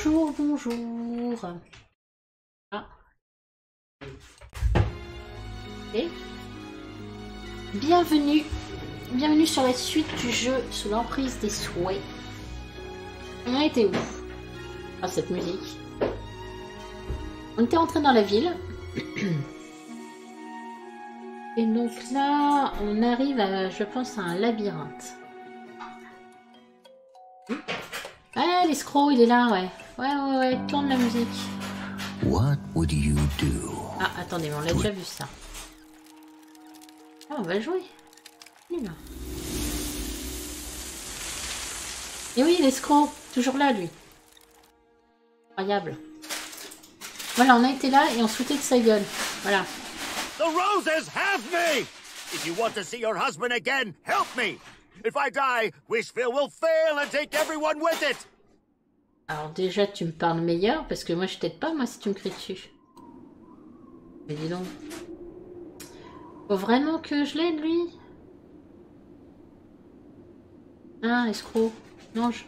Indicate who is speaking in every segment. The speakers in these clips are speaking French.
Speaker 1: Bonjour, bonjour. Ah. Et bienvenue. Bienvenue sur la suite du jeu sous l'emprise des souhaits. On a été où? Ah, cette musique. On était entré dans la ville. Et donc là, on arrive à, je pense, à un labyrinthe. Ah, l'escroc, il est là, ouais. Ouais, tourne la musique.
Speaker 2: What would you do?
Speaker 1: Ah, attendez, mais on l'a déjà vu ça. Ah, on va le jouer. Nul. Et oui, l'escroc, toujours là, lui. Incroyable. Voilà, on a été là et on se foutait de sa gueule. Voilà.
Speaker 3: The roses have me! If you want to see your husband again, help me! If I die, Wishville will fail and take everyone with it!
Speaker 1: Alors déjà, tu me parles meilleur, parce que moi, je t'aide pas, moi, si tu me cries dessus. Mais dis donc. Faut vraiment que je l'aide, lui? Ah, escroc. Mange.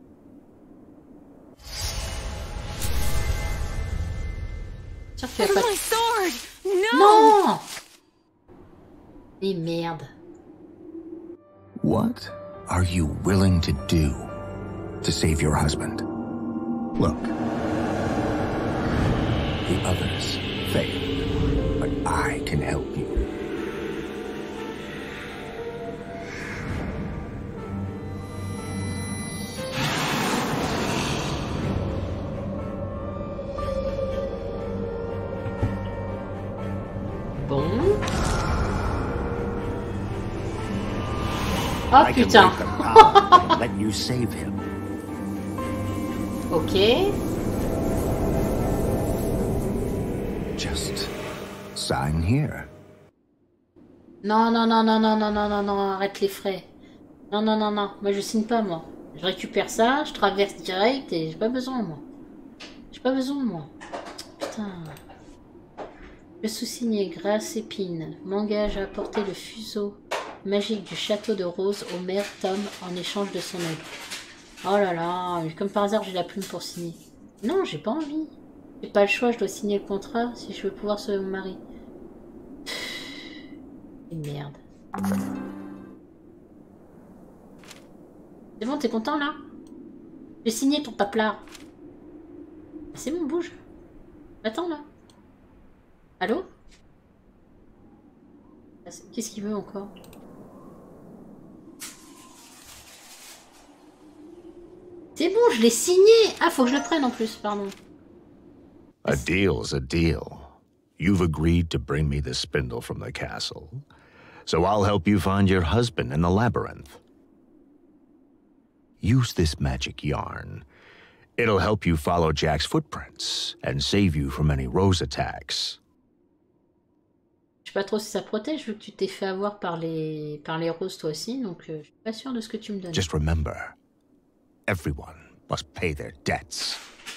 Speaker 1: Sûr que tu as pas... Non! Mais merde.
Speaker 2: What are you willing to do to save your husband? Look, the others failed, but I can help you.
Speaker 1: Bon. Oh putain.
Speaker 2: Let you save him.
Speaker 1: Ok.
Speaker 2: Just sign here.
Speaker 1: Non, arrête les frais. Non, moi je signe pas, moi. Je récupère ça, je traverse direct et j'ai pas besoin, moi. J'ai pas besoin, moi. Putain. Je sous-signé Grace Épine m'engage à apporter le fuseau magique du château de Rose au maire Tom en échange de son aide. Oh là là, comme par hasard j'ai la plume pour signer. Non, j'ai pas envie. J'ai pas le choix, je dois signer le contrat si je veux pouvoir sauver mon mari. Et merde. C'est bon, t'es content là? J'ai signé ton paplard. C'est bon, bouge. Attends là. Allô? Qu'est-ce qu'il veut encore? C'est bon, je l'ai signé. Ah, faut que je le prenne en plus, pardon.
Speaker 3: A deal's a deal. You've agreed to bring me the spindle from the castle, so I'll help you find your husband in the labyrinth. Use this magic yarn. It'll help you follow Jack's footprints and save you from any rose attacks.
Speaker 1: Je sais pas trop si ça protège vu que tu t'es fait avoir par les roses toi aussi, donc je suis pas sûre de ce que tu me donnes.
Speaker 3: Just remember, everyone must pay their debts.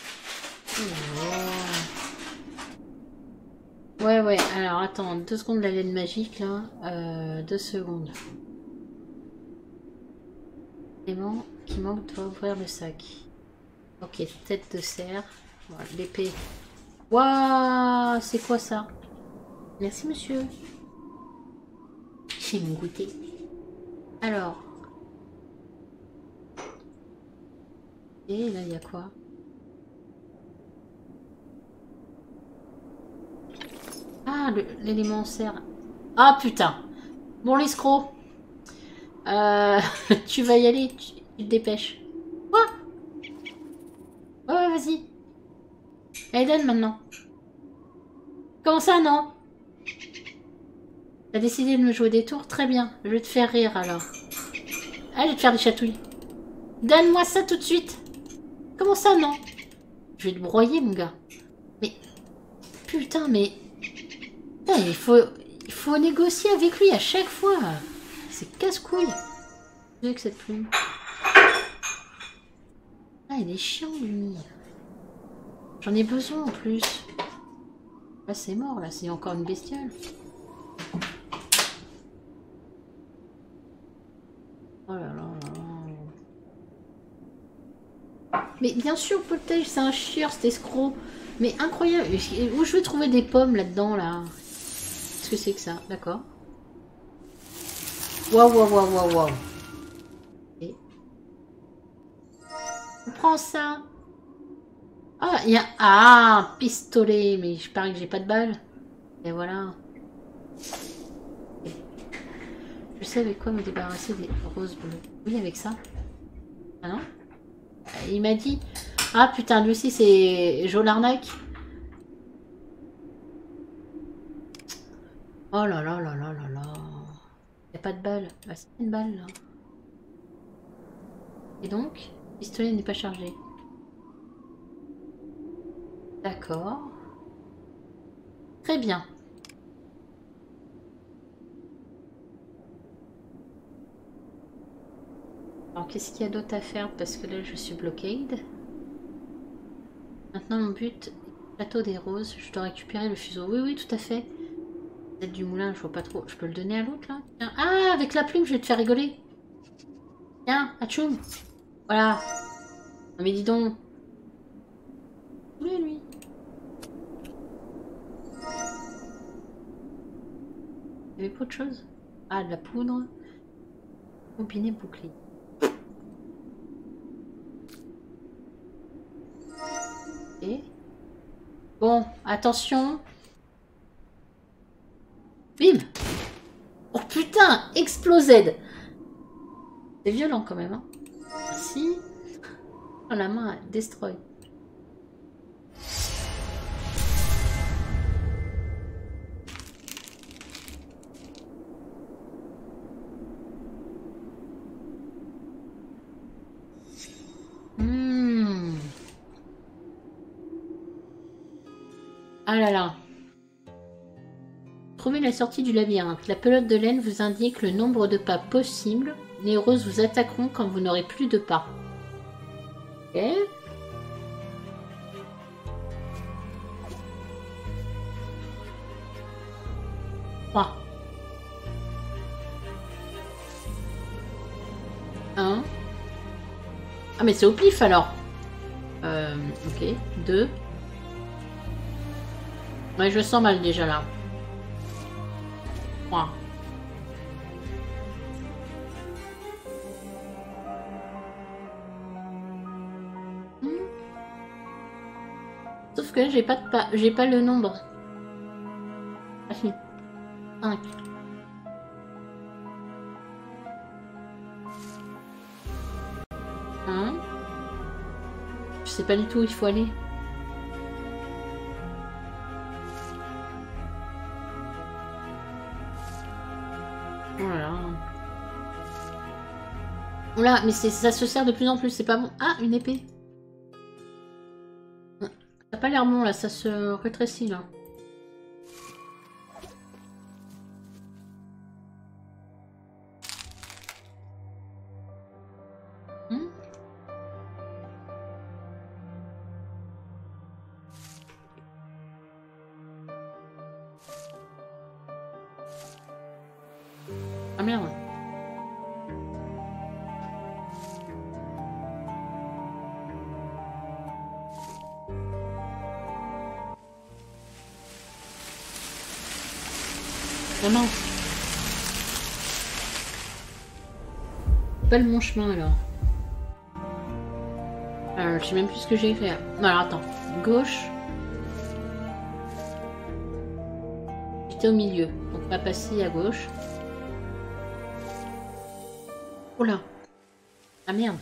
Speaker 1: Ouais, alors attends, 2 secondes la laine magique là, 2 secondes. L'élément qui manque doit ouvrir le sac. Ok, tête de cerf, voilà, l'épée. Waouh, c'est quoi ça? Merci monsieur. J'ai mon goûter. Alors. Et là il y a quoi? Ah, l'élément serre. Ah putain. Bon l'escroc. Tu vas y aller, tu te dépêches. Quoi? Ouais, vas-y. Aiden maintenant. Comment ça non? T'as décidé de me jouer des tours? Très bien. Je vais te faire rire alors. Allez, je vais te faire des chatouilles. Donne-moi ça tout de suite. Comment ça non? Je vais te broyer mon gars. Mais... Putain mais... Putain, il faut négocier avec lui à chaque fois. C'est casse-couille. Avec cette plume. Ah, il est chiant lui. J'en ai besoin en plus. Là c'est mort là, c'est encore une bestiole. Oh là là là là. Mais bien sûr, Poltage, c'est un chieur, cet escroc. Mais incroyable. Où je vais trouver des pommes là-dedans, là? Qu'est-ce que c'est que ça? D'accord. Waouh, waouh, waouh, waouh, waouh. Et... On prend ça. Ah, il y a... Ah, un pistolet. Mais je parie que j'ai pas de balles. Et voilà. Je sais avec quoi me débarrasser des roses bleues. Oui, avec ça. Ah non? Il m'a dit... Ah putain, lui aussi c'est Jo l'arnaque. Oh là là là là là là. Y a pas de balle. Bah c'est une balle là. Et donc, le pistolet n'est pas chargé. D'accord. Très bien. Alors qu'est-ce qu'il y a d'autre à faire? Parce que là je suis bloquée. Maintenant mon but, château des roses. Je dois récupérer le fuseau. Oui, oui, tout à fait. Peut-être du moulin, je vois pas trop. Je peux le donner à l'autre là? Tiens. Ah, avec la plume, je vais te faire rigoler. Tiens, atchoum. Voilà. Non mais dis donc. Oui, lui. Il y avait pas autre chose? Ah, de la poudre. Combiné bouclier. Et... Bon, attention. Bim. Oh putain, explosé. C'est violent quand même. Hein. Merci. Oh, la main, elle destroy. Ah là là. Trouvez la sortie du labyrinthe. La pelote de laine vous indique le nombre de pas possibles. Les roses vous attaqueront quand vous n'aurez plus de pas. Ok. Trois. 1. Ah mais c'est au pif alors. Ok. 2. Ouais, je sens mal déjà là. 3. Sauf que j'ai pas de pas, j'ai pas le nombre. Ah si. 5. Je sais pas du tout où il faut aller. Voilà. Oula, mais ça se sert de plus en plus, c'est pas bon. Ah, une épée. Ça n'a pas l'air bon là, ça se rétrécit là. Ah merde. Ah non. Pas le bon chemin alors. Je sais même plus ce que j'ai fait. Non, alors attends. Gauche. J'étais au milieu. Donc on va passer à gauche. Oh là. Ah merde.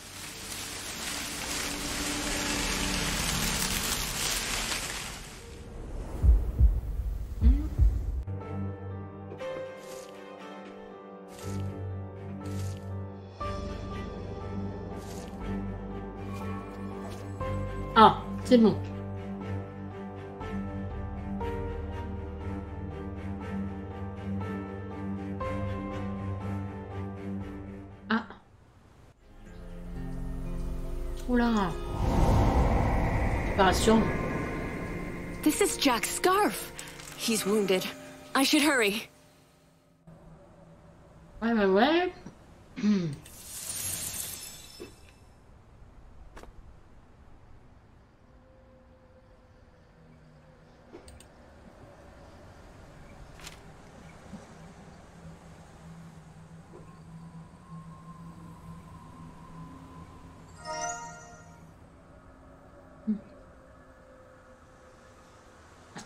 Speaker 1: Ah, c'est bon. Ah. Oula. Préparation.
Speaker 4: This is Jack's scarf. He's wounded. I should hurry.
Speaker 1: Ouais.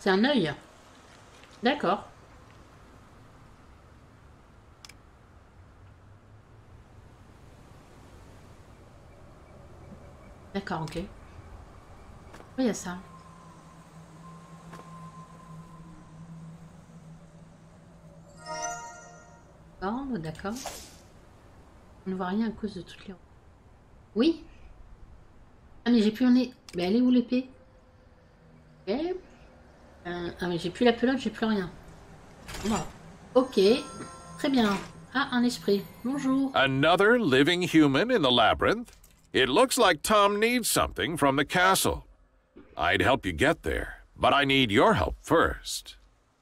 Speaker 1: c'est un œil. D'accord. D'accord, ok. Oui, il y a ça. Oh, d'accord. On ne voit rien à cause de toutes les... Oui. Ah, mais j'ai plus mon nez. Mais elle est où l'épée? Ok. Ah, mais j'ai plus la pelote, j'ai plus rien. Voilà. Ok. Très bien. Ah, un esprit. Bonjour.
Speaker 5: Another living human in the labyrinth? It looks like Tom needs something from the castle. I'd help you get there, but I need your help first.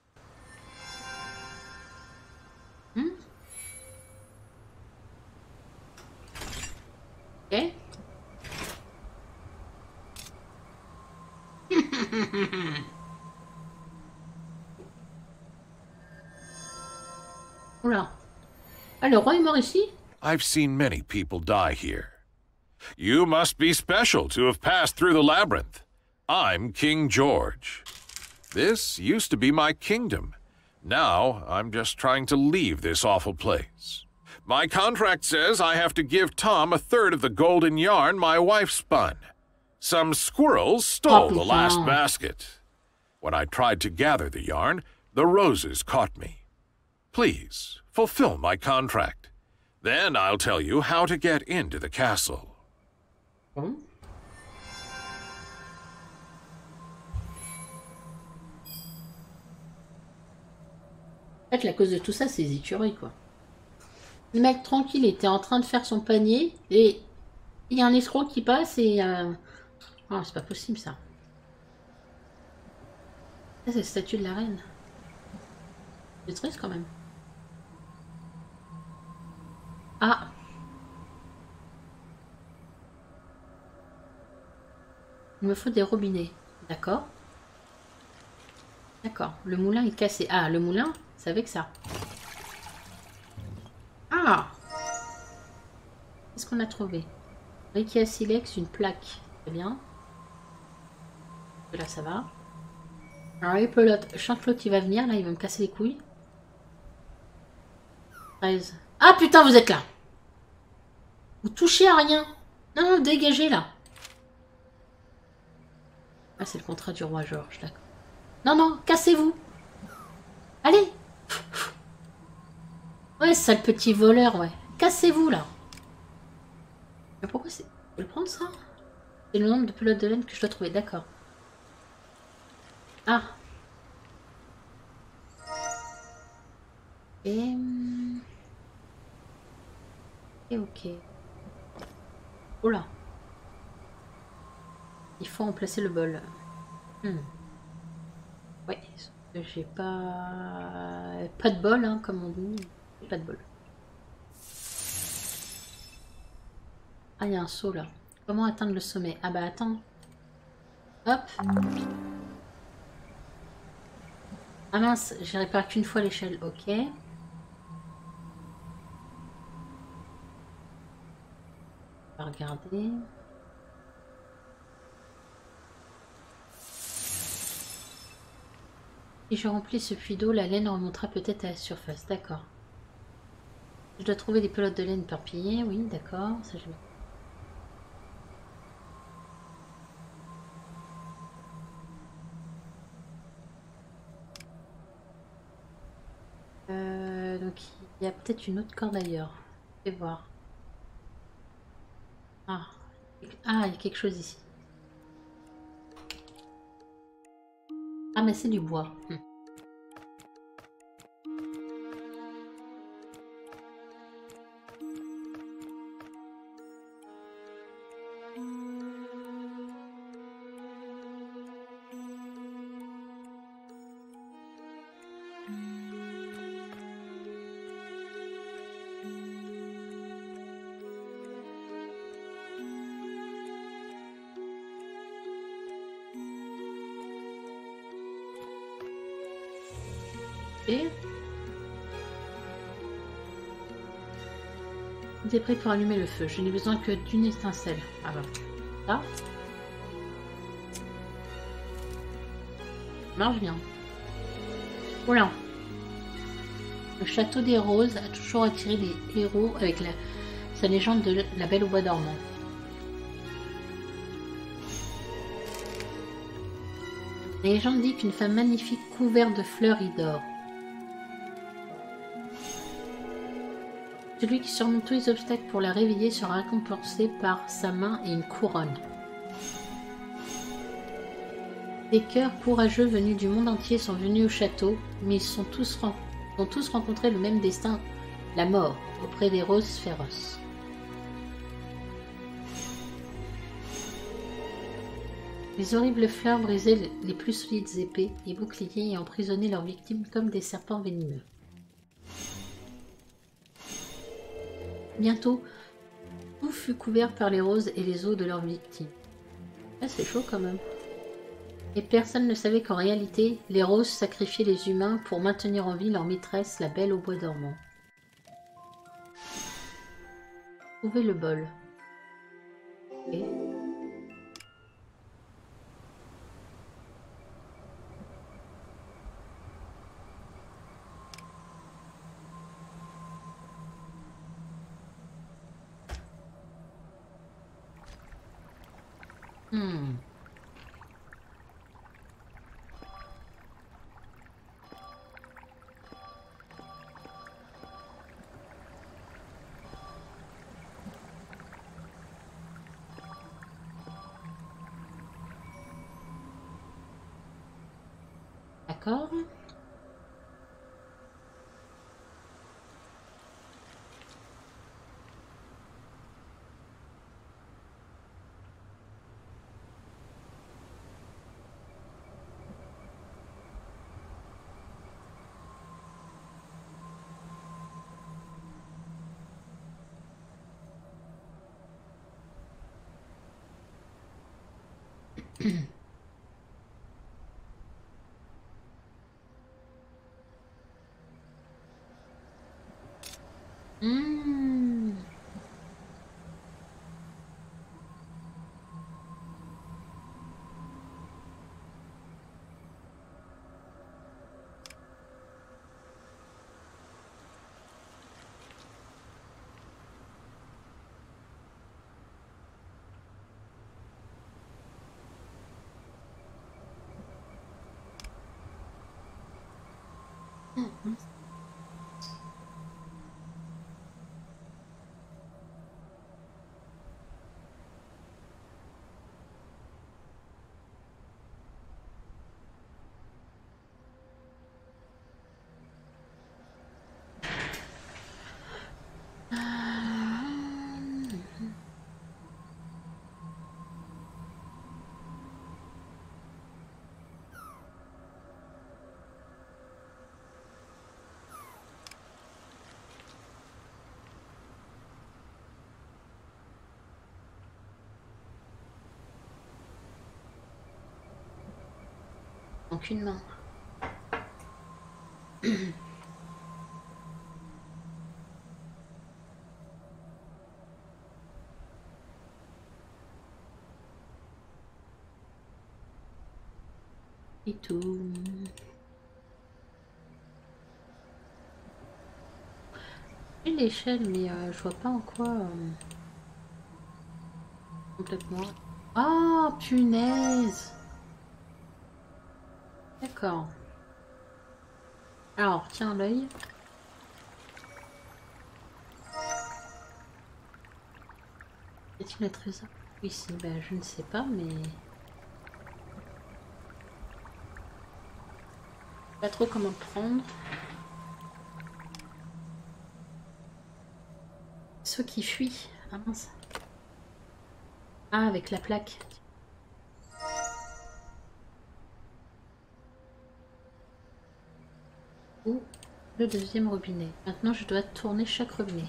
Speaker 1: Ok. Oula. Ah, le roi est mort ici?
Speaker 5: I've seen many people die here. You must be special to have passed through the labyrinth. I'm King George. This used to be my kingdom. Now I'm just trying to leave this awful place. My contract says I have to give Tom 1/3 of the golden yarn my wife spun. Some squirrels stole the last basket. When I tried to gather the yarn, the roses caught me. Please, fulfill my contract. Then I'll tell you how to get into the castle.
Speaker 1: En fait, la cause de tout ça, c'est les écuries, quoi. Le mec tranquille était en train de faire son panier et il y a un escroc qui passe et... Oh, c'est pas possible, ça. Ça, c'est la statue de la reine. C'est triste, quand même. Ah! Il me faut des robinets. D'accord. D'accord. Le moulin est cassé. Ah, le moulin, c'est avec ça. Ah! Qu'est-ce qu'on a trouvé? Rikia Silex, une plaque. Très bien. Là, ça va. Alors, les pelotes. Je sens que l'autre, il va venir. Là, il va me casser les couilles. 13. Ah, putain, vous êtes là! Vous touchez à rien. Non, non, dégagez, là. Ah, c'est le contrat du roi George, d'accord. Non, non, cassez-vous. Allez. Ouais, sale petit voleur, ouais. Cassez-vous, là. Mais pourquoi c'est... Je peux le prendre, ça? C'est le nombre de pelotes de laine que je dois trouver, d'accord. Ah. Et... ok. Oh là. Il faut remplacer le bol. Ouais, j'ai pas de bol, hein, comme on dit. Pas de bol. Ah, il y a un saut là. Comment atteindre le sommet? Ah bah attends. Hop. Ah mince, j'ai réparé qu'une fois l'échelle. Ok. On va regarder. Si je remplis ce puits d'eau, la laine remontera peut-être à la surface. D'accord. Je dois trouver des pelotes de laine éparpillées. Oui, d'accord. Ça, je... donc, il y a peut-être une autre corde ailleurs. Je vais voir. Ah. Ah, il y a quelque chose ici. Ah, mais c'est du bois. T'es prêt pour allumer le feu. Je n'ai besoin que d'une étincelle. Ah bah. marche bien. Voilà. Le château des Roses a toujours attiré les héros avec sa légende de la Belle au bois dormant. La légende dit qu'une femme magnifique couverte de fleurs y dort. Celui qui surmonte tous les obstacles pour la réveiller sera récompensé par sa main et une couronne. Des cœurs courageux venus du monde entier sont venus au château, mais ils ont tous rencontré le même destin, la mort, auprès des roses féroces. Les horribles fleurs brisaient les plus solides épées et boucliers et emprisonnaient leurs victimes comme des serpents venimeux. Bientôt, tout fut couvert par les roses et les os de leurs victimes. Ah, c'est chaud quand même. Et personne ne savait qu'en réalité, les roses sacrifiaient les humains pour maintenir en vie leur maîtresse, la Belle au bois dormant. Trouvez le bol. Okay. D'accord. Donc une main. Et tout. J'ai l'échelle, mais je vois pas en quoi complètement. Ah, punaise! D'accord. Alors, tiens l'œil. Y a-t-il un trésor? Oui, si, ben, je ne sais pas, mais... Pas trop comment prendre. Ceux qui fuient. Ah mince. Ah, avec la plaque. Ou le deuxième robinet. Maintenant, je dois tourner chaque robinet.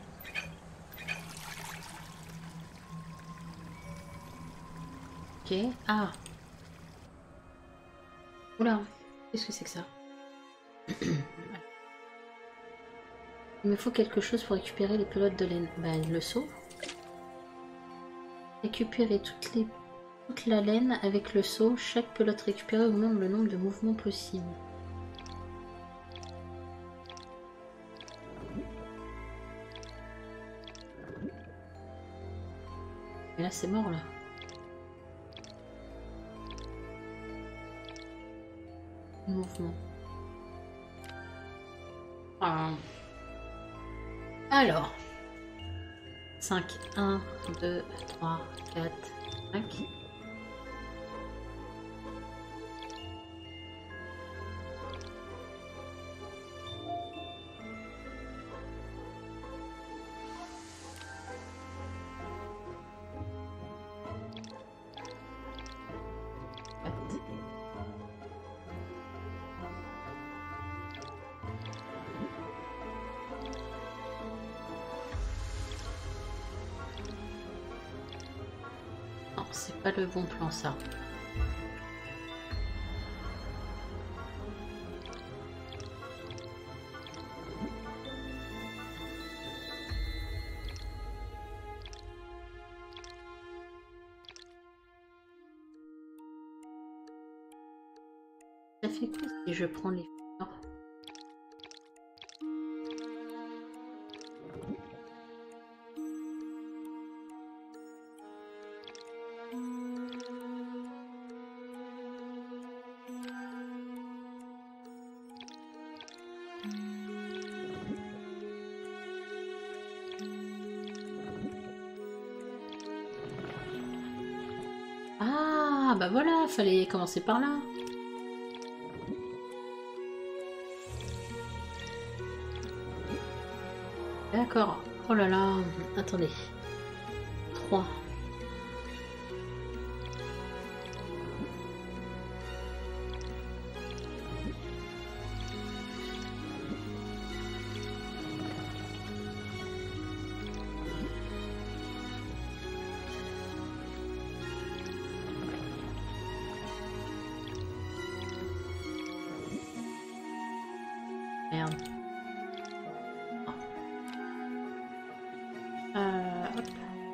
Speaker 1: Ok. Ah. Oula. Qu'est-ce que c'est que ça? Il me faut quelque chose pour récupérer les pelotes de laine. Ben, le seau. Récupérer Toute la laine avec le seau. Chaque pelote récupérée augmente le nombre de mouvements possibles. Mais là, c'est mort, là. Mouvement. Ah. Alors. 5, 1, 2, 3, 4, 5. C'est pas le bon plan, ça. Ça fait quoi si je prends les fleurs? Ah, bah voilà, fallait commencer par là. D'accord. Oh là là, attendez. 3. Merde. Hop.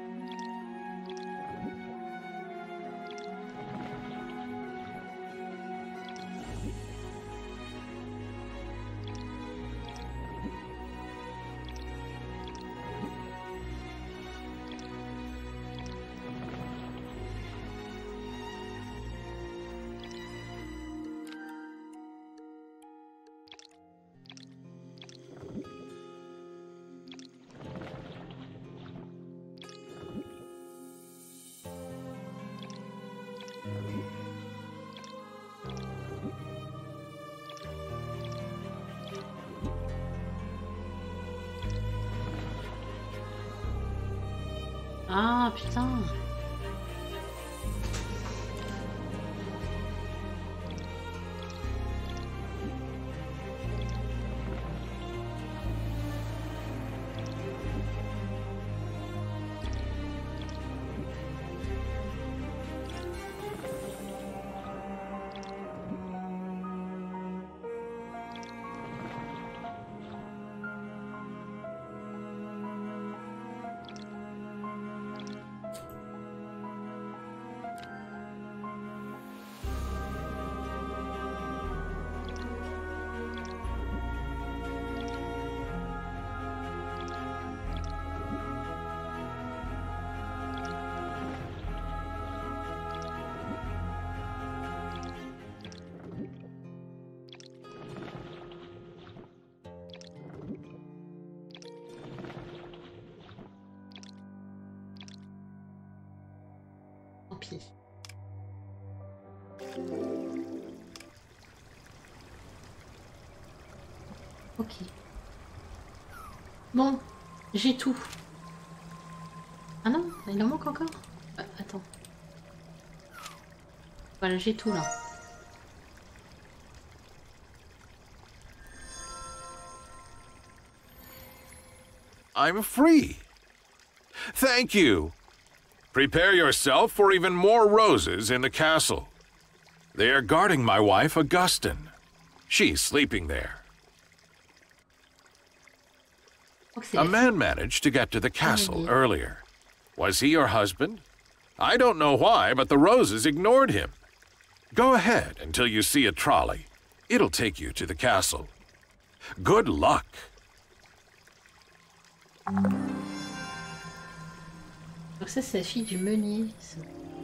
Speaker 1: Ah putain. Tant pis. Ok. Bon, j'ai tout. Ah non, il en manque encore. Attends. Voilà, j'ai tout là.
Speaker 5: I'm free. Thank you. Prepare yourself for even more roses in the castle. They are guarding my wife, Augustine. She's sleeping there. A man managed to get to the castle earlier. Was he your husband? I don't know why, but the roses ignored him. Go ahead until you see a trolley. It'll take you to the castle. Good luck.
Speaker 1: Donc ça, c'est la fille du meunier. Ça.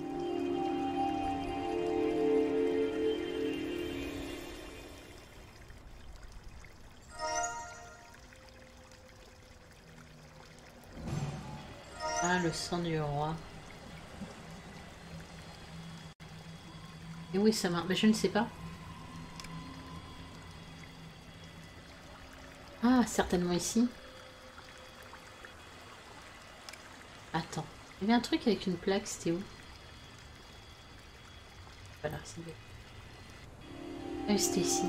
Speaker 1: Ah, le sang du roi. Et oui, ça marche. Mais je ne sais pas. Ah, certainement ici. Attends. Il y avait un truc avec une plaque, c'était où? Voilà, c'est bien. Ah oui, c'était ici.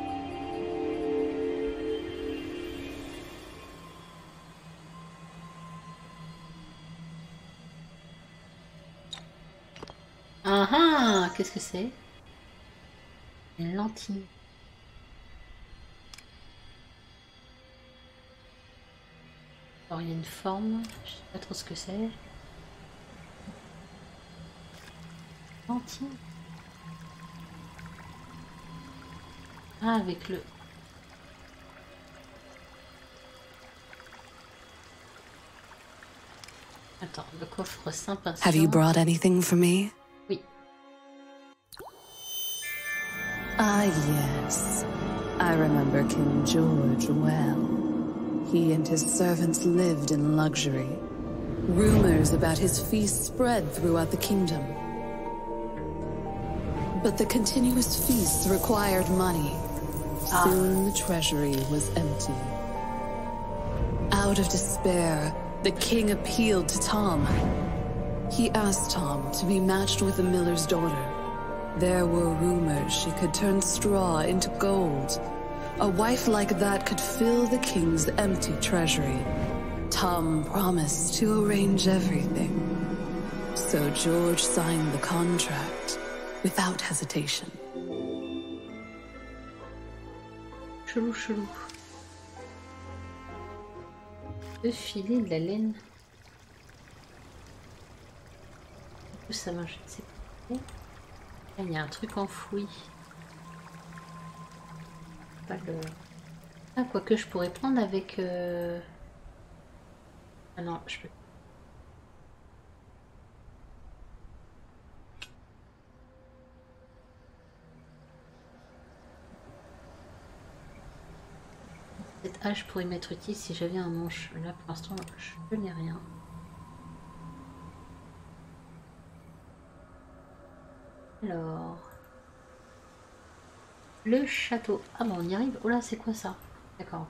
Speaker 1: Ah ah, qu'est-ce que c'est? Une lentille. Alors il y a une forme, je sais pas trop ce que c'est. Lentille. Ah, avec le... Attends, le coffre sympa.
Speaker 6: Have you brought anything for me?
Speaker 1: Oui.
Speaker 6: Ah, yes. I remember King George well. He and his servants lived in luxury. Rumors about his feasts spread throughout the kingdom. But the continuous feasts required money. Soon the treasury was empty. Out of despair, the king appealed to Tom. He asked Tom to be matched with the miller's daughter. There were rumors she could turn straw into gold. A wife like that could fill the king's empty treasury. Tom promised to arrange everything. So George signed the contract without hesitation.
Speaker 1: Chelou, chelou. De filer de la laine. Où ça marche? Je ne sais pas. Là, il y a un truc enfoui. Pas le... Ah, quoique je pourrais prendre avec... Ah non, je peux... Cette hache pourrait m'être utile si j'avais un manche. Là, pour l'instant, je n'ai rien. Alors... Le château. Ah bah on y arrive. Oh là, c'est quoi ça? D'accord.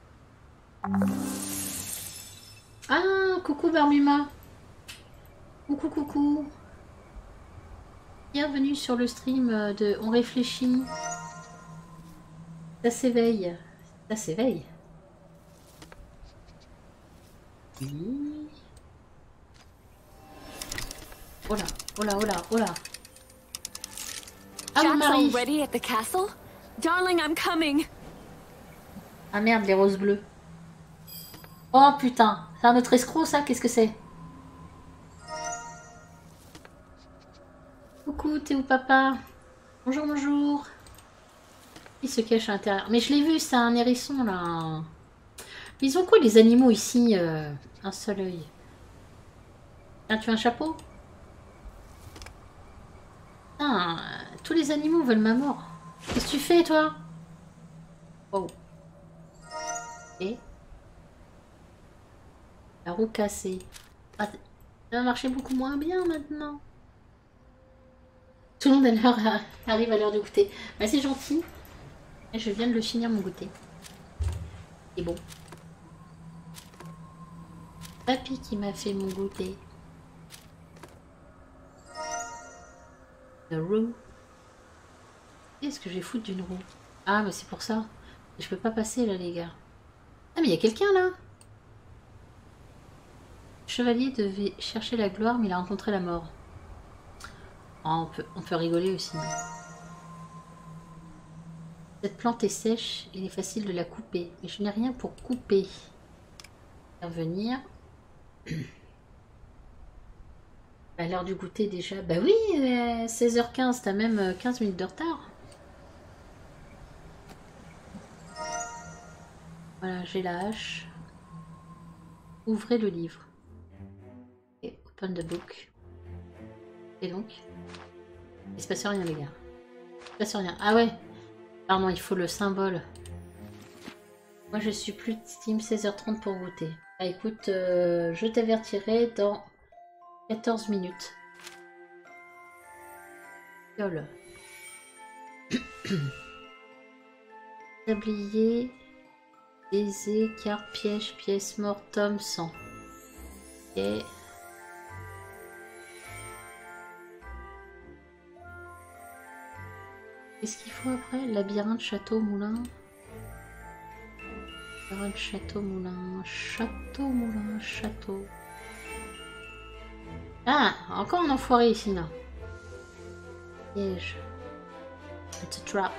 Speaker 1: Ah, coucou Barmuma. Coucou, coucou. Bienvenue sur le stream de On réfléchit. Ça s'éveille. Ça s'éveille. Oui. Oh là, oh là, oh là, oh là. Ah,
Speaker 4: Jack's
Speaker 1: Marie.
Speaker 4: already at the castle? Darling, I'm coming.
Speaker 1: Ah merde, les roses bleues. Oh putain, c'est un autre escroc ça, qu'est-ce que c'est? Coucou, t'es où papa? Bonjour, bonjour. Il se cache à l'intérieur. Mais je l'ai vu, c'est un hérisson là. Ils ont quoi les animaux ici? Un seul œil. Tiens, tu as un chapeau? Ah, tous les animaux veulent ma mort. Qu'est-ce que tu fais toi? Oh. Et la roue cassée. Ah, ça va marcher beaucoup moins bien maintenant. Tout le monde arrive à l'heure de goûter. Bah, c'est gentil. Et je viens de le finir mon goûter. C'est bon. Papy qui m'a fait mon goûter. The roue. Qu'est-ce que je vais foutre d'une roue? Ah, mais c'est pour ça. Je peux pas passer là, les gars. Ah, mais il y a quelqu'un là. Le chevalier devait chercher la gloire, mais il a rencontré la mort. Oh, on peut rigoler aussi. Cette plante est sèche, il est facile de la couper. Mais je n'ai rien pour couper. Faire venir. À l'heure du goûter déjà. Bah oui, 16h15, t'as même 15 minutes de retard. Voilà, j'ai la hache. Ouvrez le livre. Et open the book. Et donc il se passe rien les gars. Il se passe rien. Ah ouais. Pardon, il faut le symbole. Moi je suis plus de Steam 16h30 pour goûter. Ah écoute, je t'avertirai dans 14 minutes. Viol. Tablier. Baiser, carte, piège, pièce morte, tome, sang. Et... qu'est-ce qu'il faut après? Labyrinthe, château, moulin. Labyrinthe, château, moulin. Château, moulin, château. Ah, encore un enfoiré ici, là. Piège. It's a trap.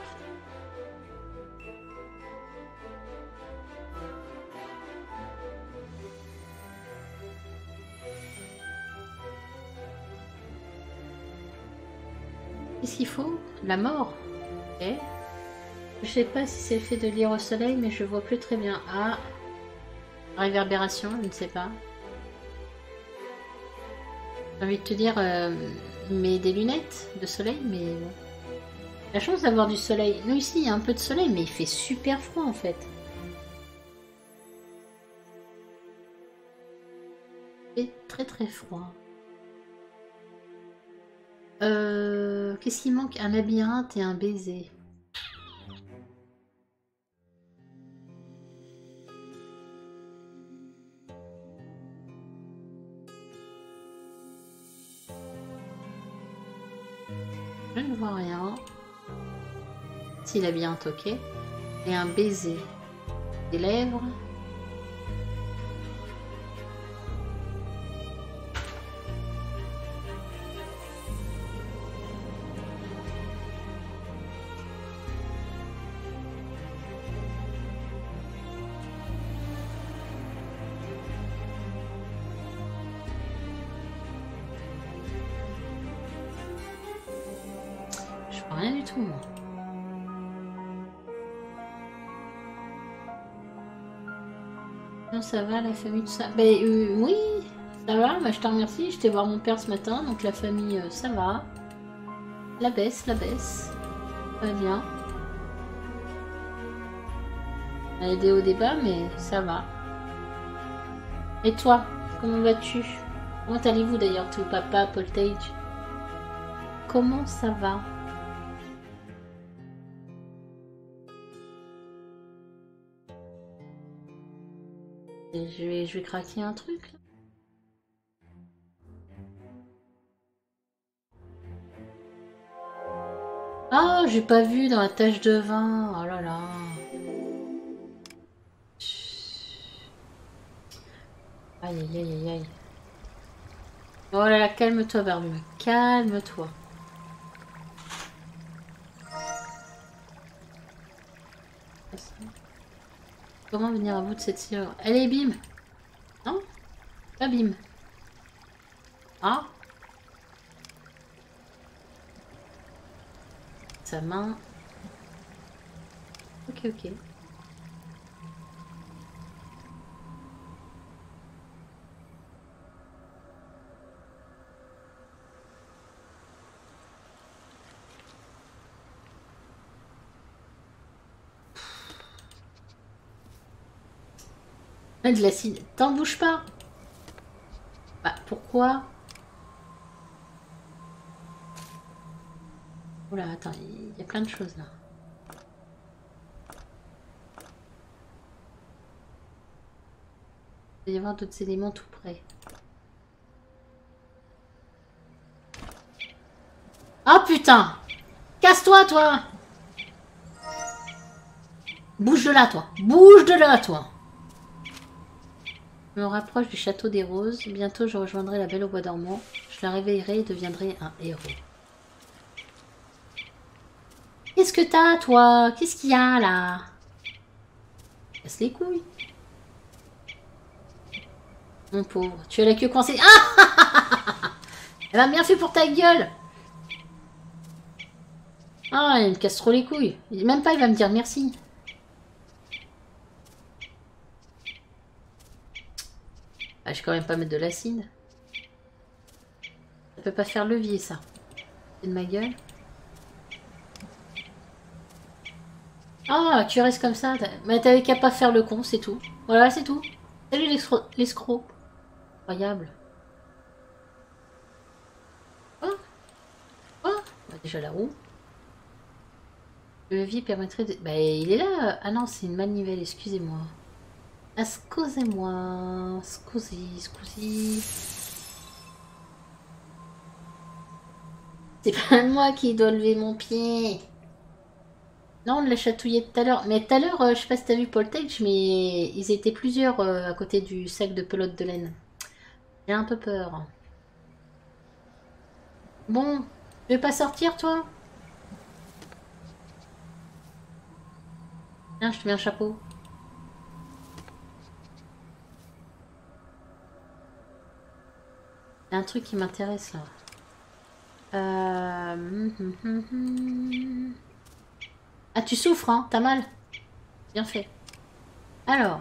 Speaker 1: Qu'est-ce qu'il faut? La mort. Ok. Je sais pas si c'est le fait de lire au soleil, mais je vois plus très bien. Ah. Réverbération, je ne sais pas. J'ai envie de te dire, mais des lunettes de soleil, mais bon. La chance d'avoir du soleil. Nous ici, il y a un peu de soleil, mais il fait super froid en fait. Il fait très très froid. Qu'est-ce qui manque? Un labyrinthe et un baiser. Je ne vois rien. Si, labyrinthe, ok. Et un baiser. Des lèvres. Rien du tout, moi. Non, ça va, la famille, tout ça. Ben oui, ça va, bah, je te remercie. J'étais voir mon père ce matin, donc la famille, ça va. La baisse, la baisse. Ça va bien. Elle a des hauts débats, mais ça va. Et toi, comment vas-tu? Comment allez-vous d'ailleurs, tout papa, Poltage? Comment ça va? Je vais craquer un truc là. Ah, j'ai pas vu dans la tache de vin. Oh là là. Aïe aïe aïe aïe aïe. Oh là là, calme-toi Barbu. Calme-toi. Comment venir à bout de cette serrure? Allez, bim! Non? Pas bim. Ah? Sa main. Ok, ok. De l'acide. T'en bouge pas. Bah, pourquoi? Oula, attends, il y a plein de choses là. Il va y avoir d'autres éléments tout près. Oh putain! Casse-toi, toi! Bouge de là, toi! Bouge de là, toi! Je me rapproche du château des Roses. Bientôt, je rejoindrai la Belle au Bois dormant. Je la réveillerai et deviendrai un héros. Qu'est-ce que t'as, toi? Qu'est-ce qu'il y a, là? Casse les couilles. Mon pauvre. Tu as la queue coincée. Ah! Elle va bien fait pour ta gueule. Ah, il me casse trop les couilles. Même pas, il va me dire merci. Ah, je vais quand même pas mettre de l'acide. Ça peut pas faire levier, ça. C'est de ma gueule. Ah, tu restes comme ça. Mais t'avais qu'à pas faire le con, c'est tout. Voilà, c'est tout. Salut l'escroc. Incroyable. Oh. Oh. Bah, déjà la roue. Le levier permettrait de... Bah, il est là. Ah non, c'est une manivelle, excusez-moi. Excusez-moi. Scusi. C'est pas moi qui dois lever mon pied. Non, on l'a chatouillé tout à l'heure. Mais tout à l'heure, je sais pas si t'as vu Poltech, mais ils étaient plusieurs à côté du sac de pelote de laine. J'ai un peu peur. Bon, tu veux pas sortir, toi? Tiens, je te mets un chapeau. Il y a un truc qui m'intéresse, là. Ah, tu souffres, hein? T'as mal? Bien fait. Alors.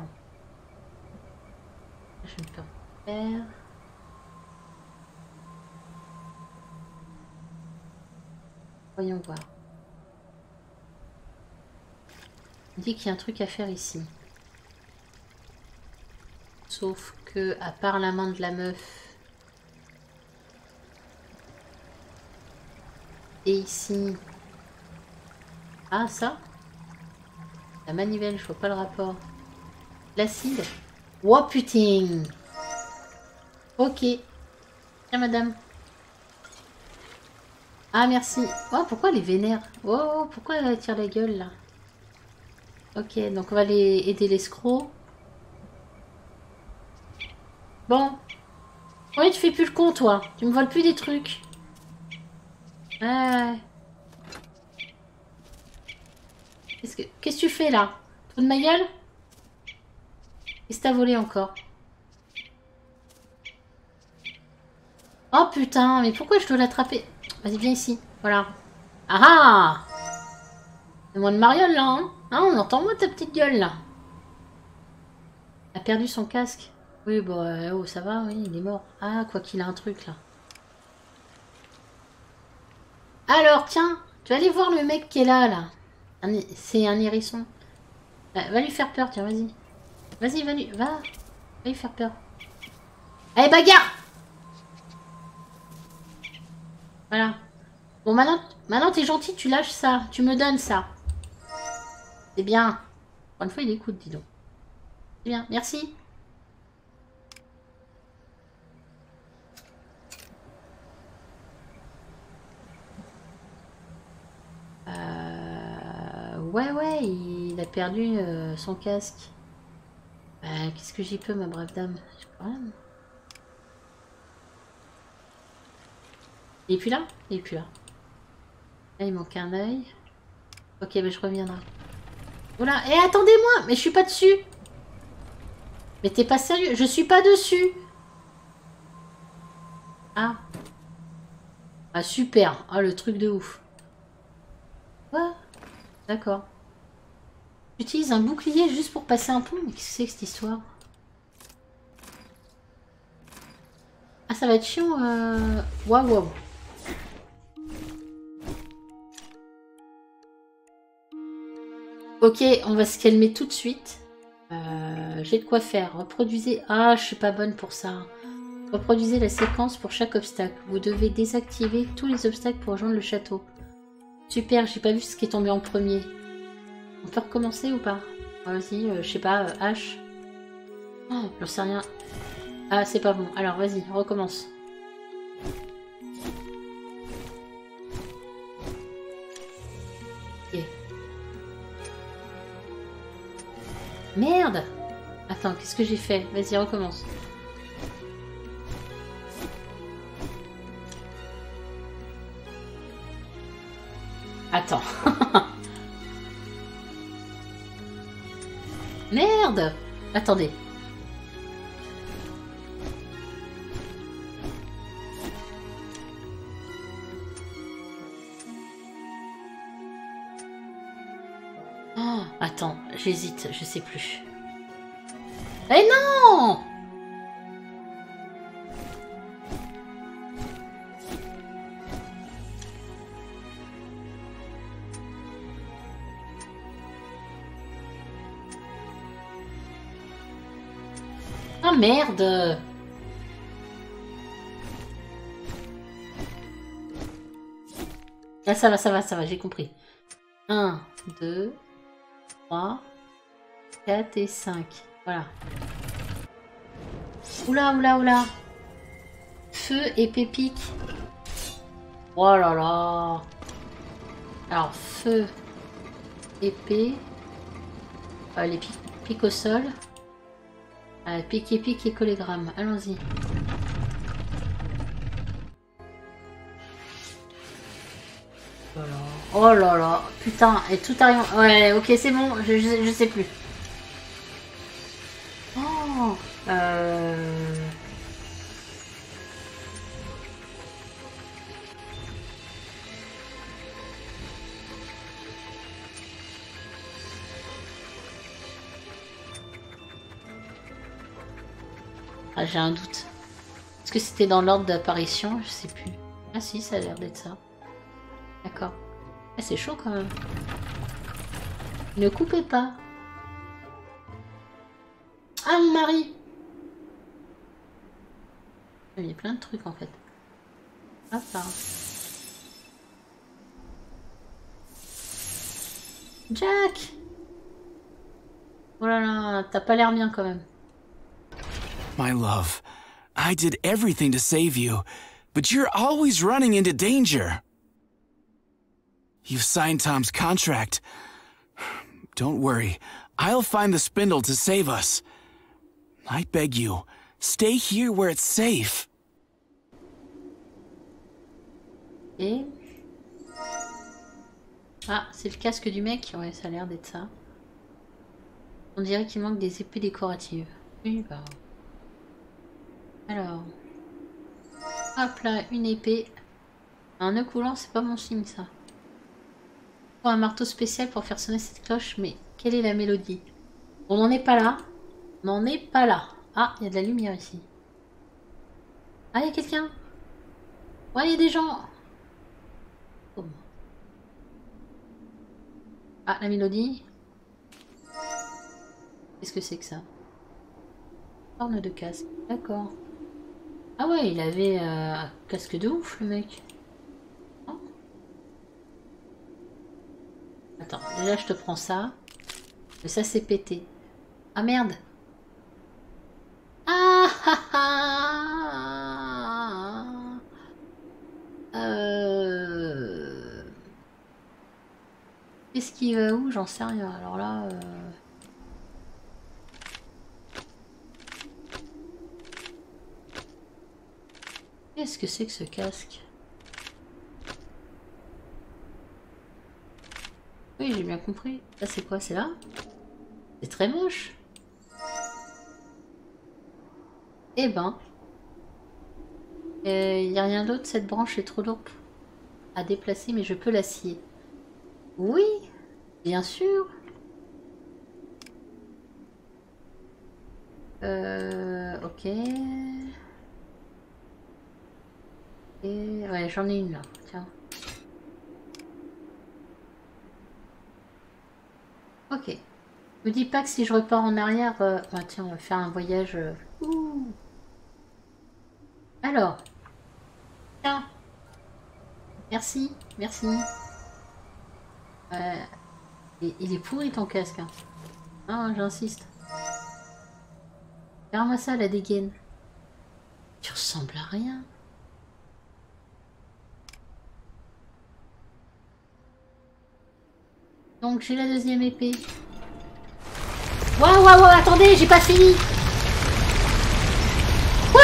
Speaker 1: Je vais me faire. Voyons voir. Il dit qu'il y a un truc à faire ici. Sauf que, à part la main de la meuf. Et ici. Ah, ça? La manivelle, je vois pas le rapport. L'acide. Oh putain! Ok. Tiens, madame. Ah, merci. Oh, pourquoi elle est vénère? Oh, pourquoi elle tire la gueule, là? Ok, donc on va aller aider l'escroc. Bon. Oui, tu fais plus le con, toi. Tu me voles plus des trucs. Ouais. Qu'est-ce que tu fais, là? Tout de ma gueule? Qu'est-ce que t'as volé encore? Oh, putain, mais pourquoi je dois l'attraper? Vas-y, viens ici. Voilà. Ah ah! C'est moi de Mariole, là, hein? Ah, on entend moi ta petite gueule, là. Elle a perdu son casque. Oui, bon, oh, ça va, oui, il est mort. Ah, quoi qu'il a un truc, là. Alors, tiens, tu vas aller voir le mec qui est là, là. C'est un hérisson. Va lui faire peur, tiens, vas-y. Vas-y, va lui faire peur. Allez, bagarre! Voilà. Bon, maintenant t'es gentil, tu lâches ça. Tu me donnes ça. C'est bien. Pour une fois, il écoute, dis donc. C'est bien, merci. Ouais, il a perdu son casque. Qu'est-ce que j'y peux, ma brave dame? Je peux rien. Il est plus là? Il est plus là. Là, il manque un œil. Ok, je reviendrai. Oula, et attendez-moi! Mais je suis pas dessus! Mais t'es pas sérieux? Je suis pas dessus! Ah. Ah, super! Ah, le truc de ouf. Quoi? D'accord. J'utilise un bouclier juste pour passer un pont? Mais qu'est-ce que c'est que cette histoire? Ah, ça va être chiant. Waouh. Ok, on va se calmer tout de suite. J'ai de quoi faire. Reproduisez... Ah, je suis pas bonne pour ça. Reproduisez la séquence pour chaque obstacle. Vous devez désactiver tous les obstacles pour rejoindre le château. Super, j'ai pas vu ce qui est tombé en premier. On peut recommencer ou pas? Vas-y, je sais pas, H. Oh, j'en sais rien. Ah, c'est pas bon. Alors, vas-y, recommence. Ok. Merde! Attends, qu'est-ce que j'ai fait? Vas-y, recommence. Attends. Merde! Attendez. j'hésite, je sais plus. Eh non! Ah merde! Ah, ça va, j'ai compris. 1, 2, 3, 4 et 5. Voilà. Oula, oula, oula. Feu, épée, pique. Oh là là. Alors, feu, épée. Les piques au sol. Pique et collégramme. Allons-y. Oh là là. Putain, et tout arrive. Ouais, ok, c'est bon. Je sais plus. Oh. Ah, j'ai un doute. Est-ce que c'était dans l'ordre d'apparition? Je sais plus. Ah si, ça a l'air d'être ça. D'accord. Ah, c'est chaud quand même. Ne coupez pas. Ah, mon mari! Il y a plein de trucs en fait. Hop là. Jack! Oh là là, t'as pas l'air bien quand même.
Speaker 7: My love, I did everything to save you, but you're always running into danger. You've signed Tom's contract. Don't worry, I'll find the spindle to save us. I beg you, stay here where it's safe.
Speaker 1: Et... Ah, c'est le casque du mec? Ouais, ça a l'air d'être ça. On dirait qu'il manque des épées décoratives. Oui, bah... Alors... Hop là, une épée. Un nœud coulant, c'est pas mon signe, ça. Oh, un marteau spécial pour faire sonner cette cloche, mais quelle est la mélodie? On n'en est pas là. On n'en est pas là. Ah, il y a de la lumière ici. Ah, il y a quelqu'un. Ouais, il y a des gens. Oh. Ah, la mélodie. Qu'est-ce que c'est que ça? Corne de casque. D'accord. Ah ouais, il avait un casque de ouf, le mec. Oh. Attends, déjà je te prends ça. Mais ça c'est pété. Ah merde. Ah ah ah. Qu'est-ce qui va où? J'en sais rien. Alors là... Qu'est-ce que c'est que ce casque? Oui, j'ai bien compris. Là, c'est quoi? C'est là? C'est très moche. Eh ben. Il n'y a rien d'autre. Cette branche est trop lourde à déplacer, mais je peux la scier. Oui, bien sûr. Ok. Et ouais, j'en ai une là, tiens. Ok. Me dis pas que si je repars en arrière... Bah, tiens, on va faire un voyage... Ouh. Alors. Tiens. Merci, merci. Il est pourri ton casque. Hein. Ah, j'insiste. Regarde-moi ça, la dégaine. Tu ressembles à rien. Donc j'ai la deuxième épée. Waouh, waouh, attendez, j'ai pas fini. Quoi?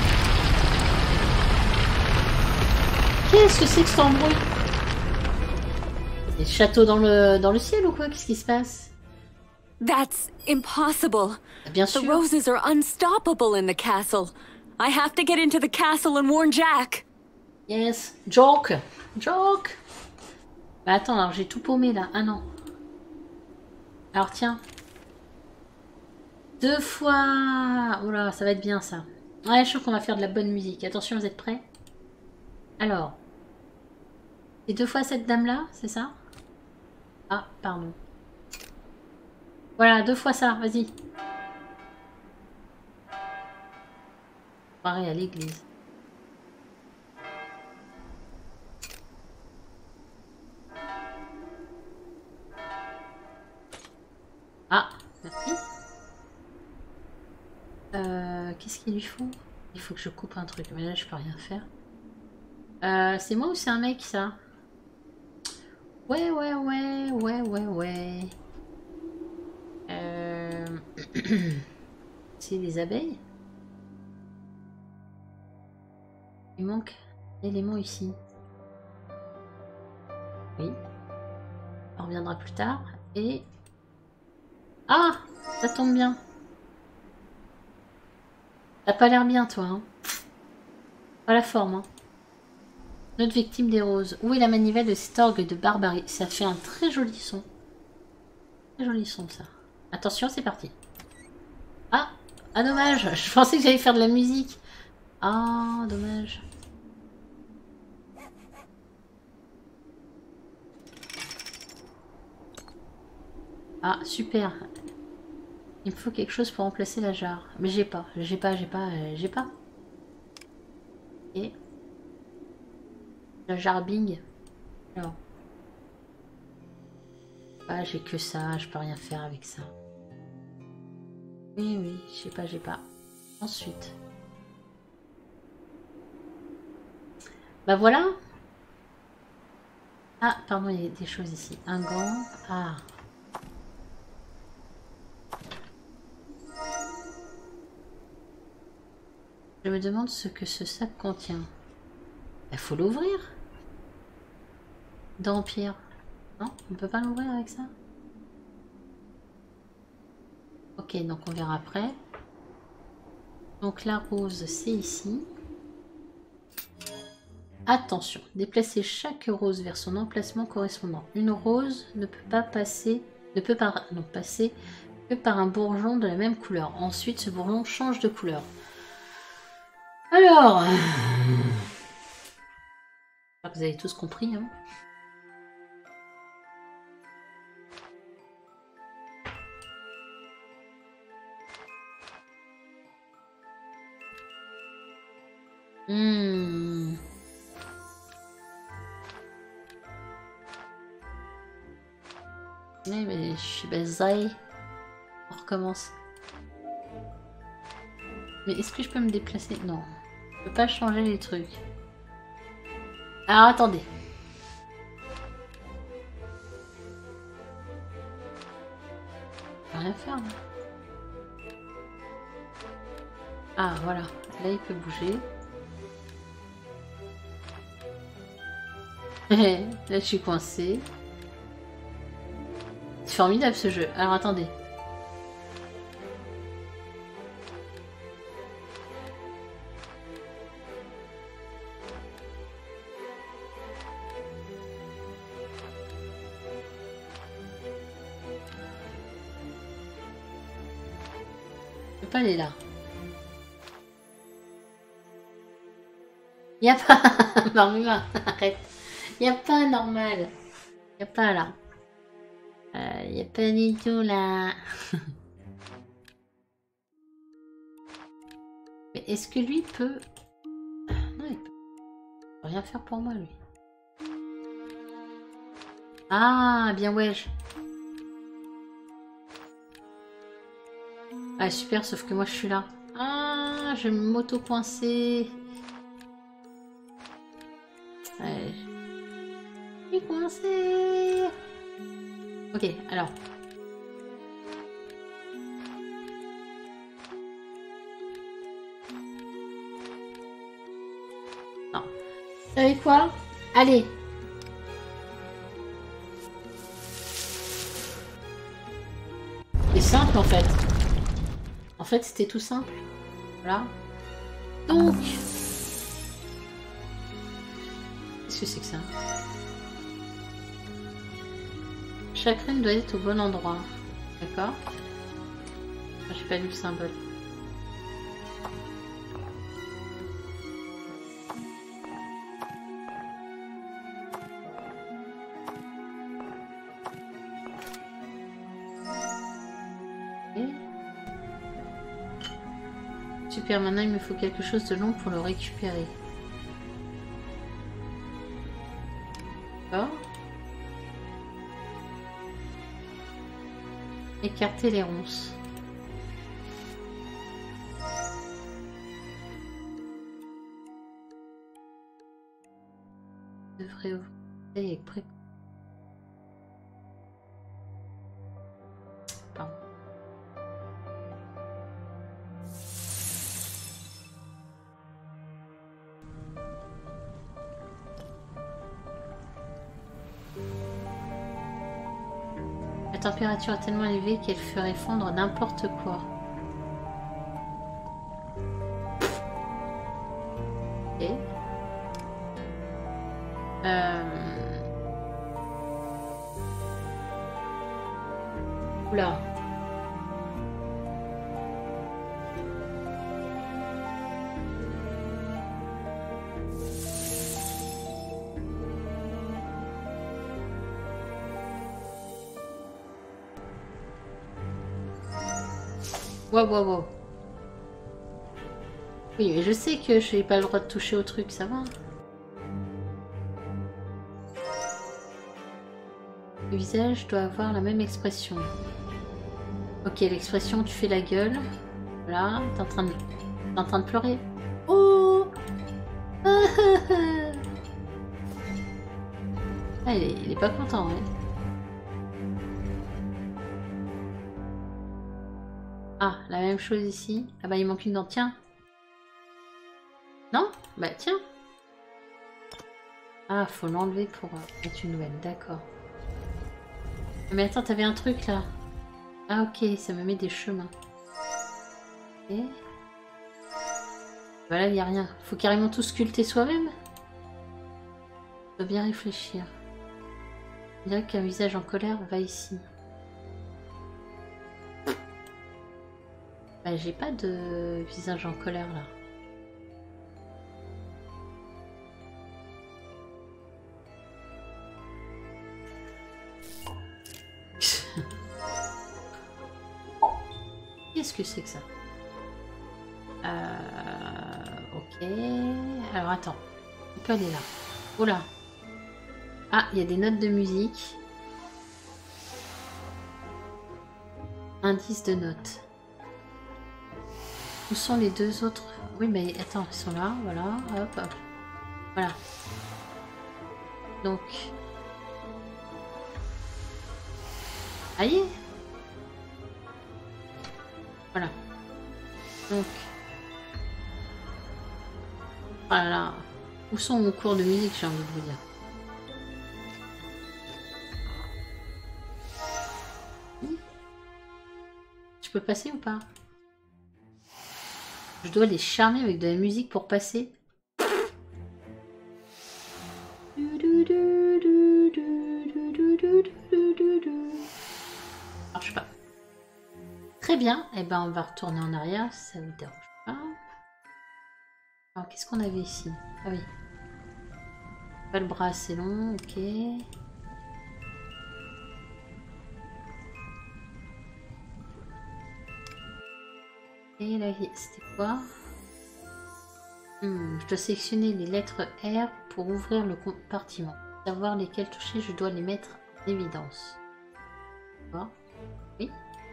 Speaker 1: Qu'est-ce que c'est que cet embrouille? C'est le château dans le ciel ou quoi? Qu'est-ce qui se passe?
Speaker 4: That's impossible.
Speaker 1: Bien sûr.
Speaker 4: The roses are unstoppable in the castle. I have to get into the castle and warn Jack.
Speaker 1: Yes, joke, joke. Bah attends, alors j'ai tout paumé là. Ah non. Alors tiens. 2 fois. Oula, ça va être bien ça. Ouais, je trouve qu'on va faire de la bonne musique. Attention, vous êtes prêts? Alors. Et 2 fois cette dame-là, c'est ça? Ah, pardon. Voilà, 2 fois ça, vas-y. Pareil à l'église. Ah, merci. Qu'est-ce qu'il lui faut? Il faut que je coupe un truc, mais là je peux rien faire. C'est moi ou c'est un mec ça? Ouais. C'est des abeilles? Il manque un élément ici. Oui. On reviendra plus tard. Et... Ah! Ça tombe bien. T'as pas l'air bien, toi. Hein. Pas la forme. Hein. Notre victime des roses. Où est la manivelle de cet orgue de barbarie? Ça fait un très joli son. Très joli son, ça. Attention, c'est parti. Ah! Ah, dommage. Je pensais que j'allais faire de la musique. Ah, dommage. Ah, super. Il me faut quelque chose pour remplacer la jarre. Mais j'ai pas. Et... la jarre Bing. Alors. Ah, j'ai que ça. Je peux rien faire avec ça. Oui. J'ai pas. Ensuite. Bah voilà. Ah, pardon, il y a des choses ici. Un gant. Ah. Je me demande ce que ce sac contient. Il faut l'ouvrir. D'Empire. Non, on ne peut pas l'ouvrir avec ça. Ok, donc on verra après. Donc la rose, c'est ici. Attention, déplacez chaque rose vers son emplacement correspondant. Une rose ne peut pas passer, passer que par un bourgeon de la même couleur. Ensuite, ce bourgeon change de couleur. Alors, vous avez tous compris, hein. Oui, mais je suis baisée. On recommence. Mais est-ce que je peux me déplacer? Non. Je peux pas changer les trucs. Alors attendez. Je peux rien faire là. Ah voilà. Là il peut bouger. Là je suis coincée. C'est formidable ce jeu. Alors attendez. Je peux pas aller là. Y a pas... Marmuma, arrête. Y a pas normal. Y a pas là. Y a pas du tout là. Mais est-ce que lui peut... Non, il peut rien faire pour moi lui. Ah, bien wesh. Ah super, sauf que moi je suis là. Ah, je vais m'auto-coincer. Ouais. Je suis coincée. Ok, alors. Non. Vous savez quoi? Allez. C'est simple en fait. En fait, c'était tout simple. Voilà. Donc. Qu'est-ce que c'est que ça? Chaque reine doit être au bon endroit. D'accord. J'ai pas lu le symbole. Super, maintenant il me faut quelque chose de long pour le récupérer. D'accord. Écarter les ronces. Je devrais ouvrir avec précaution. Pardon. La température est tellement élevée qu'elle ferait fondre n'importe quoi. Ok. Oula. Wow. Oui, mais je sais que je n'ai pas le droit de toucher au truc, ça va. Le visage doit avoir la même expression. Ok, l'expression tu fais la gueule. Voilà, t'es en train de pleurer. Oh ah, il est pas content, ouais. Ah, la même chose ici. Ah bah il manque une dent, tiens. Non? Bah tiens. Ah, faut l'enlever pour mettre une nouvelle, d'accord. Mais attends, t'avais un truc là. Ah ok, ça me met des chemins. Et... voilà, il n'y a rien. Faut carrément tout sculpter soi-même. Faut bien réfléchir. On dirait qu'un visage en colère va ici. Bah, j'ai pas de visage en colère là. Qu'est-ce que c'est que ça? Ok. Alors attends. On peut aller là. Oh là. Ah, il y a des notes de musique. Indice de notes. Où sont les deux autres? Oui, mais attends, ils sont là. Voilà. Hop, hop. Voilà. Donc. Aïe. Voilà. Donc. Voilà. Où sont mon cours de musique, j'ai envie de vous dire. Je peux passer ou pas? Je dois les charmer avec de la musique pour passer. Marche pas. Très bien. Et ben on va retourner en arrière si ça vous dérange pas. Alors qu'est-ce qu'on avait ici? Ah oui. Pas le bras assez long, ok. Et là, c'était quoi? Je dois sélectionner les lettres R pour ouvrir le compartiment. Savoir lesquelles toucher, je dois les mettre en évidence. D'accord. Oui.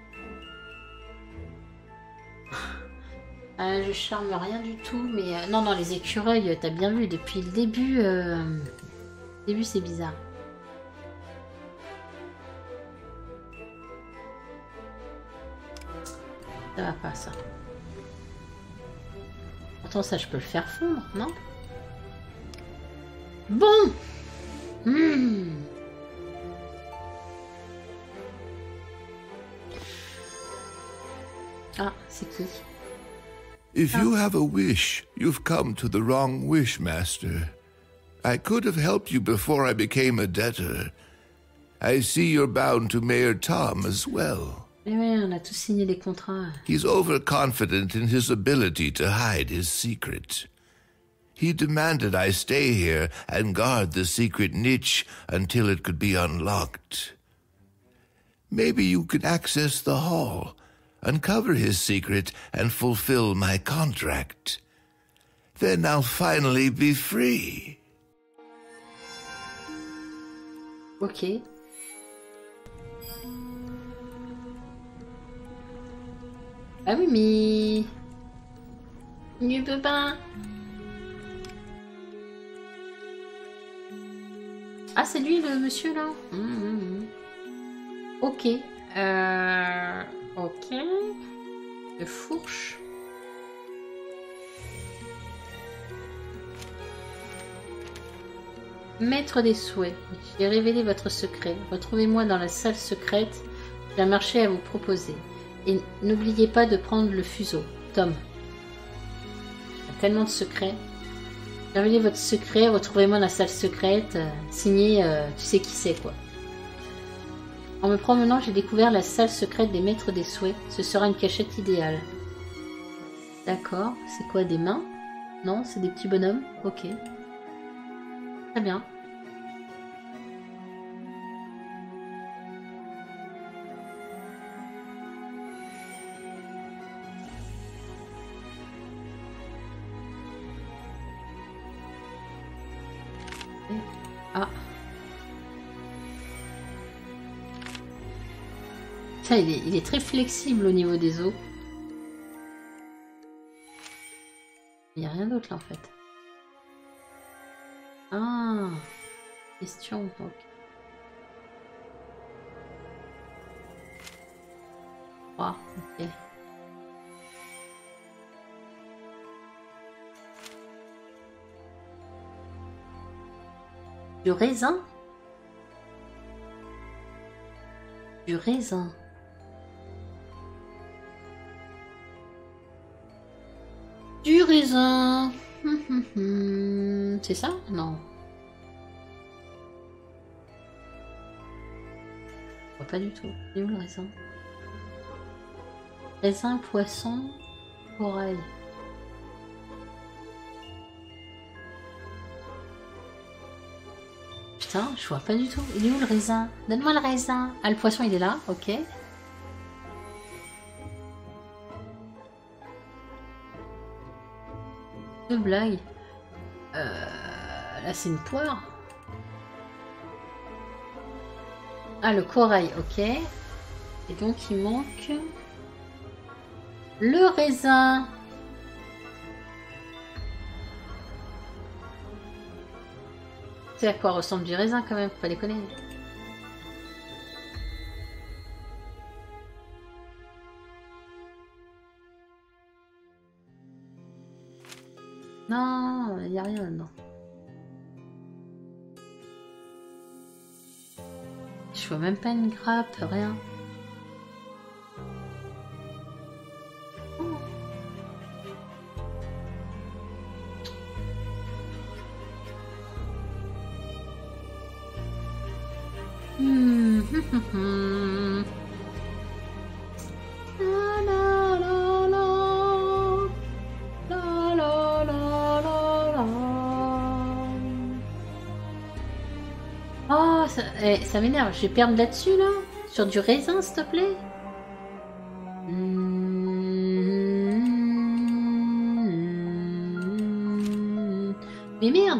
Speaker 1: Je charme rien du tout, mais... non, les écureuils, t'as bien vu, depuis le début... c'est bizarre. Ça va pas, ça. Pourtant, ça, je peux le faire fondre, non? Bon. Ah, c'est qui?
Speaker 8: If you have a wish, you've come to the wrong wish, Master. I could have helped you before I became a debtor. I see you're bound to Mayor Tom as well.
Speaker 1: Mais oui, on a tous signé les contrats.
Speaker 8: He's overconfident in his ability to hide his secret. He demanded I stay here and guard the secret niche until it could be unlocked. Maybe you could access the hall, uncover his secret, and fulfill my contract. Then I'll finally be free.
Speaker 1: Ok. Ah oui, mais... Il peut pas. Ah, c'est lui le monsieur là. Ok. Ok. De fourche. Maître des souhaits, j'ai révélé votre secret. Retrouvez-moi dans la salle secrète. J'ai un marché à vous proposer. Et n'oubliez pas de prendre le fuseau. Tom. Il y a tellement de secrets. Révélez votre secret, retrouvez-moi dans la salle secrète. Signé, tu sais qui c'est quoi. En me promenant, j'ai découvert la salle secrète des maîtres des souhaits. Ce sera une cachette idéale. D'accord. C'est quoi, des mains? Non, c'est des petits bonhommes. Ok. Très bien. Ah. Ça, il est très flexible au niveau des os. Il n'y a rien d'autre là en fait. Ah, question. Donc. Ah, ok. Du raisin? Du raisin. Du raisin. C'est ça? Non. Je vois pas du tout. Il est où le raisin? Raisin, poisson, corail. Putain, je vois pas du tout. Il est où le raisin? Donne-moi le raisin. Ah, le poisson, il est là. Ok. Deux blagues. Là, c'est une poire. Ah, le corail, ok. Et donc, il manque... le raisin. C'est à quoi ressemble du raisin, quand même, faut pas déconner. Non, il n'y a rien là-dedans. Je vois même pas une grappe, rien. Oh, ça m'énerve. Je vais perdre là-dessus, là. Sur du raisin, s'il te plaît. Mais merde.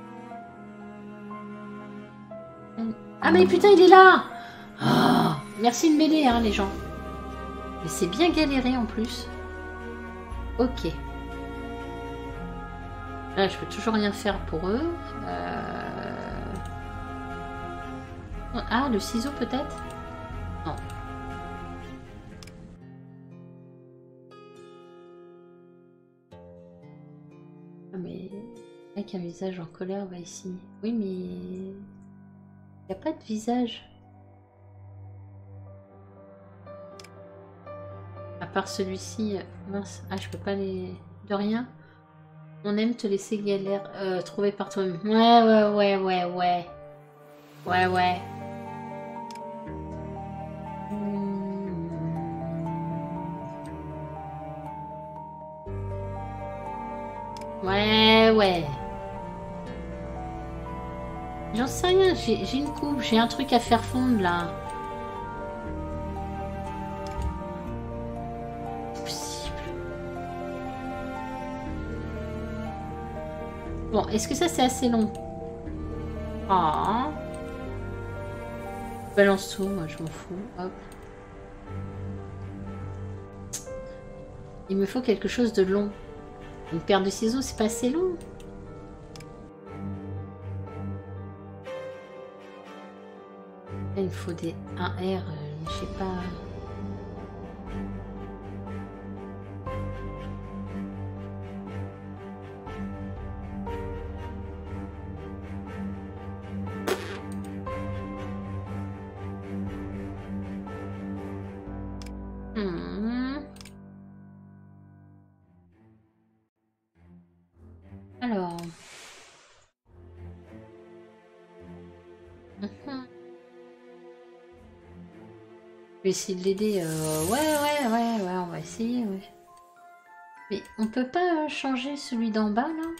Speaker 1: Ah mais putain, il est là. Oh, merci de m'aider, hein, les gens. Mais c'est bien galéré en plus. Ok. Là, je peux toujours rien faire pour eux. Ah, le ciseau peut-être? Non. Ah, mais... avec un visage en colère, va ici. Oui, mais... il n'y a pas de visage. À part celui-ci... mince. Ah, je peux pas les... de rien. On aime te laisser galère. Trouver par toi-même. Ouais. Ouais. Ouais, ouais. J'en sais rien, j'ai une coupe, j'ai un truc à faire fondre là. C'est possible. Bon, est-ce que ça c'est assez long? Ah. Balance tout, moi je m'en fous. Hop. Il me faut quelque chose de long. Une paire de ciseaux, c'est pas assez long. Là, il me faut un R, je sais pas. Alors. Je vais essayer de l'aider. Ouais, on va essayer, oui. Mais on peut pas changer celui d'en bas, là?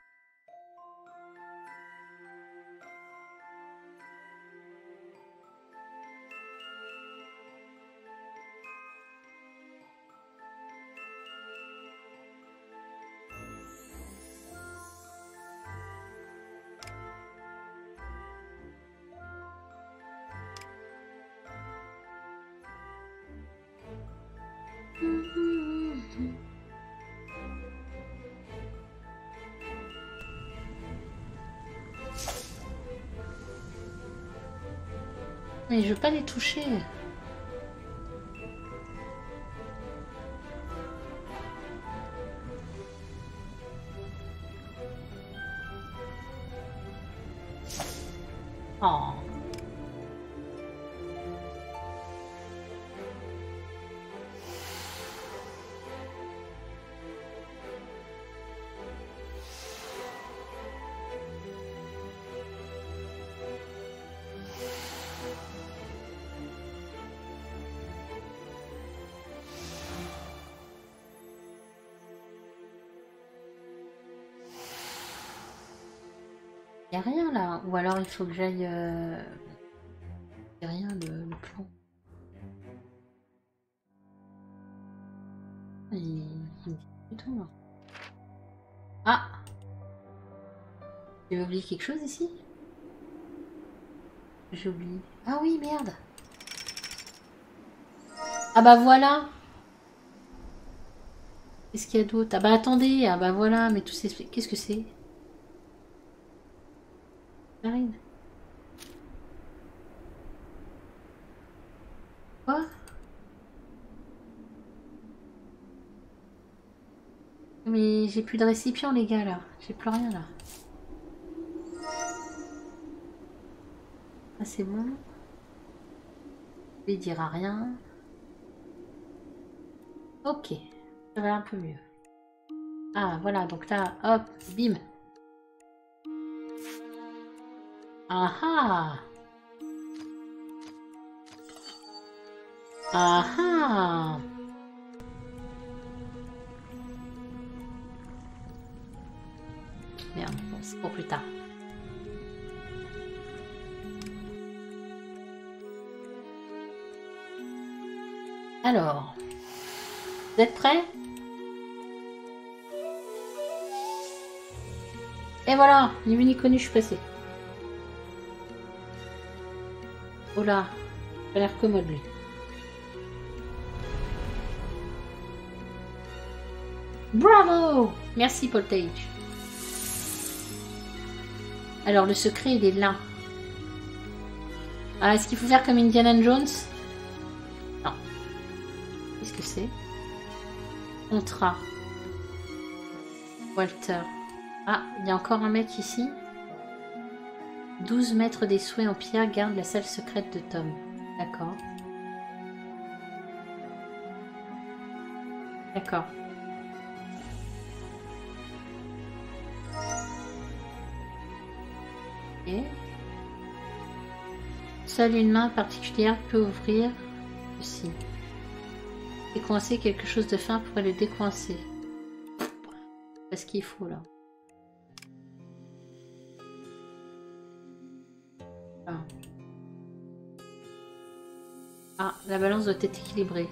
Speaker 1: Mais je veux pas les toucher. Oh. Y a rien là, ou alors il faut que j'aille. Y a rien le plan. Il me dit du tout là. Ah! J'ai oublié quelque chose ici? J'ai oublié. Ah oui, merde! Ah bah voilà! Qu'est-ce qu'il y a d'autre? Ah bah attendez! Ah bah voilà, mais tous ces. Qu'est-ce que c'est? Marine. Quoi? Mais j'ai plus de récipient les gars là. J'ai plus rien là. Ah c'est bon. Il dira rien. Ok. Ça va un peu mieux. Ah voilà, donc là, hop, bim. Ah ah. Ah ah. Merde, bon, c'est pour plus tard. Alors, vous êtes prêts? Et voilà, ni vu ni connu, je suis passée. Oh là, il a l'air commode lui. Bravo! Merci Paul Tage. Alors le secret il est là. Ah, est-ce qu'il faut faire comme Indiana Jones? Non. Qu'est-ce que c'est? Contrat. Walter. Ah, il y a encore un mec ici. 12 mètres des souhaits en pierre gardent la salle secrète de Tom. D'accord. D'accord. Ok. Seule une main particulière peut ouvrir ceci. Décoincer quelque chose de fin pourrait le décoincer. C'est ce qu'il faut là. Ah. Ah, la balance doit être équilibrée.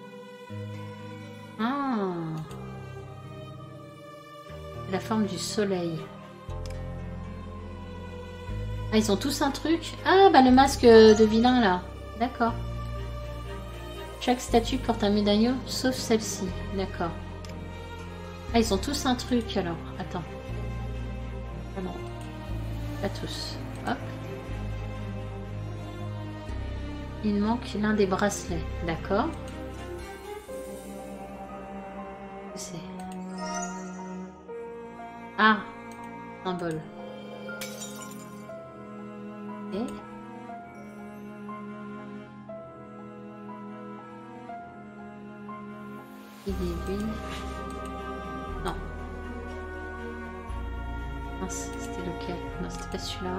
Speaker 1: Ah. La forme du soleil. Ah, ils ont tous un truc. Ah, bah le masque de vilain là. D'accord. Chaque statue porte un médaillon, sauf celle-ci. D'accord. Ah, ils ont tous un truc alors. Attends. Ah non. Pas tous. Hop. Il manque l'un des bracelets. D'accord. C'est... Ah. Symbole. Ok. Il est lui. Non. Mince, c'était lequel? Non, c'était pas celui-là.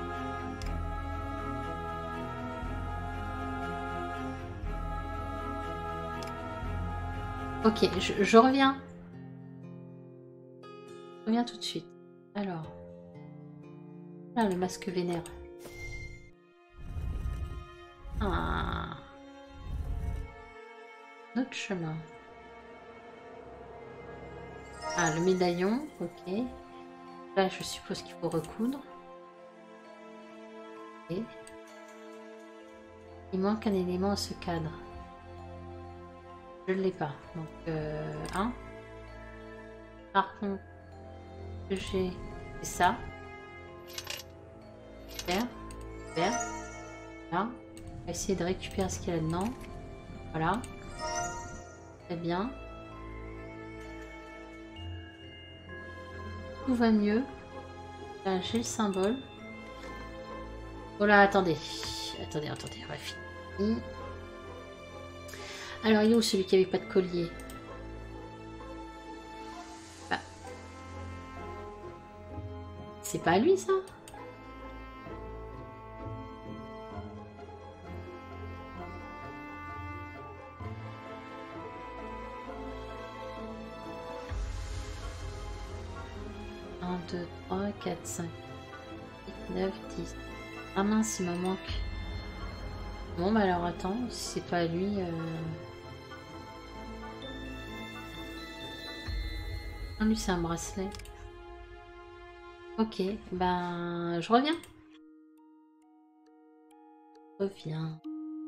Speaker 1: Ok, je reviens. Je reviens tout de suite. Alors. Ah, le masque vénère. Ah. Notre chemin. Ah, le médaillon, ok. Là, je suppose qu'il faut recoudre. Ok. Il manque un élément à ce cadre. Je ne l'ai pas. Donc, un. Par contre, j'ai ça. Super. Super. Là. On va essayer de récupérer ce qu'il y a dedans. Voilà. Très bien. Tout va mieux. Là, j'ai le symbole. Oh là, attendez. Attendez, on va finir. Alors, il est où celui qui avait pas de collier? Bah. C'est pas lui, ça? Un, 2, 3, 4, 5, 8, 9, 10. Ah mince, il me manque. Bon, bah alors attends, si c'est pas lui... Ah, lui, c'est un bracelet. Ok, ben... Je reviens. Reviens.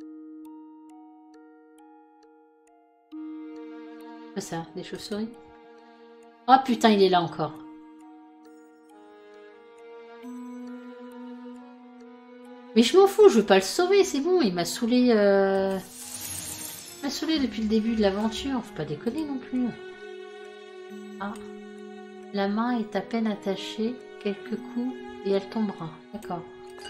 Speaker 1: Quoi ça? Des chauves-souris? Oh putain, il est là encore. Mais je m'en fous, je veux pas le sauver, c'est bon, il m'a saoulé... Il m'a saoulé depuis le début de l'aventure, faut pas déconner non plus. Ah. La main est à peine attachée, quelques coups et elle tombera. D'accord.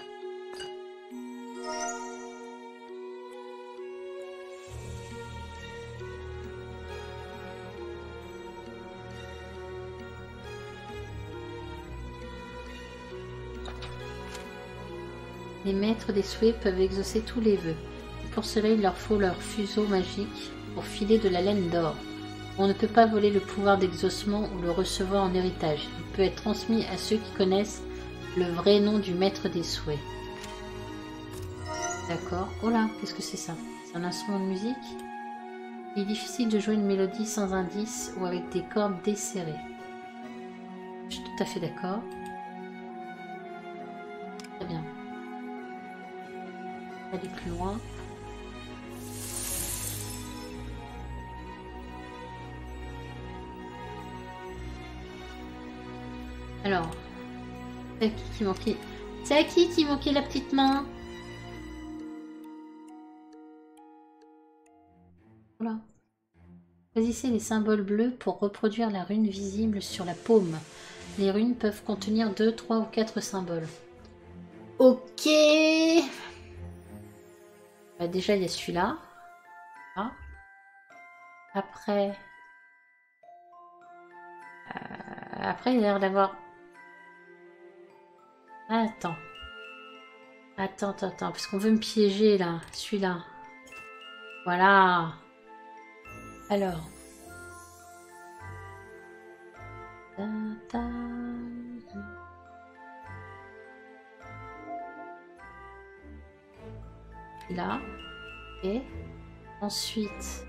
Speaker 1: Les maîtres des souhaits peuvent exaucer tous les vœux. Pour cela, il leur faut leur fuseau magique pour filer de la laine d'or. On ne peut pas voler le pouvoir d'exaucement ou le recevoir en héritage. Il peut être transmis à ceux qui connaissent le vrai nom du maître des souhaits. D'accord. Oh là, qu'est-ce que c'est ça? C'est un instrument de musique? Il est difficile de jouer une mélodie sans indice ou avec des cordes desserrées. Je suis tout à fait d'accord. Très bien. Aller plus loin. Alors, c'est à qui qui manquait? C'est à qui manquait la petite main? Voilà. Choisissez les symboles bleus pour reproduire la rune visible sur la paume. Les runes peuvent contenir 2, 3 ou 4 symboles. Ok. Bah déjà, il y a celui-là. Ah. Après... Après, il a l'air d'avoir... Attends. Attends, parce qu'on veut me piéger, là. Celui-là. Voilà. Alors. Là. Et ensuite...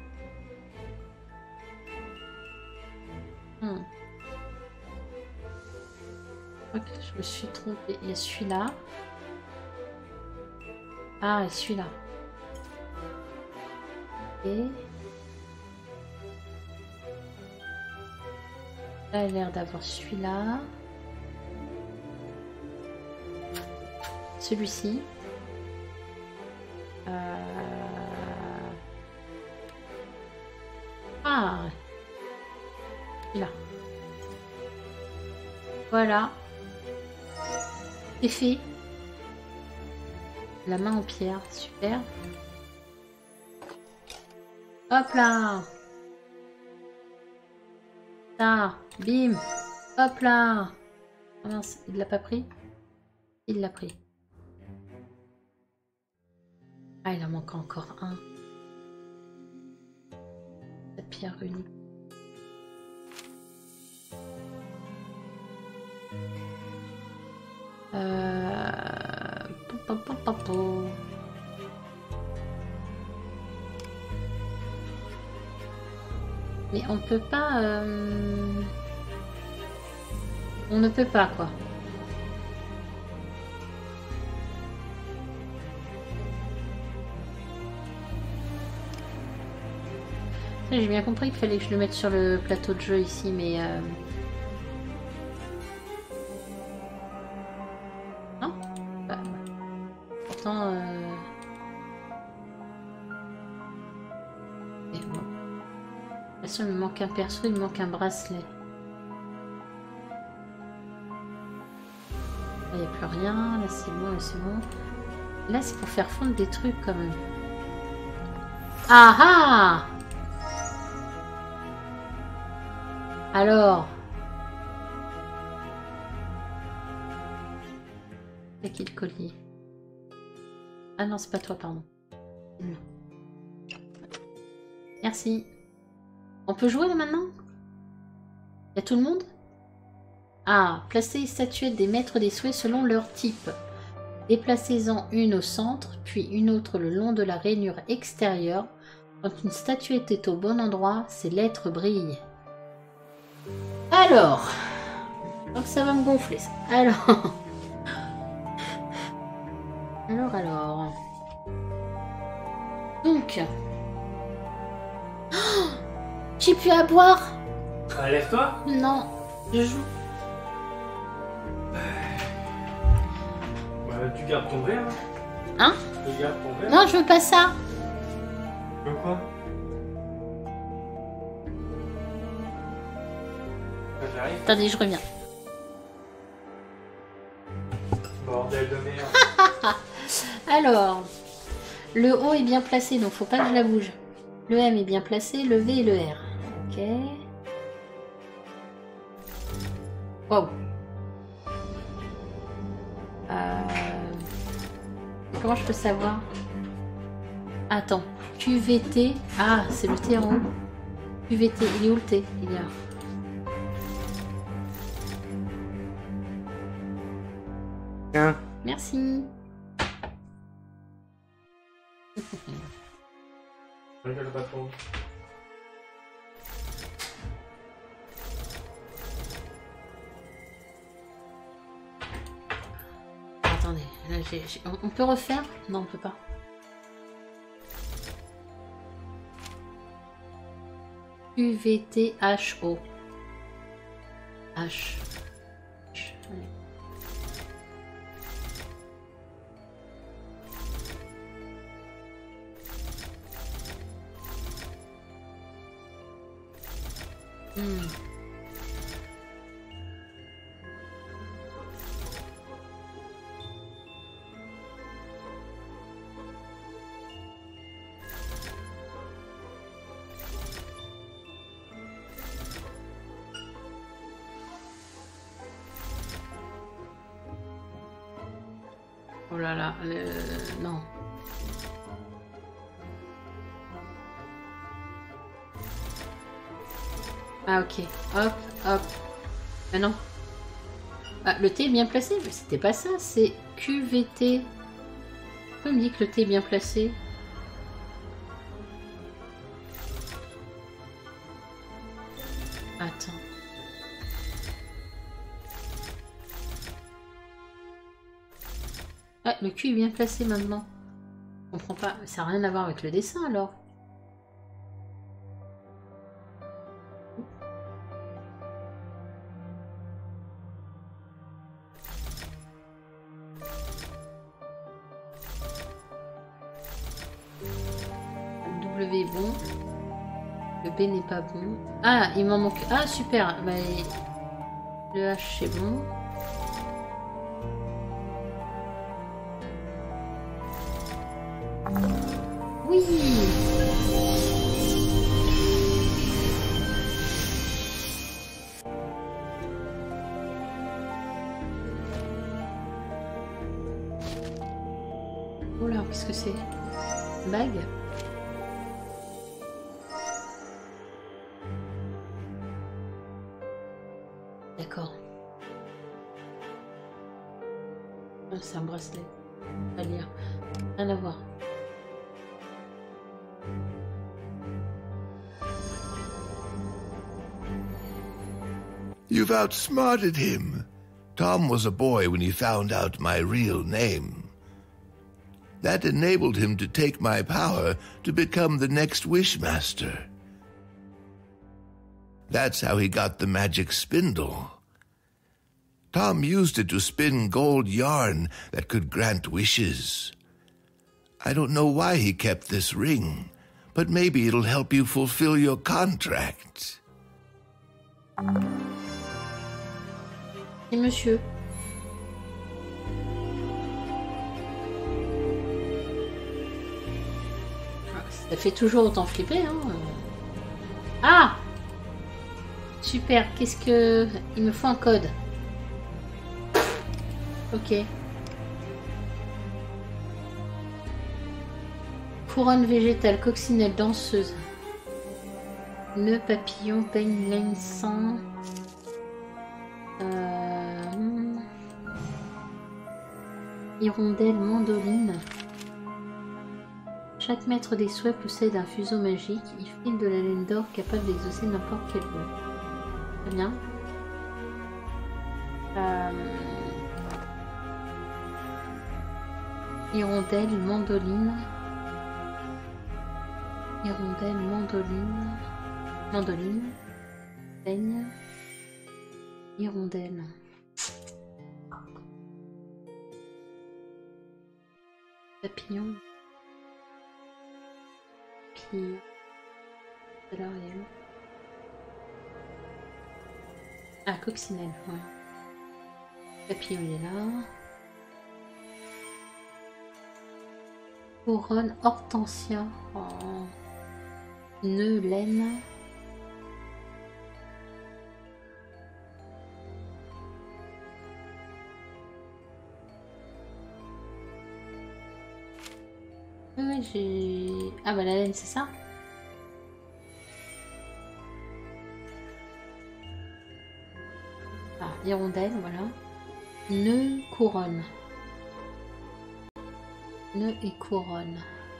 Speaker 1: Ok, je me suis trompée. Il y a celui-là. Ah, et celui-là. Et... Là, il a l'air d'avoir celui-là. Celui-ci. Ah, là. Voilà. C'est fait. La main en pierre, super. Hop là. Ça, bim. Hop là. Oh mince, il l'a pas pris? Il l'a pris. Ah, il en manque encore un. La pierre unique. Mais on peut pas... On ne peut pas, quoi. J'ai bien compris qu'il fallait que je le mette sur le plateau de jeu ici, mais... Non, bah, pourtant... Et bon. De toute façon, il me manque un perso, il me manque un bracelet. Là, il n'y a plus rien. Là, c'est bon, c'est bon. Là, c'est pour faire fondre des trucs, quand même. Ah ah! Alors, c'est qui le collier? Ah non, c'est pas toi, pardon. Non. Merci. On peut jouer là maintenant? Y a tout le monde? Ah, placez les statuettes des maîtres des souhaits selon leur type. Déplacez-en une au centre, puis une autre le long de la rainure extérieure. Quand une statuette est au bon endroit, ses lettres brillent. Alors, donc ça va me gonfler ça. Alors, donc, oh, j'ai plus à boire.
Speaker 9: Lève-toi.
Speaker 1: Non, je joue.
Speaker 9: Tu gardes ton verre.
Speaker 1: Hein?
Speaker 9: Tu gardes ton verre.
Speaker 1: Non, je veux pas ça.
Speaker 9: Tu veux quoi?
Speaker 1: Attendez, je reviens.
Speaker 9: Bordel de merde.
Speaker 1: Alors, le O est bien placé, donc faut pas que je la bouge. Le M est bien placé, le V et le R. Ok. Wow. Comment je peux savoir? Attends. QVT. Ah, c'est le T en haut. QVT. Il est où le T? Il est là.
Speaker 9: Tiens.
Speaker 1: Merci.
Speaker 9: Regarde le patron.
Speaker 1: Attendez, là, on peut refaire? Non, on peut pas. QVTHO. H. Allez. Oh là là, non. Ah ok, hop, hop. Ah non. Ah, le T est bien placé, mais c'était pas ça, c'est QVT. Pourquoi il me dit que le thé est bien placé? Attends. Ouais, le cul est bien placé maintenant. Je comprends pas. Ça n'a rien à voir avec le dessin alors. Le W est bon. Le B n'est pas bon. Ah, il m'en manque. Ah, super. Bah, le H c'est bon. Oui. Oh là, qu'est-ce que c'est? Bague? D'accord. Ah, c'est un bracelet. À lire. Rien à voir.
Speaker 8: You've outsmarted him. Tom was a boy when he found out my real name. That enabled him to take my power to become the next Wishmaster. That's how he got the magic spindle. Tom used it to spin gold yarn that could grant wishes. I don't know why he kept this ring, but maybe it'll help you fulfill your contract.
Speaker 1: Et monsieur. Ça fait toujours autant flipper, hein. Ah! Super, qu'est-ce que... Il me faut un code. Ok. Couronne végétale, coccinelle, danseuse. Nœud, papillon, peigne, laine, sang. Hirondelle, mandoline. Chaque maître des souhaits possède un fuseau magique. Il file de la laine d'or capable d'exaucer n'importe quel vœu. Très bien. Hirondelle, mandoline. Hirondelle, mandoline. Mandoline. Peigne. Hirondelle. Papillon. Puis... salarié. Ah, coccinelle, ouais. Papillon, il est là. Couronne, hortensia. Oh. Nœud, laine. Ouais, j'ai... Ah bah la laine, c'est ça? Ah, hirondelle, voilà. Nœud, couronne. Nœud et couronne.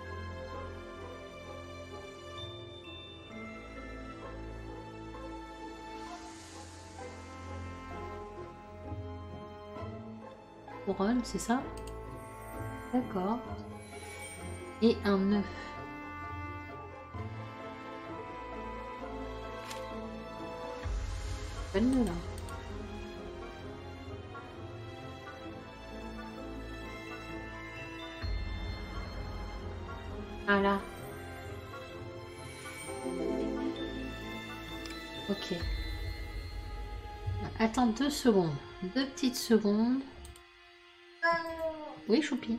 Speaker 1: Couronne, c'est ça? D'accord. Et un nœud. Pas le nœud là. Voilà. Ok. Attends 2 secondes. 2 petites secondes. Oui, Choupi.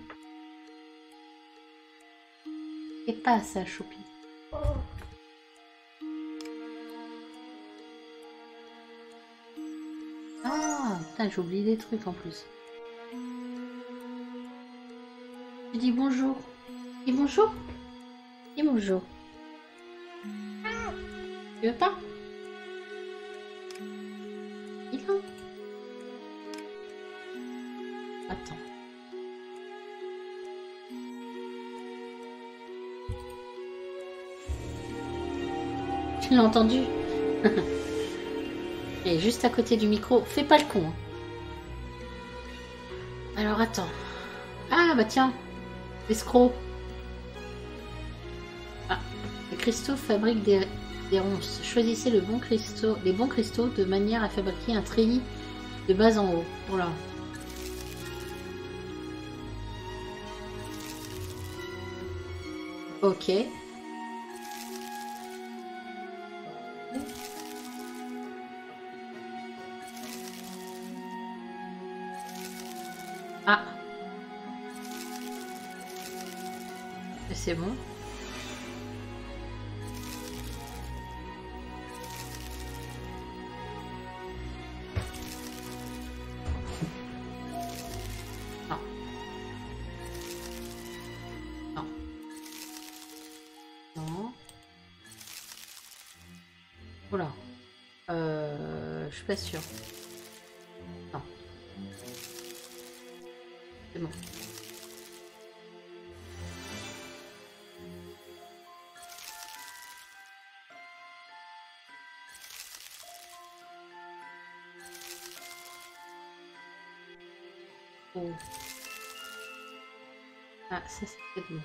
Speaker 1: Et pas ça, Choupi. Ah, putain, j'ai oublié des trucs en plus. Tu dis bonjour. Dis bonjour. Dis bonjour. Tu veux pas? Dis non. Attends. Tu l'as entendu? Et juste à côté du micro, fais pas le con. Hein. Alors attends. Ah bah tiens, l'escroc. Ah, les cristaux fabriquent des ronces. Choisissez les bons cristaux de manière à fabriquer un treillis de bas en haut. Voilà. Ok. Ah. C'est bon. Non. Non. Non. Oula. Je suis pas sûre. Non. C'est bon. Oh. Ah, ça c'est bon.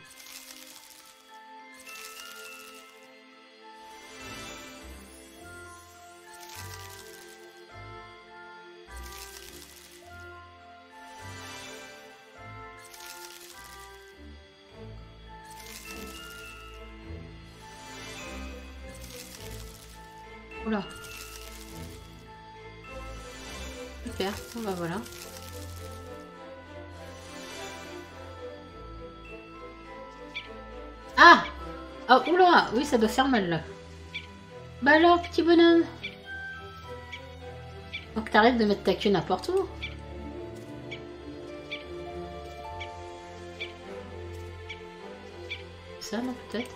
Speaker 1: Oula. Super, bon bah voilà. Ah! Oh, oula! Oui, ça doit faire mal là. Bah alors, petit bonhomme. Faut que t'arrêtes de mettre ta queue n'importe où. Ça, non, peut-être?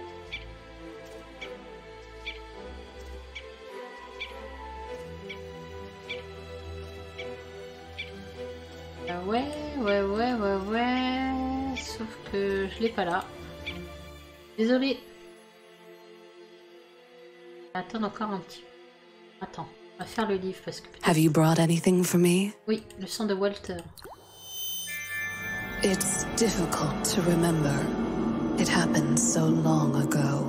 Speaker 1: Ouais. Sauf que je l'ai pas là. Désolée. Attends encore un petit. Attends, on va faire le livre parce que.
Speaker 6: Have you brought anything for me?
Speaker 1: Oui, le sang de Walter.
Speaker 6: It's difficult to remember. It happened so long ago.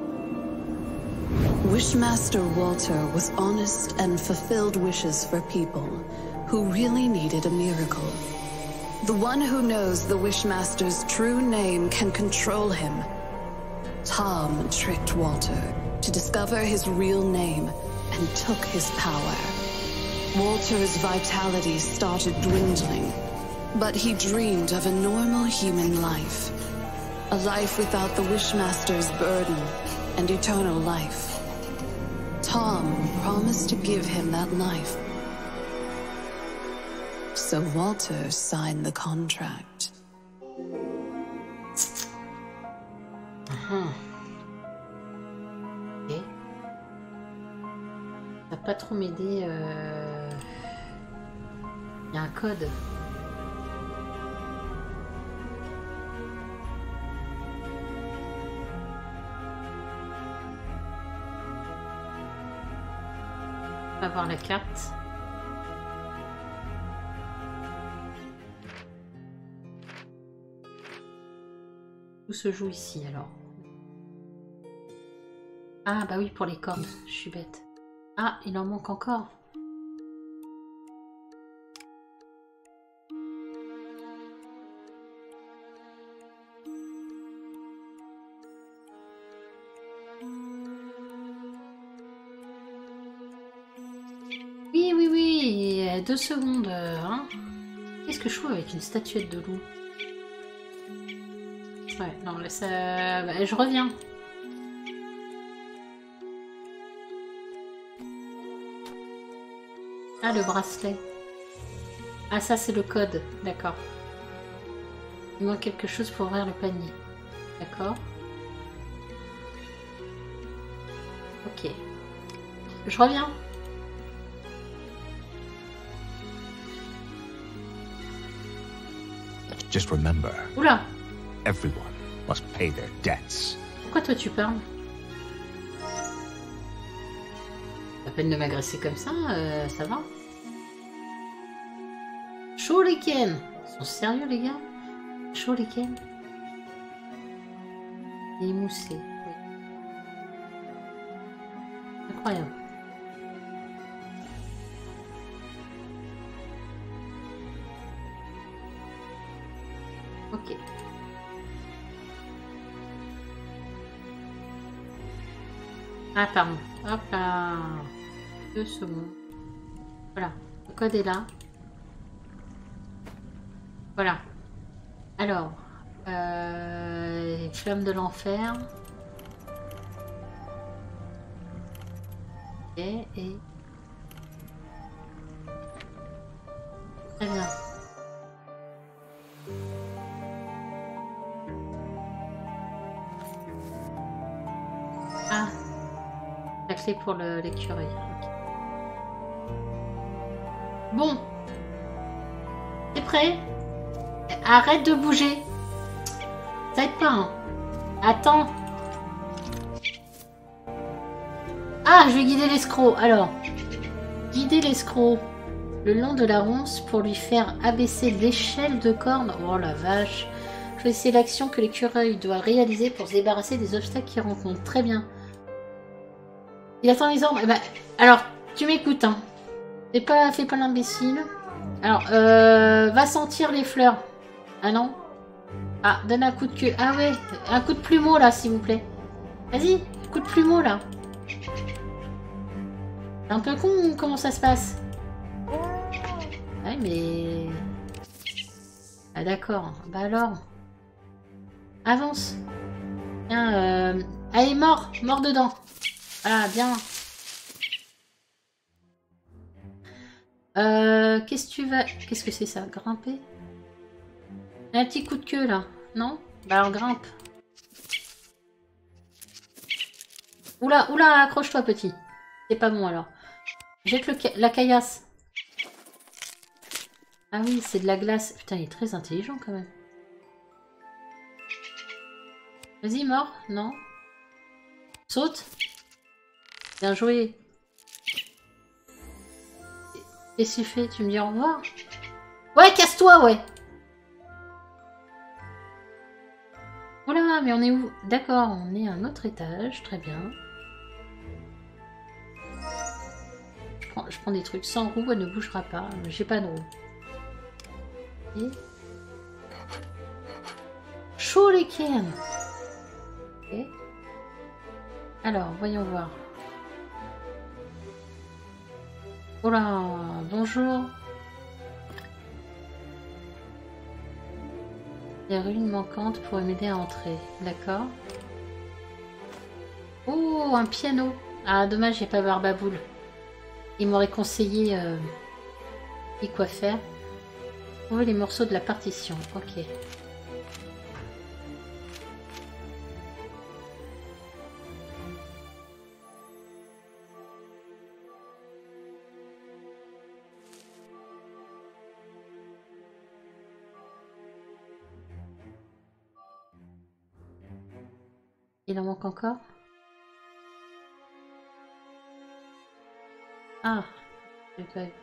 Speaker 6: Wishmaster Walter was honest and fulfilled wishes for people who really needed a miracle. The one who knows the Wishmaster's true name can control him. Tom tricked Walter to discover his real name and took his power. Walter's vitality started dwindling, but he dreamed of a normal human life. A life without the Wishmaster's burden and eternal life. Tom promised to give him that life. So Walter signed the contract.
Speaker 1: Ok. Ça va pas trop m'aider. Il y a un code. On va voir la carte. Tout se joue ici alors. Ah bah oui, pour les cordes, je suis bête. Ah, il en manque encore. Oui, 2 secondes. Hein. Qu'est-ce que je fous avec une statuette de loup? Ouais, non, là, ça... Bah, je reviens. Ah, le bracelet. Ah, ça, c'est le code. D'accord. Il manque quelque chose pour ouvrir le panier. D'accord. Ok. Je reviens.
Speaker 3: Just remember.
Speaker 1: Oula.
Speaker 3: Everyone must pay their debts.
Speaker 1: Pourquoi toi tu parles? Pas peine de m'agresser comme ça, ça va. Shuriken! Ils sont sérieux, les gars? Shuriken? Émoussé, oui. Incroyable. Ok. Ah, pardon. Hop là. 2 secondes. Voilà. Le code est là. Voilà. Alors. Flamme de l'enfer. Et... Très bien. Ah. La clé pour l'écureuil. Okay. Bon. T'es prêt? Arrête de bouger. Ça aide pas, hein. Attends. Ah, je vais guider l'escroc. Alors, guider l'escroc le long de la ronce pour lui faire abaisser l'échelle de corne. Oh la vache. Choisissez l'action que l'écureuil doit réaliser pour se débarrasser des obstacles qu'il rencontre. Très bien. Il attend les ordres. Eh ben, alors, tu m'écoutes, hein. Fais pas l'imbécile. Alors, va sentir les fleurs. Ah non? Ah, donne un coup de queue. Ah ouais, un coup de plumeau là, s'il vous plaît. Vas-y, coup de plumeau là. C'est un peu con comment ça se passe. Ouais, mais... Ah d'accord, bah alors. Avance. Tiens, allez, mort dedans. Ah, bien. Qu'est-ce que tu vas... Qu'est-ce que c'est ça? Grimper? Un petit coup de queue là, non? Bah alors grimpe. Oula, oula, accroche-toi petit. C'est pas bon alors. Jette la caillasse. Ah oui, c'est de la glace. Putain, il est très intelligent quand même. Vas-y, mort. Non. Saute. Bien joué. Qu'est-ce que tu fais? Tu me dis au revoir? Ouais, casse-toi, ouais. Voilà, mais on est où? D'accord, on est à un autre étage. Très bien. Je prends des trucs sans roue, elle ne bougera pas. J'ai pas de roue. Et... Shuriken. Ok. Alors, voyons voir. Oh là, bonjour. Les ruines manquantes pourraient m'aider à entrer. D'accord. Oh, un piano. Ah, dommage, j'ai pas Barbaboule. Il m'aurait conseillé quoi faire. Trouver les morceaux de la partition. Ok. Il en manque encore? Ah, j'ai pas vu.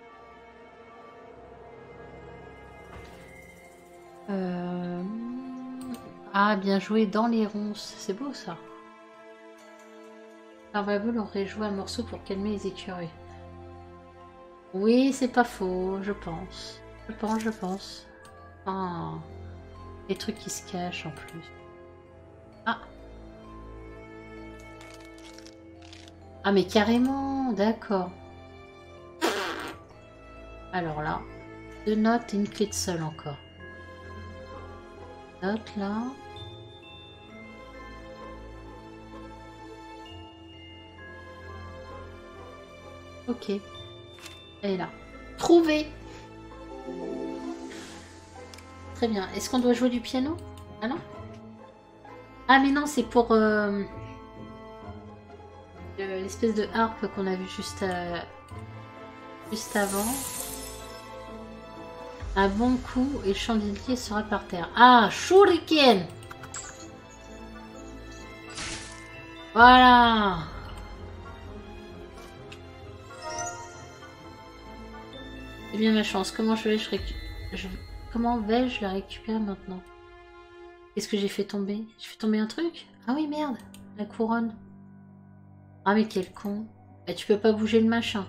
Speaker 1: Ah, bien joué dans les ronces. C'est beau ça. Barbaboule aurait joué un morceau pour calmer les écureuils. Oui, c'est pas faux, je pense. Je pense. Ah, les trucs qui se cachent en plus. Ah. Ah, mais carrément, d'accord. Alors là, 2 notes et une clé de sol encore. Note là. Ok. Elle est là. Trouvé. Très bien. Est-ce qu'on doit jouer du piano? Ah non? Ah mais non, c'est pour l'espèce de harpe qu'on a vu juste avant. Un bon coup et le chandelier sera par terre. Ah, Shuriken! Voilà! C'est bien ma chance. Comment comment vais-je la récupérer maintenant? Qu'est-ce que j'ai fait tomber? J'ai fait tomber un truc? Ah oui, merde. La couronne. Ah mais quel con. Et tu peux pas bouger le machin.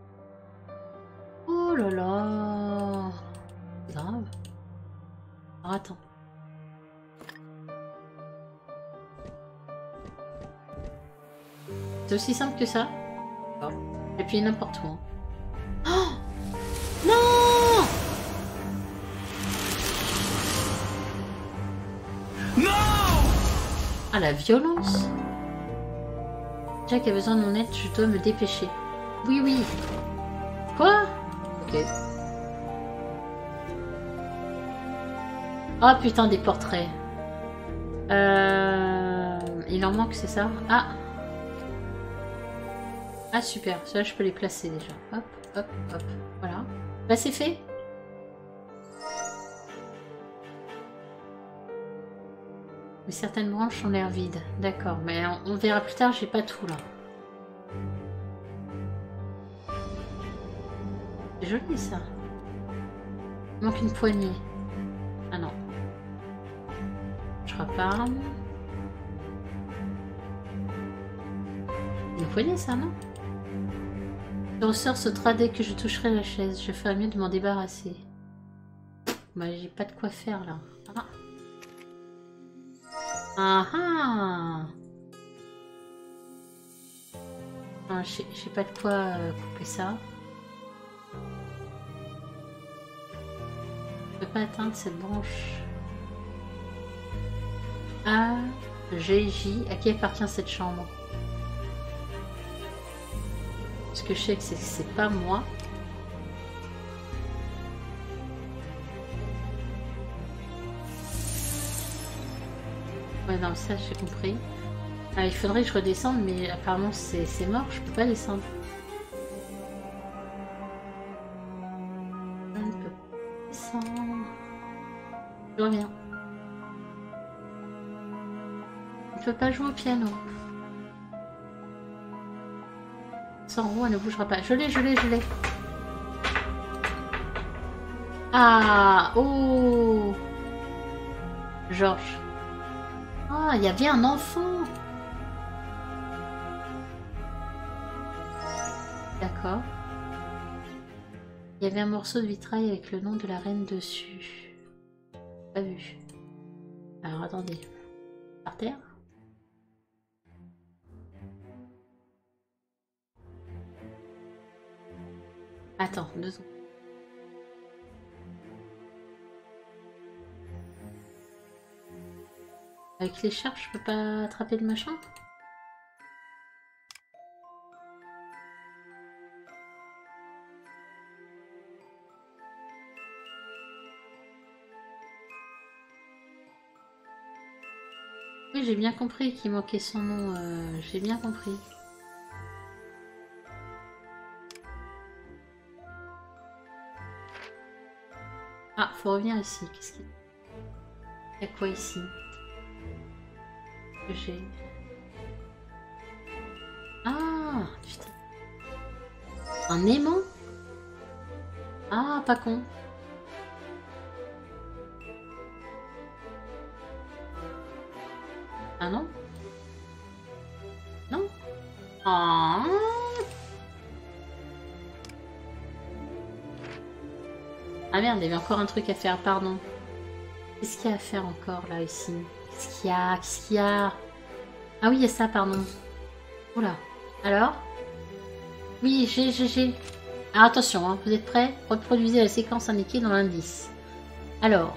Speaker 1: Oh là là. C'est grave. Alors attends. C'est aussi simple que ça. Et puis n'importe où. Oh non!
Speaker 7: Non!
Speaker 1: Ah la violence! Jack a besoin de mon aide, je dois me dépêcher. Oui, oui. Quoi? Ok. Oh putain, des portraits. Il en manque, c'est ça? Ah! Ah super, ça je peux les placer déjà. Hop, hop, hop. Voilà. Là c'est fait. Mais certaines branches ont l'air vides. D'accord, mais on verra plus tard, j'ai pas tout là. C'est joli ça. Il manque une poignée. Ah non. Je repars. Une poignée ça, non? Le ressort sautera dès que je toucherai la chaise. Je ferais mieux de m'en débarrasser. Bah j'ai pas de quoi faire là. Ah. Ah ah. Ah, j'ai pas de quoi couper ça. Je peux pas atteindre cette branche. A, G, J. À qui appartient cette chambre? Ce que je sais que c'est pas moi. Ouais, non, ça j'ai compris. Ah, il faudrait que je redescende, mais apparemment c'est mort, je peux pas descendre. Je ne peux pas descendre. Je reviens. On ne peut pas jouer au piano. Sans roue, elle ne bougera pas. Je l'ai. Ah, oh, Georges. Ah, il y avait un enfant. D'accord. Il y avait un morceau de vitrail avec le nom de la reine dessus. Pas vu. Alors attendez. Par terre. Attends, 2 secondes. Avec l'écharpe, je peux pas attraper le machin? Oui, j'ai bien compris qu'il manquait son nom. J'ai bien compris. Ah, faut revenir ici. Qu'est-ce qu'il y a quoi ici? J'ai... Ah, putain. Un aimant? Ah, pas con. Ah non? Non? Ah. Ah merde, il y avait encore un truc à faire, pardon. Qu'est-ce qu'il y a à faire encore là, ici? Qu'est-ce qu'il y a? Qu'est-ce qu'il y a? Ah oui, il y a ça, pardon. Oula. Alors? Oui, j'ai. Alors attention, hein, vous êtes prêts? Reproduisez la séquence indiquée dans l'indice. Alors.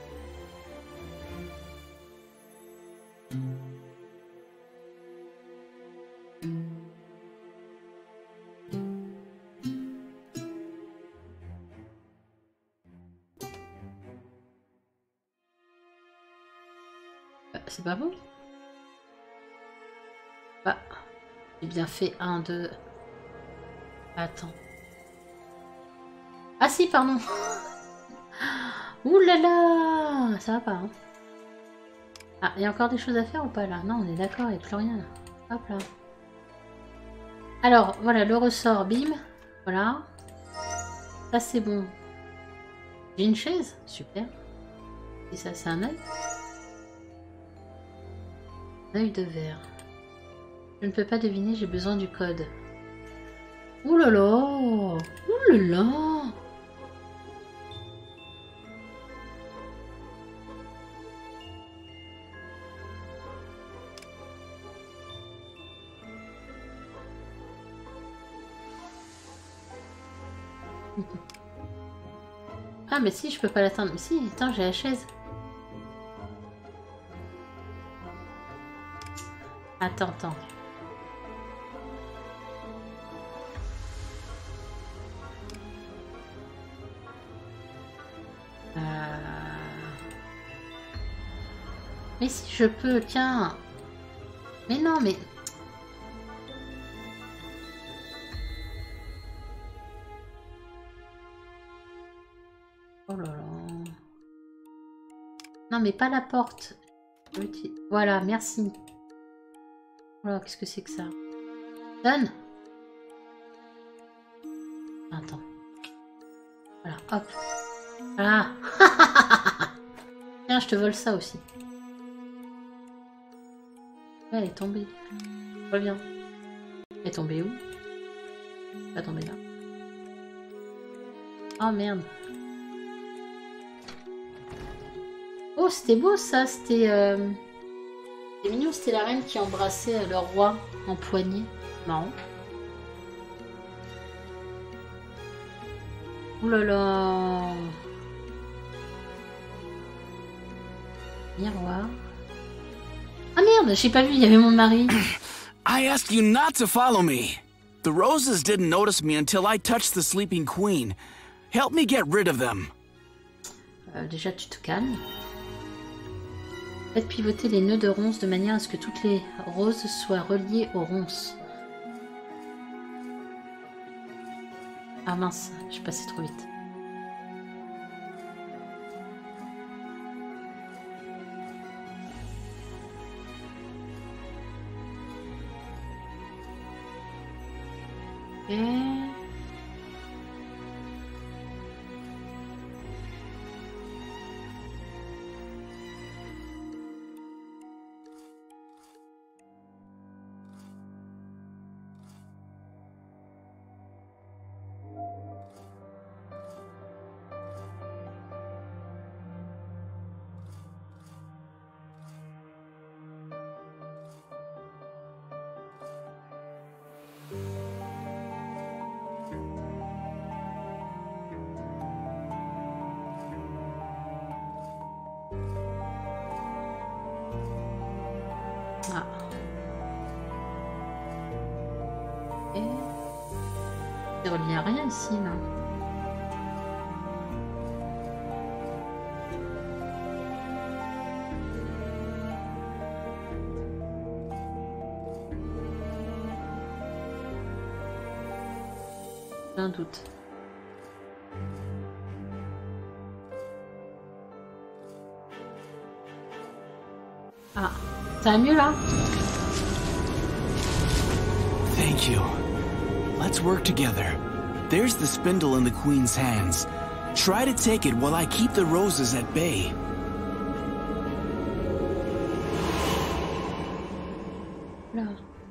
Speaker 1: C'est pas bon? Ah, j'ai bien fait 1, 2. Attends. Ah si, pardon. Ouh là là, ça va pas. Hein. Ah, il y a encore des choses à faire ou pas là? Non, on est d'accord, il n'y a plus rien là. Hop là. Alors, voilà, le ressort, bim. Voilà. Ça, c'est bon. J'ai une chaise. Super. Et ça, c'est un œil. Un œil de verre. Je ne peux pas deviner, j'ai besoin du code. Ouh là là! Ouh là là! Ah mais si, je peux pas l'atteindre. Mais si, attends, j'ai la chaise. Attends. Mais si je peux, tiens. Mais non, mais... Oh là là. Non, mais pas la porte. Voilà, merci. Voilà, qu'est-ce que c'est que ça? Donne. Attends. Voilà, hop. Voilà. Tiens, je te vole ça aussi. Elle est tombée. Reviens. Elle est tombée où? Elle est tombée là. Oh merde. Oh, c'était beau ça. C'était mignon. C'était la reine qui embrassait le roi en poignée. Marrant. Oh là là. Miroir. Ah merde, j'ai pas vu, il y avait mon mari.
Speaker 7: I asked you not to follow me. The roses didn't notice me until I touched the sleeping queen. Help me get rid of them.
Speaker 1: Déjà, tu te calmes. Faites pivoter les nœuds de ronces de manière à ce que toutes les roses soient reliées aux ronces. Ah mince, j'ai passé trop vite. Ah. Et... c'est relié à rien ici, là. J'ai un doute. Ah. Ça va mieux là?
Speaker 7: Thank you. Let's work together. There's the spindle in the queen's hands. Try to take it while I keep the roses at bay.
Speaker 1: Là.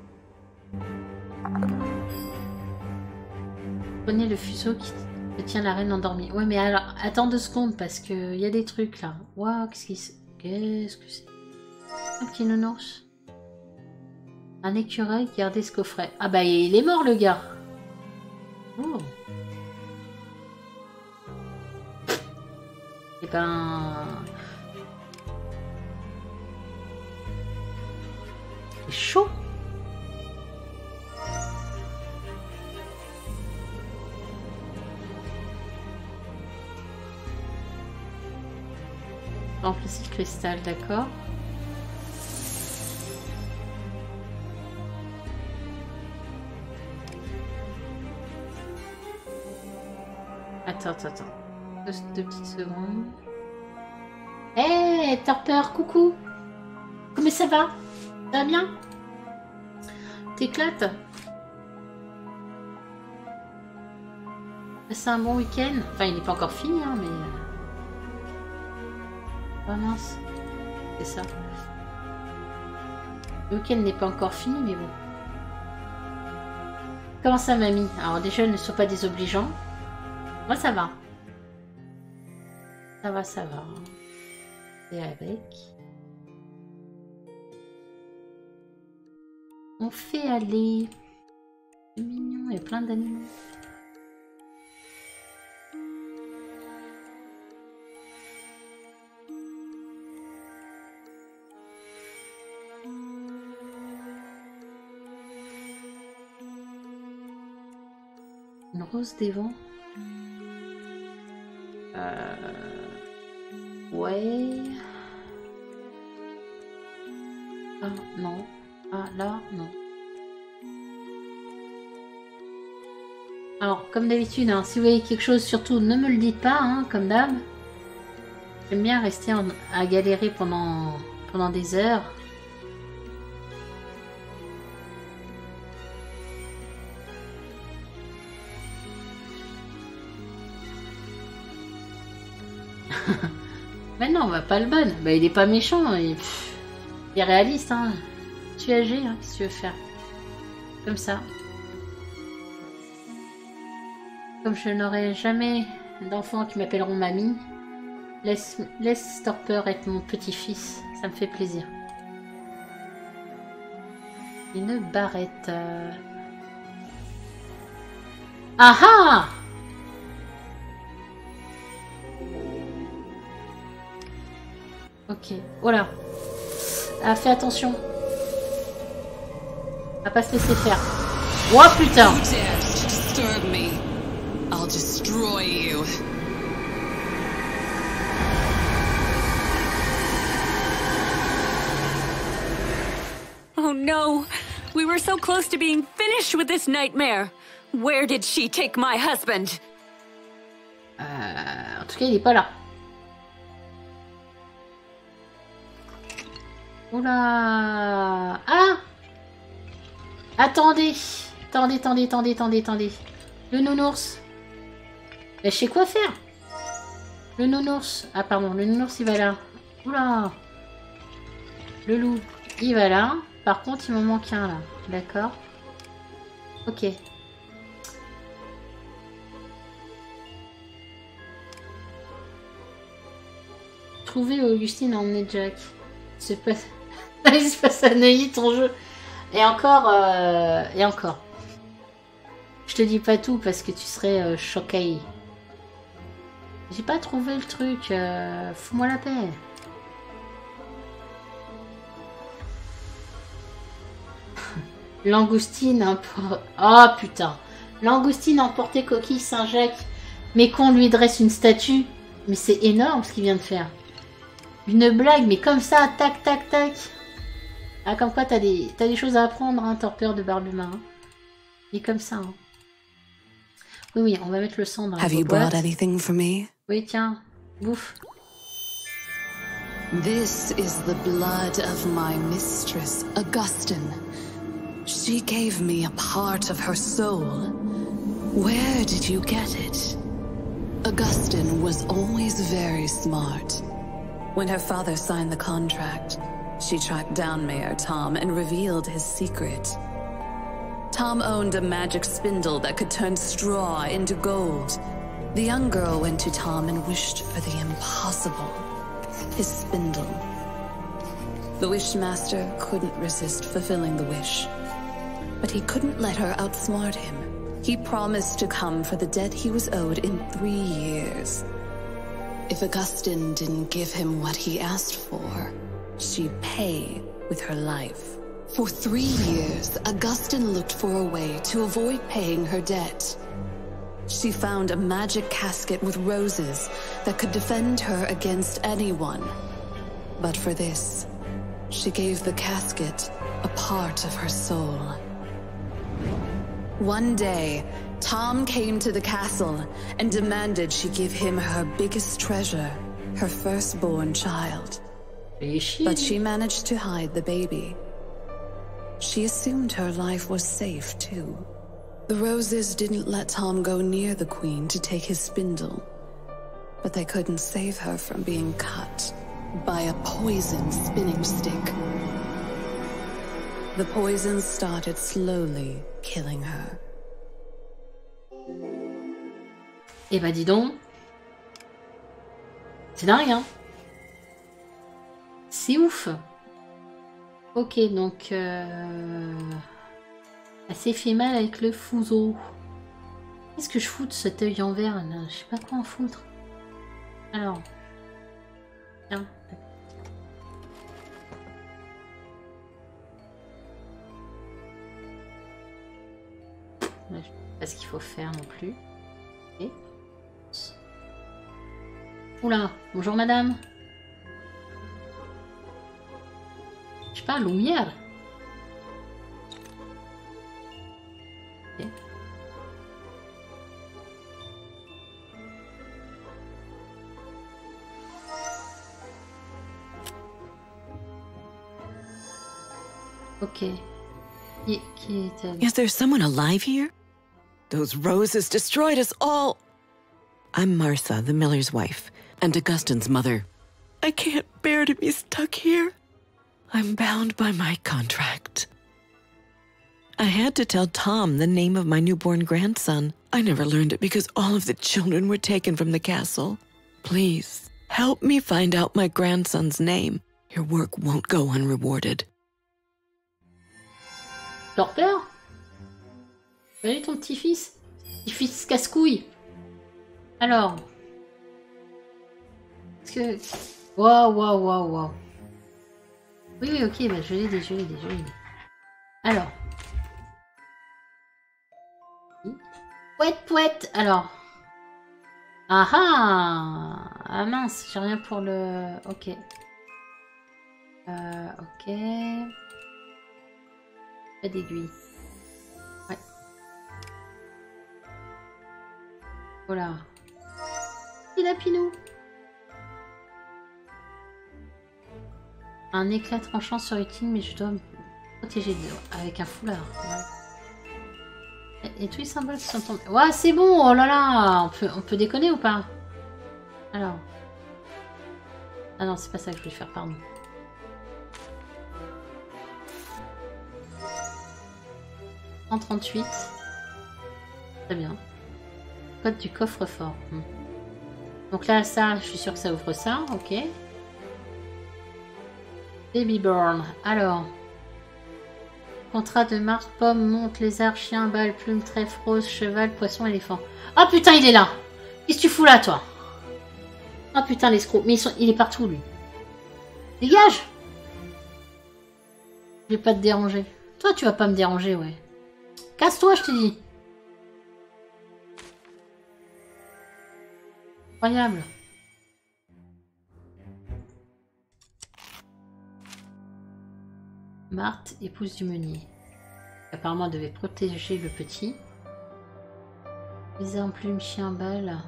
Speaker 1: Prenez le fuseau qui tient la reine endormie. Ouais, mais alors, attends 2 secondes parce que y a des trucs là. Waouh, qu'est-ce que c'est? Un petit nounours. Un écureuil, gardez ce coffret. Ah bah il est mort le gars. Oh. Eh ben... c'est chaud. Remplissez le cristal, d'accord. Attends. Deux petites secondes. Hé, hey, Torpeur, coucou. Comment ça va? Ça va bien? T'éclates? C'est un bon week-end. Enfin, il n'est pas encore fini, hein, mais... Oh mince. C'est ça. Le week-end n'est pas encore fini, mais bon. Comment ça, mamie? Alors déjà, ne sois pas désobligeant. Moi, ça va. Ça va, ça va. Et avec... On fait aller... C'est mignon, il y a plein d'animaux. Une rose des vents. Ouais. Ah non. Ah là, non. Alors, comme d'habitude, hein, si vous voyez quelque chose, surtout ne me le dites pas, hein, comme d'hab. J'aime bien rester à galérer pendant des heures. Mais non, on va pas le ban. Bah, il est pas méchant. Il est réaliste. Hein. Tu es âgé, hein, qu'est-ce que tu veux faire? Comme ça. Comme je n'aurai jamais d'enfants qui m'appelleront mamie, laisse Torpeur être mon petit-fils. Ça me fait plaisir. Une barrette. Ah ah! Ok. Oh là. Ah, fais attention. À pas se laisser faire. Oh putain!
Speaker 6: I'll destroy you.
Speaker 4: Oh no! We were so close to being finished with this nightmare. Where did she take my husband?
Speaker 1: En tout cas, il est pas là. Oula! Ah! Attendez! Attendez. Le nounours. Mais je sais quoi faire. Le nounours. Ah pardon, le nounours il va là. Oula. Le loup, il va là. Par contre, il m'en manque un là. D'accord. Ok. Trouver Augustine à emmener Jack. C'est pas... il se passe à Neuilly ton jeu. Et encore. Je te dis pas tout parce que tu serais choqué. J'ai pas trouvé le truc. Fous-moi la paix. Langoustine oh putain. Langoustine emportée coquille Saint-Jacques. Mais qu'on lui dresse une statue. Mais c'est énorme ce qu'il vient de faire. Une blague, mais comme ça, tac, tac, tac. Ah, comme quoi t'as des choses à apprendre, hein, Torpeur de Barbe-Humain. Hein. Et comme ça, hein. Oui, on va mettre le sang dans la boîte.
Speaker 6: Have you brought anything for me?
Speaker 1: Oui, tiens, bouffe.
Speaker 6: This is the blood of my mistress, Augustine. She gave me a part of her soul. Where did you get it? Augustine was always very smart. When her father signed the contract, she tracked down Mayor Tom and revealed his secret. Tom owned a magic spindle that could turn straw into gold. The young girl went to Tom and wished for the impossible. His spindle. The Wishmaster couldn't resist fulfilling the wish. But he couldn't let her outsmart him. He promised to come for the debt he was owed in 3 years. If Augustine didn't give him what he asked for, she'd pay with her life. For 3 years, Augustine looked for a way to avoid paying her debt. She found a magic casket with roses that could defend her against anyone. But for this, she gave the casket a part of her soul. One day, Tom came to the castle and demanded she give him her biggest treasure, her firstborn child. But she managed to hide the baby. She assumed her life was safe, too. The roses didn't let Tom go near the queen to take his spindle, but they couldn't save her from being cut by a poison spinning stick. The poison started slowly killing her.
Speaker 1: Eh bah dis donc. C'est dingue, hein. C'est ouf. Ok, donc... Elle s'est fait mal avec le fuseau. Qu'est-ce que je fous de cet œil en verre, là? Je sais pas quoi en foutre. Alors... Tiens. Là, je sais pas ce qu'il faut faire non plus. Et... Oula, bonjour madame. Je sais pas, lumière. Ok. Qui est-elle?
Speaker 10: Is there someone alive here? Those roses destroyed us all. I'm Martha, the miller's wife, and Augustine's mother. I can't bear to be stuck here. I'm bound by my contract. I had to tell Tom the name of my newborn grandson. I never learned it because all of the children were taken from the castle. Please, help me find out my grandson's name. Your work won't go unrewarded.
Speaker 1: Docteur? Salut ton petit-fils? Petit-fils casse-couille. Alors. Est-ce que... Waouh, waouh, waouh, waouh. Oui, oui, ok, bah je l'ai dit, je l'ai dit. Alors. Pouette, pouette, alors. Ah ah! Ah mince, j'ai rien pour le... Ok. Ok. Pas d'aiguille. Ouais. Voilà. Il a Pinou. Un éclat tranchant serait utile, mais je dois me protéger avec un foulard. Ouais. Et tous les symboles qui sont tombés. Ouais, c'est bon, oh là là. On peut déconner ou pas? Alors. Ah non, c'est pas ça que je voulais faire, pardon. En 38. Très bien. Code du coffre-fort. Donc là, ça, je suis sûre que ça ouvre ça. Ok. Baby Burn. Alors. Contrat de marque, pomme, monte, lézard, chien, balle, plume, trèfle, rose, cheval, poisson, éléphant. Ah putain, il est là. Qu'est-ce que tu fous là, toi? Ah putain, l'escroc. Mais il est partout, lui. Dégage. Je vais pas te déranger. Toi, tu vas pas me déranger, ouais. Casse-toi, je te dis. Incroyable. Marthe, épouse du meunier. Apparemment, elle devait protéger le petit. Les armes, plumes, chien, balle.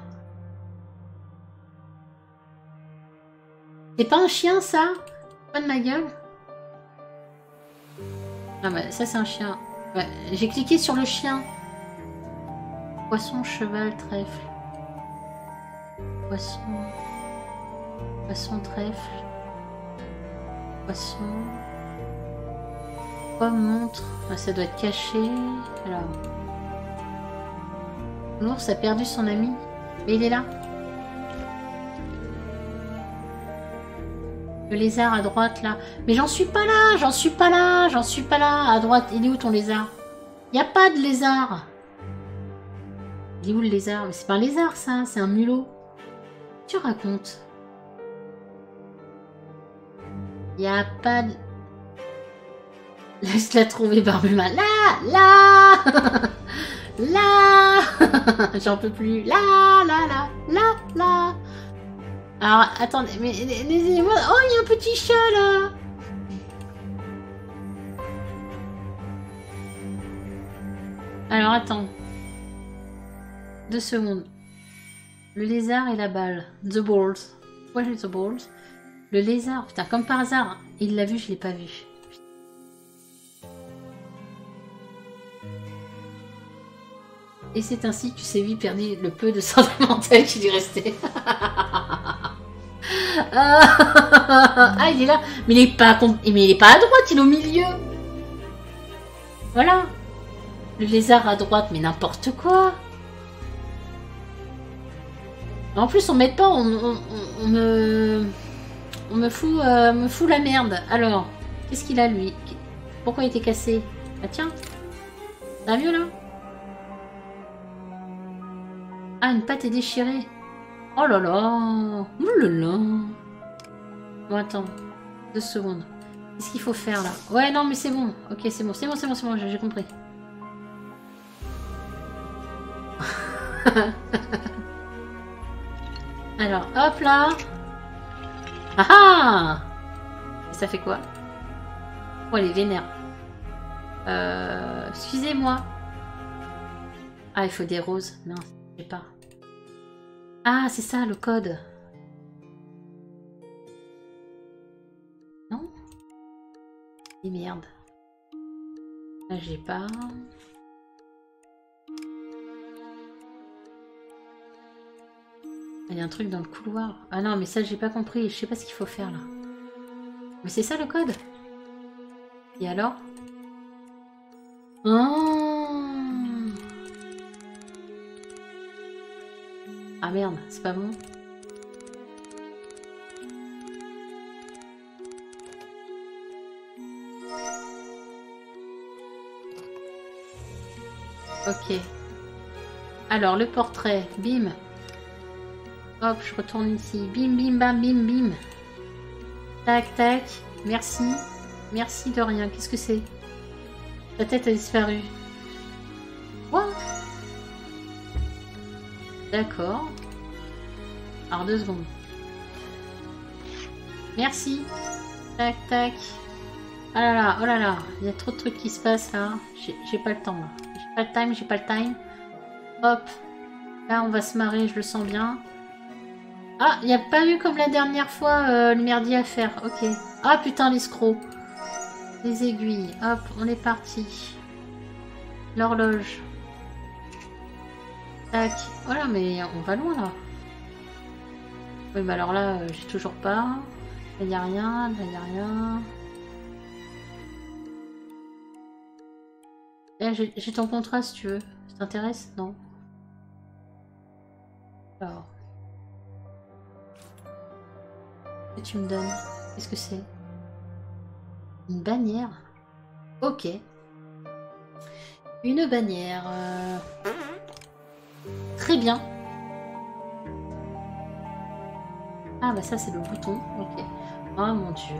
Speaker 1: C'est pas un chien, ça? Pas de ma gueule. Ah bah, ça, c'est un chien. Ouais, j'ai cliqué sur le chien. Poisson, cheval, trèfle. Poisson. Poisson, trèfle. Poisson. Pomme, montre. Ah, ça doit être caché. Alors. L'ours a perdu son ami. Mais il est là. Le lézard à droite, là. Mais j'en suis pas là, j'en suis pas là, j'en suis pas là. À droite, il est où ton lézard? Il n'y a pas de lézard. Il est où le lézard? Mais c'est pas un lézard, ça, c'est un mulot. Tu racontes? Il n'y a pas de... Laisse-la trouver, Barbuman. Là, là. Là. J'en peux plus. Là, là, là, là, là. Alors, attendez, mais laissez-moi... Oh, il y a un petit chat, là. Alors, attends. 2 secondes. Le lézard et la balle. The balls. Where is the balls? Le lézard. Putain, comme par hasard. Il l'a vu, je l'ai pas vu. Et c'est ainsi que tu sais perdu le peu de santé mentale qui lui restait. Ah, il est là. Mais il est pas à droite, il est au milieu. Voilà. Le lézard à droite, mais n'importe quoi. En plus, on m'aide pas, on me fout la merde. Alors, qu'est-ce qu'il a, lui? Pourquoi il était cassé? Ah tiens. Ça va mieux, là? Ah, une patte est déchirée. Oh là là. Oh là là. Bon, attends. 2 secondes. Qu'est-ce qu'il faut faire, là? Ouais, non, mais c'est bon. Ok, c'est bon, j'ai compris. Alors, hop là. Ah ah! Et ça fait quoi? Oh, elle est vénère. Excusez-moi. Ah, il faut des roses. Non, je sais pas. Ah, c'est ça, le code. Non? Et merde. Là, j'ai pas... Il y a un truc dans le couloir. Ah non, mais ça, j'ai pas compris. Je sais pas ce qu'il faut faire, là. Mais c'est ça, le code? Et alors? Oh. Ah merde, c'est pas bon. Ok. Alors, le portrait. Bim. Hop, je retourne ici. Bim, bim, bam, bim, bim. Tac, tac. Merci. Merci de rien. Qu'est-ce que c'est? Ta tête a disparu. Quoi? D'accord. Alors, 2 secondes. Merci. Tac, tac. Ah là là, oh là là. Il y a trop de trucs qui se passent là. J'ai pas le temps là. J'ai pas le time. Hop. Là, on va se marrer, je le sens bien. Ah, il n'y a pas eu comme la dernière fois le merdier à faire. Ok. Ah putain, l'escroc. Les aiguilles. Hop, on est parti. L'horloge. Tac. Voilà, mais on va loin là. Oui, bah alors là, j'ai toujours pas. Là, il n'y a rien. Là, il n'y a rien. Eh, j'ai ton contrat si tu veux. Ça t'intéresse? Non. Alors. Que tu me donnes? Qu'est-ce que c'est? Une bannière? Ok. Une bannière. Très bien. Ah bah ça c'est le bouton. Ok. Oh mon dieu.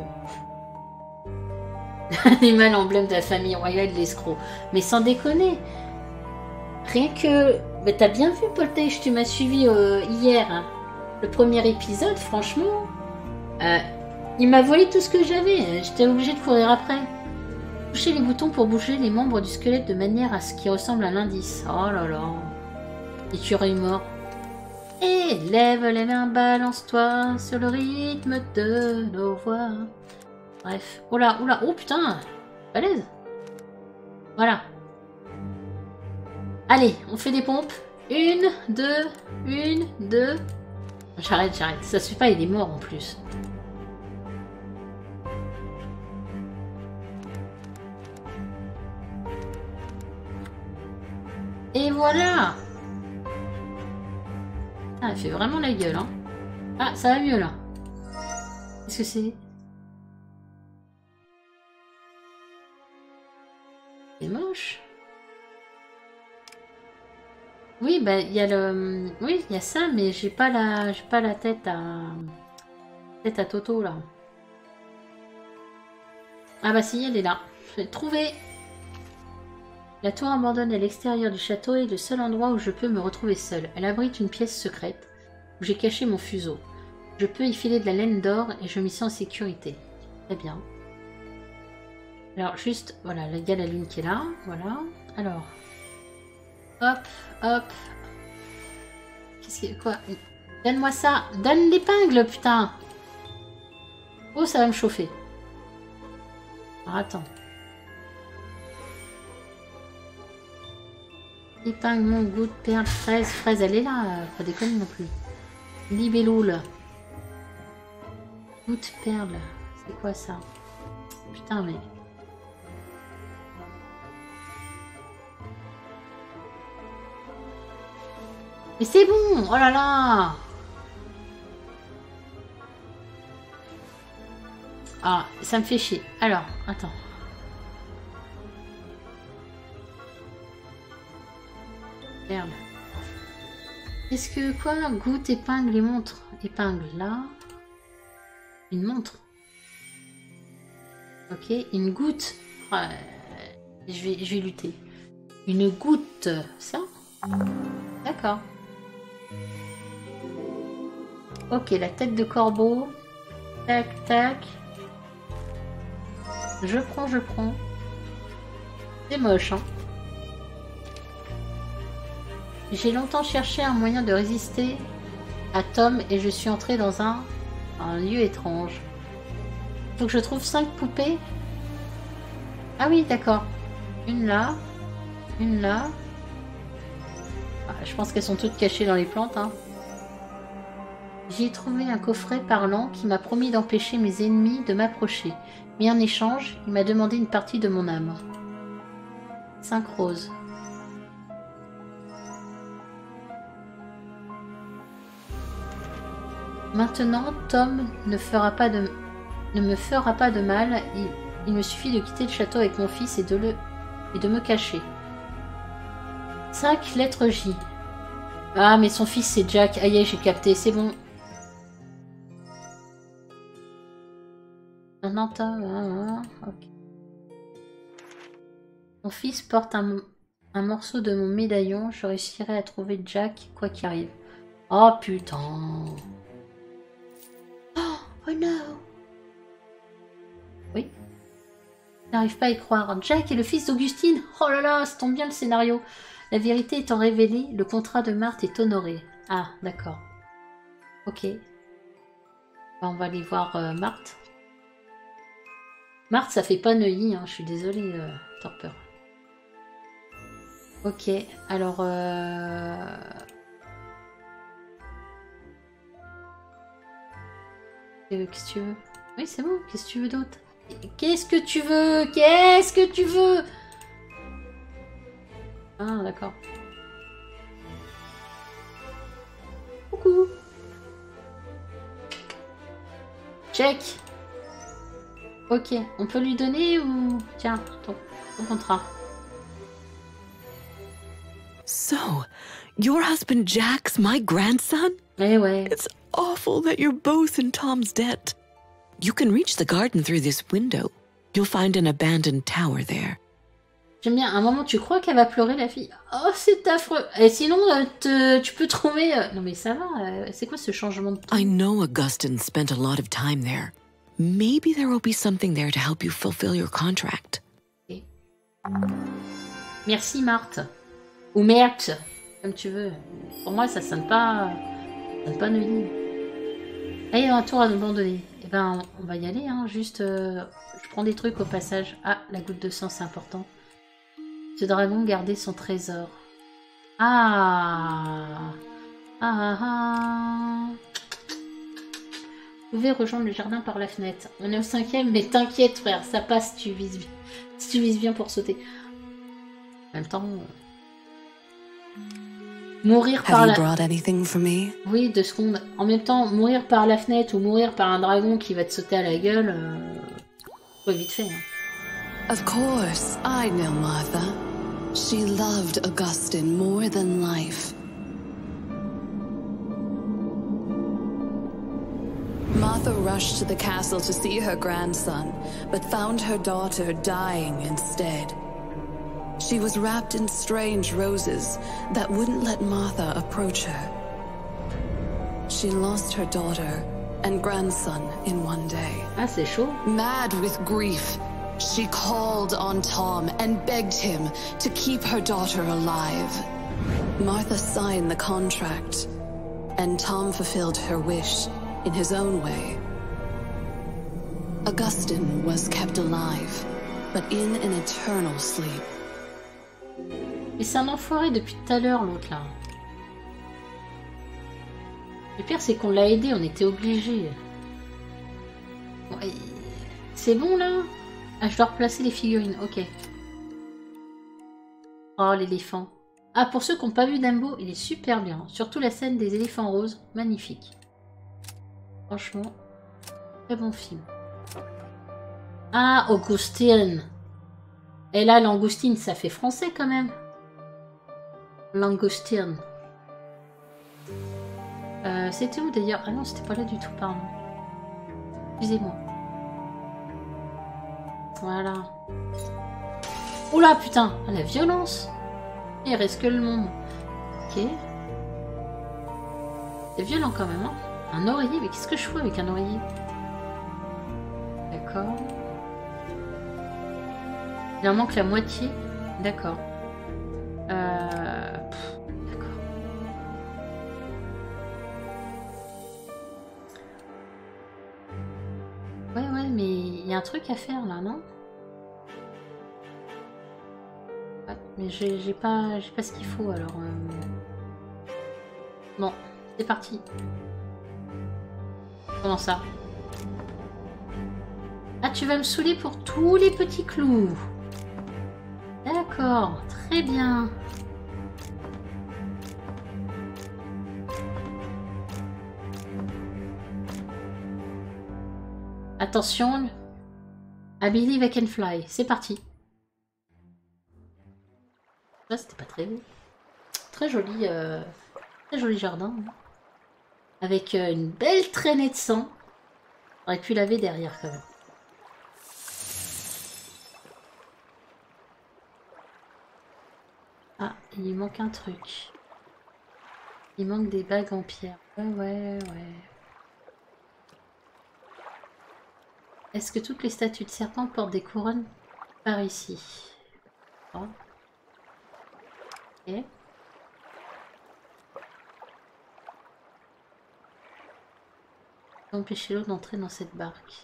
Speaker 1: L'animal emblème de la famille royale de l'escroc. Mais sans déconner. Rien que... Mais t'as bien vu, Poltech, tu m'as suivi hier. Hein. Le premier épisode, franchement... il m'a volé tout ce que j'avais. J'étais obligée de courir après. Touchez les boutons pour bouger les membres du squelette de manière à ce qui ressemble à l'indice. Oh là là. Écureuil mort. Et lève les mains, balance-toi sur le rythme de nos voix. Bref. Oh là, oh putain. Balèze. Voilà. Allez, on fait des pompes. 1, 2, 1, 2. J'arrête. Ça suffit pas, il est mort en plus. Et voilà. Ah, elle fait vraiment la gueule, hein. Ah, ça va mieux, là. Qu'est-ce que c'est? C'est moche. Oui, bah, il y a le... Oui, il y a ça, mais j'ai pas la tête à... Tête à Toto, là. Ah bah si, elle est là. Je l'ai trouvée. La tour abandonnée à l'extérieur du château est le seul endroit où je peux me retrouver seule. Elle abrite une pièce secrète où j'ai caché mon fuseau. Je peux y filer de la laine d'or et je m'y sens en sécurité. Très bien. Alors juste, voilà, il y a la lune qui est là. Voilà. Alors. Hop, hop. Qu'est-ce que... Quoi? Donne-moi ça. Donne l'épingle, putain. Oh, ça va me chauffer. Alors, attends. Épingle, mon goutte, perle, fraise. Fraise, elle est là, pas déconner non plus. Libellule. Goutte, perle. C'est quoi ça? Putain, mais... Mais c'est bon! Oh là là! Ah, ça me fait chier. Alors, attends. Merde. Est-ce que quoi? Goutte, épingle et montre. Épingle là. Une montre. Ok, une goutte. Je vais lutter. Une goutte, ça? D'accord. Ok, la tête de corbeau. Tac, tac. Je prends. C'est moche, hein. J'ai longtemps cherché un moyen de résister à Tom et je suis entrée dans un lieu étrange. Faut que je trouve 5 poupées. Ah oui, d'accord. Une là. Une là. Ah, je pense qu'elles sont toutes cachées dans les plantes, hein. J'ai trouvé un coffret parlant qui m'a promis d'empêcher mes ennemis de m'approcher. Mais en échange, il m'a demandé une partie de mon âme. 5 roses. Maintenant, Tom ne me fera pas de mal. Il me suffit de quitter le château avec mon fils et de me cacher. 5 lettres J. Ah, mais son fils c'est Jack. Aïe, j'ai capté, c'est bon. Non, Tom. Ok. Mon fils porte un morceau de mon médaillon. Je réussirai à trouver Jack, quoi qu'il arrive. Oh putain. Oh no. Oui. Je n'arrive pas à y croire. Jack est le fils d'Augustine. Oh là là, ça tombe bien le scénario. La vérité étant révélée, le contrat de Marthe est honoré. Ah, d'accord. Ok. On va aller voir Marthe. Marthe, ça fait pas Neuilly, hein. Je suis désolée, Torpeur. Ok, alors... Qu'est-ce que tu veux? Oui, c'est bon, qu'est-ce que tu veux d'autre? Qu'est-ce que tu veux? Qu'est-ce que tu veux? Ah, d'accord. Coucou. Check. Ok, on peut lui donner ou... Tiens, ton contrat.
Speaker 10: So, your husband Jack's my grandson?
Speaker 1: Eh ouais.
Speaker 10: It's awful that you're both in Tom's debt. You can reach the garden through this window. You'll find an abandoned tower there.
Speaker 1: J'aime bien, à un moment tu crois qu'elle va pleurer la fille. Oh c'est affreux. Et sinon tu peux trouver... Non mais ça va, c'est quoi ce changement de ton?
Speaker 10: I know Augustine spent a lot of time there. Maybe there will be something there to help you fulfill your contract.
Speaker 1: Okay. Merci Marthe. Ou Merthe, comme tu veux. Pour moi ça sonne pas Neuilly. Ah, il y a un tour à abandonner. Eh ben on va y aller, hein. Juste je prends des trucs au passage. Ah, la goutte de sang c'est important. Ce dragon gardait son trésor. Ah. Vous pouvez rejoindre le jardin par la fenêtre. On est au 5e, mais t'inquiète frère, ça passe si tu vises bien. Si tu vises bien pour sauter. En même temps... Mourir par la... Oui, 2 secondes. En même temps, mourir par la fenêtre ou mourir par un dragon qui va te sauter à la gueule... Faut vite fait, hein.
Speaker 6: Of course, I know Martha. She loved Augustine more than life. Martha rushed to the castle to see her grandson, but found her daughter dying instead. She was wrapped in strange roses that wouldn't let Martha approach her. She lost her daughter and grandson in one day.
Speaker 1: Ah, c'est chaud.
Speaker 6: Mad with grief, she called on Tom and begged him to keep her daughter alive. Martha signed the contract, and Tom fulfilled her wish in his own way. Augustine was kept alive, but in an eternal sleep.
Speaker 1: Mais c'est un enfoiré depuis tout à l'heure, l'autre, là. Le pire, c'est qu'on l'a aidé, on était obligés. Ouais. C'est bon, là? Ah, je dois replacer les figurines, ok. Oh, l'éléphant. Ah, pour ceux qui n'ont pas vu Dumbo, il est super bien. Surtout la scène des éléphants roses, magnifique. Franchement, très bon film. Ah, Augustine. Et là, langoustine, ça fait français quand même. Langoustine. C'était où d'ailleurs? Ah non, c'était pas là du tout, pardon. Excusez-moi. Voilà. Oula, putain, la violence. Il reste que le monde. Ok. C'est violent quand même, hein. Un oreiller, mais qu'est-ce que je fais avec un oreiller? D'accord. Il en manque la moitié. D'accord. D'accord. Ouais, mais il y a un truc à faire là, non? Ouais, mais j'ai pas ce qu'il faut alors. Bon, c'est parti. Comment ça? Ah, tu vas me saouler pour tous les petits clous. D'accord, très bien. Attention. I believe I can fly. C'est parti. Là, c'était pas très beau. Très joli jardin. Avec une belle traînée de sang. J'aurais pu laver derrière quand même. Ah, il manque un truc. Il manque des bagues en pierre. Ouais. Est-ce que toutes les statues de serpents portent des couronnes par ici? Oh. Ok. Empêcher l'eau d'entrer dans cette barque.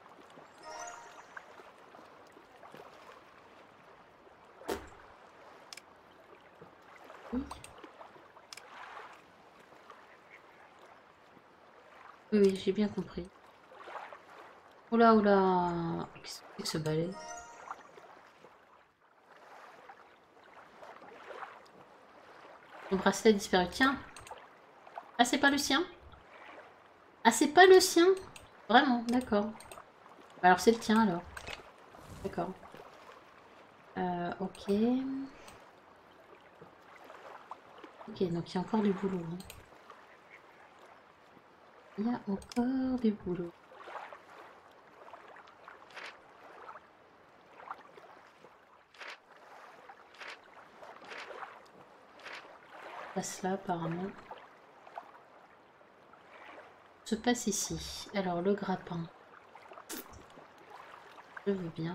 Speaker 1: Oui, j'ai bien compris. Oula. Qu'est-ce que c'est que ce balai? Mon bracelet a disparu. Tiens. Ah, c'est pas le sien? Ah, c'est pas le sien? Vraiment, d'accord. Alors, c'est le tien, alors. D'accord. Ok. Ok, donc il y a encore du boulot. Hein. Il y a encore du boulot. Passe là, apparemment. Se passe ici. Alors, le grappin. Je veux bien.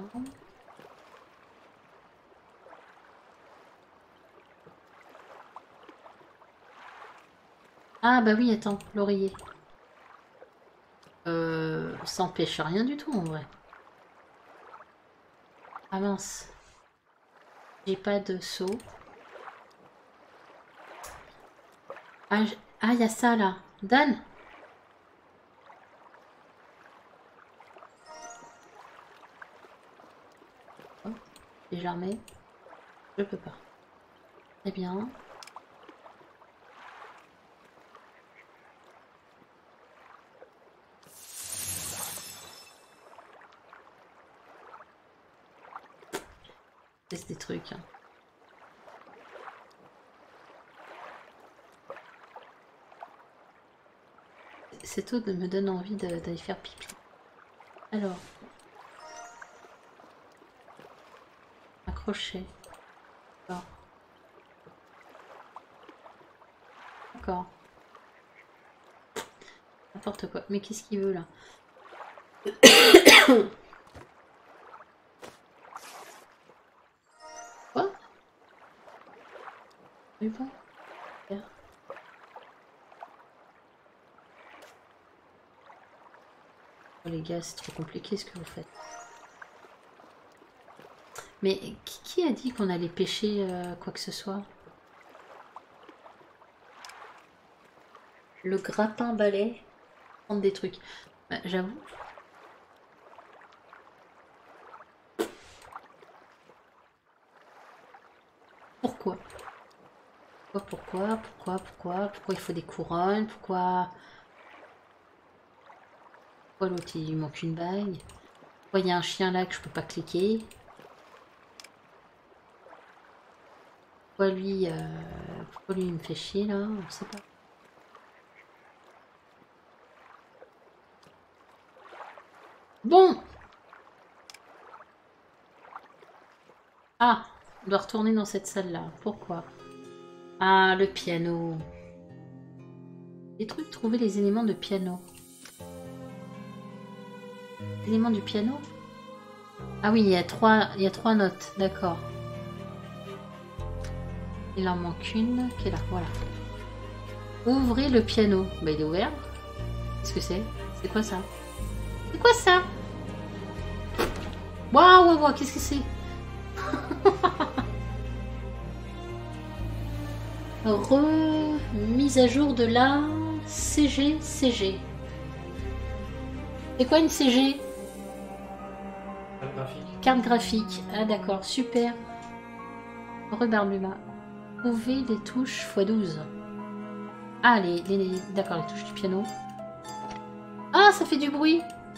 Speaker 1: Ah bah oui, attends, l'oreiller. Ça empêche rien du tout en vrai. Ah mince. J'ai pas de seau. Ah, il y a ça là. Dan. Oh, si jamais. Je peux pas. Très bien. C'est des trucs. Hein. Cette eau me donne envie d'aller faire pipi. Alors. Accroché. D'accord. D'accord. N'importe quoi. Mais qu'est-ce qu'il veut là? Quoi? Mais bon. Oh les gars, c'est trop compliqué ce que vous faites. Mais qui a dit qu'on allait pêcher quoi que ce soit? Le grappin balai. Prendre des trucs. J'avoue. Pourquoi Pourquoi il faut des couronnes? Pourquoi l'autre il manque une bague? Pourquoi il y a un chien là que je peux pas cliquer? Pourquoi lui il me fait chier là? On sait pas. Bon. Ah, on doit retourner dans cette salle-là. Pourquoi? Ah, le piano. Des trucs, trouver les éléments de piano. Éléments du piano? Ah oui, il y a trois notes, d'accord. Il en manque une qui est là, voilà. Ouvrez le piano. Bah, il est ouvert. Qu'est-ce que c'est? C'est quoi ça? C'est quoi ça? Waouh, qu'est-ce que c'est? Remise à jour de la CG. C'est quoi une CG? Carte graphique. Ah d'accord, super. Rebarbuma. Trouver les touches x12. Ah, d'accord, les touches du piano. Ah, ça fait du bruit.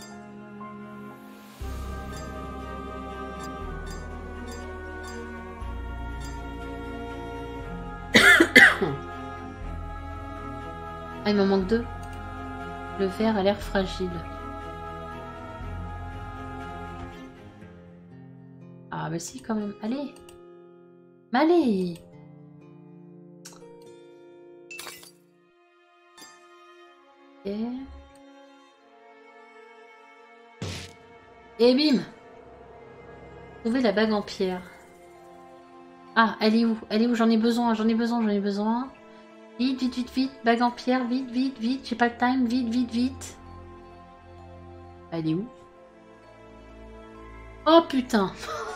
Speaker 1: Ah, il m'en manque 2. Le verre a l'air fragile. Ah, mais si, quand même. Allez. Allez. Ok. Et bim. Trouver la bague en pierre. Ah, elle est où? Elle est où? J'en ai besoin. Vite. Bague en pierre, vite. J'ai pas le time, vite. Elle est où? Oh putain.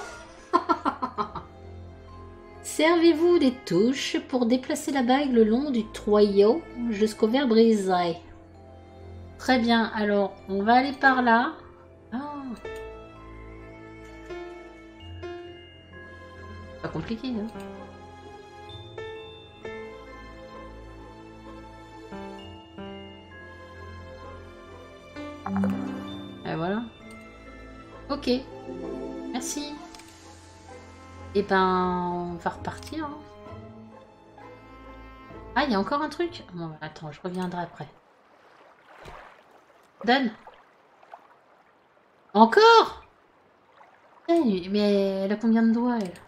Speaker 1: Servez-vous des touches pour déplacer la bague le long du tuyau jusqu'au verre brisé. Très bien, alors on va aller par là. Ah. Pas compliqué, hein. Et voilà. Ok. Merci. Et ben, on va repartir. Hein. Ah, il y a encore un truc. Bon, attends, je reviendrai après. Donne. Encore? Mais elle a combien de doigts, elle?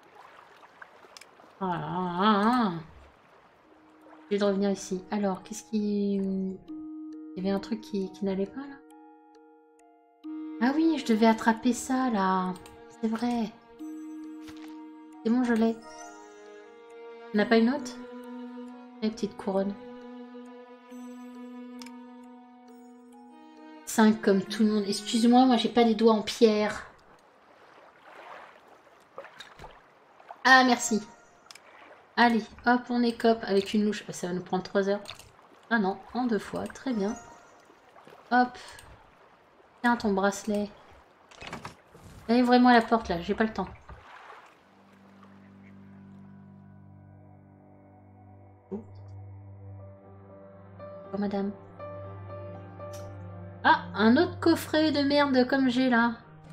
Speaker 1: Ah. Je vais revenir ici. Alors, qu'est-ce qui... Il y avait un truc qui n'allait pas, là? Ah oui, je devais attraper ça, là. C'est vrai. C'est bon, je l'ai. On n'a pas une autre? Les petites couronnes. 5 comme tout le monde. Excuse-moi, moi j'ai pas des doigts en pierre. Ah, merci. Allez, hop, on écope avec une louche. Ça va nous prendre 3 heures. Ah non, en 2 fois. Très bien. Hop. Tiens, ton bracelet. Allez, ouvrez-moi la porte, là. J'ai pas le temps. Oh, madame. Ah, un autre coffret de merde comme j'ai là.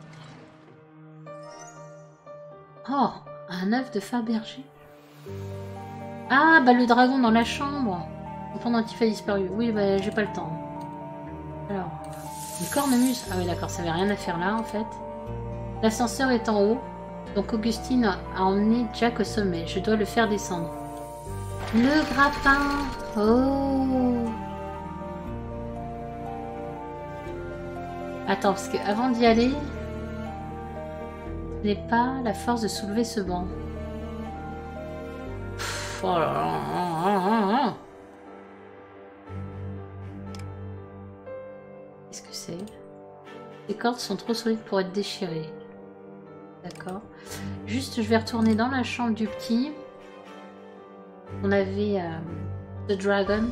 Speaker 1: Oh, un œuf de Fabergé. Ah, bah le dragon dans la chambre. Le pendentif a disparu. Oui, bah j'ai pas le temps. Alors, une cornemuse. Ah oui, d'accord, ça avait rien à faire là en fait. L'ascenseur est en haut. Donc Augustine a emmené Jack au sommet. Je dois le faire descendre. Le grappin. Oh. Attends, parce que avant d'y aller, je n'ai pas la force de soulever ce banc. Pff, oh là là. Qu'est-ce que c'est? Les cordes sont trop solides pour être déchirées. D'accord. Juste, je vais retourner dans la chambre du petit. On avait The Dragon.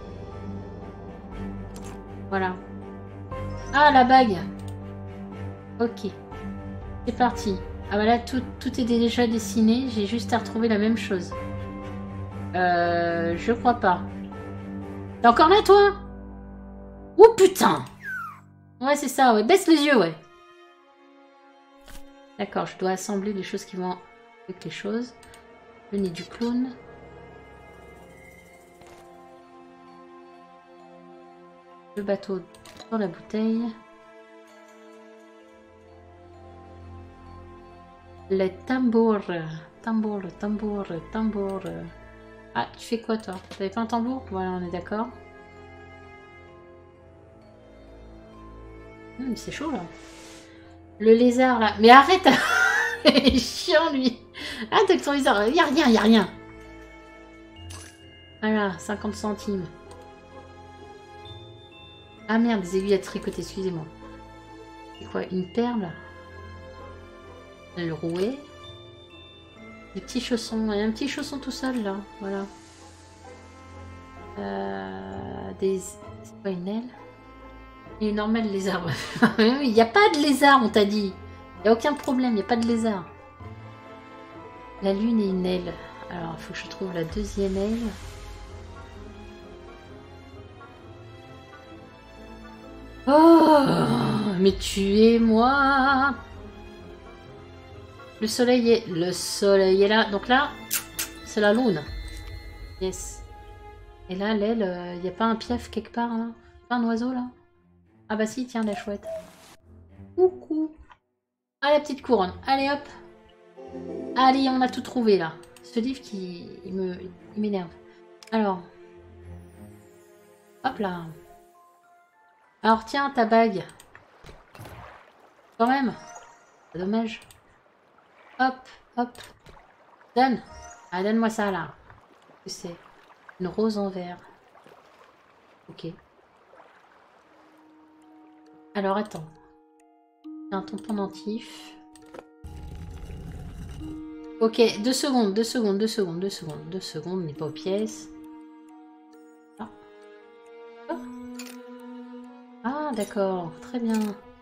Speaker 1: Voilà. Ah, la bague. Ok. C'est parti. Ah bah là, tout est déjà dessiné. J'ai juste à retrouver la même chose. Je crois pas. T'es encore là, toi? Oh putain! Ouais, c'est ça, ouais. Baisse les yeux, ouais. D'accord, je dois assembler les choses qui vont avec les choses. Le nez du clown. Le bateau dans la bouteille. Le tambour. Tambour, tambour, tambour. Ah, tu fais quoi, toi? T'avais pas un tambour? Voilà, on est d'accord. C'est chaud, là. Le lézard, là. Mais arrête! Il est chiant, lui. Arrête avec ton lézard. Y'a rien, y'a rien. Voilà, 50 centimes. Ah merde, des aiguilles à tricoter, excusez-moi. C'est quoi, une perle? Le rouet. Des petits chaussons. Il y a un petit chausson tout seul, là. Voilà. C'est pas une aile? Il est normal, le lézard. Il n'y a pas de lézard, on t'a dit. Il n'y a aucun problème, il n'y a pas de lézard. La lune et une aile. Alors, il faut que je trouve la deuxième aile. Oh, mais tuez-moi. Le soleil est là. Donc là, c'est la lune. Yes. Et là, l'aile, il n'y a pas un piaf quelque part, là? Pas un oiseau, là? Ah bah si, tiens, la chouette. Coucou. Ah, la petite couronne. Allez, hop. Allez, on a tout trouvé, là. Ce livre qui il m'énerve. Alors. Hop là. Alors, tiens, ta bague. Quand même. C'est dommage. Hop, hop. Donne. Ah, donne-moi ça, là. Qu'est-ce que c'est? Une rose en verre. Ok. Alors, attends. Un ton pendentif. Ok, 2 secondes, 2 secondes, 2 secondes, 2 secondes, 2 secondes, on n'est pas aux pièces. Ah, ah d'accord, très bien.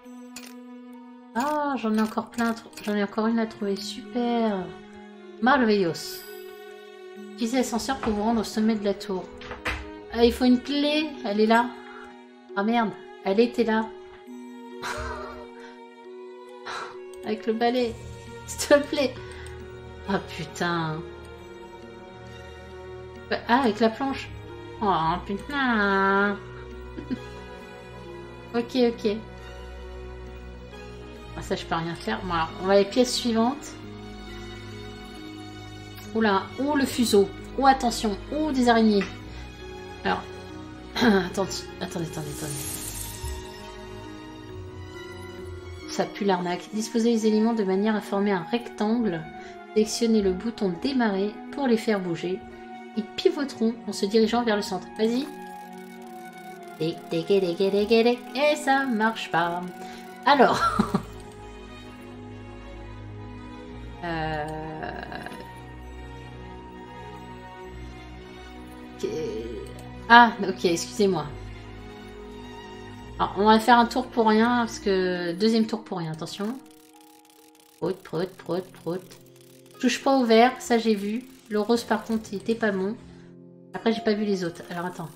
Speaker 1: Ah, j'en ai encore plein, j'en ai encore une à trouver, super. Maravillos. Utilisez l'ascenseur pour vous rendre au sommet de la tour. Ah, il faut une clé, elle est là. Ah merde, elle était là. Avec le balai, s'il te plaît. Ah putain. Ah, avec la planche. Oh putain. Ok, ok. Ah, ça, je peux rien faire. Bon, alors, on va les pièces suivantes. Oula, oh le fuseau. Oh attention, oh des araignées. Alors, attendez. Ça pue l'arnaque. Disposez les éléments de manière à former un rectangle. Sélectionnez le bouton démarrer pour les faire bouger. Ils pivoteront en se dirigeant vers le centre. Vas-y. Et ça marche pas. Alors. Ah, ok, excusez-moi. Alors, on va faire un tour pour rien, parce que... Deuxième tour pour rien, attention. Prout. Touche pas au vert, ça j'ai vu. Le rose par contre, il était pas bon. Après, j'ai pas vu les autres. Alors, attends.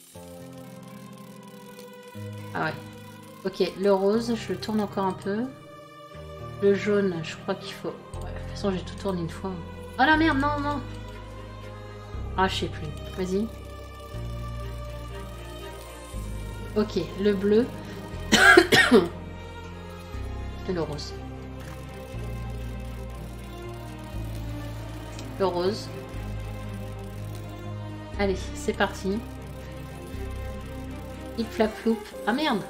Speaker 1: Ah ouais. Ok, le rose, je le tourne encore un peu. Le jaune, je crois qu'il faut... Ouais, de toute façon, j'ai tout tourné une fois. Oh la merde, non. Ah, je sais plus. Vas-y. Ok, le bleu. Et le rose. Le rose. Allez, c'est parti. Il flap floup. Ah merde!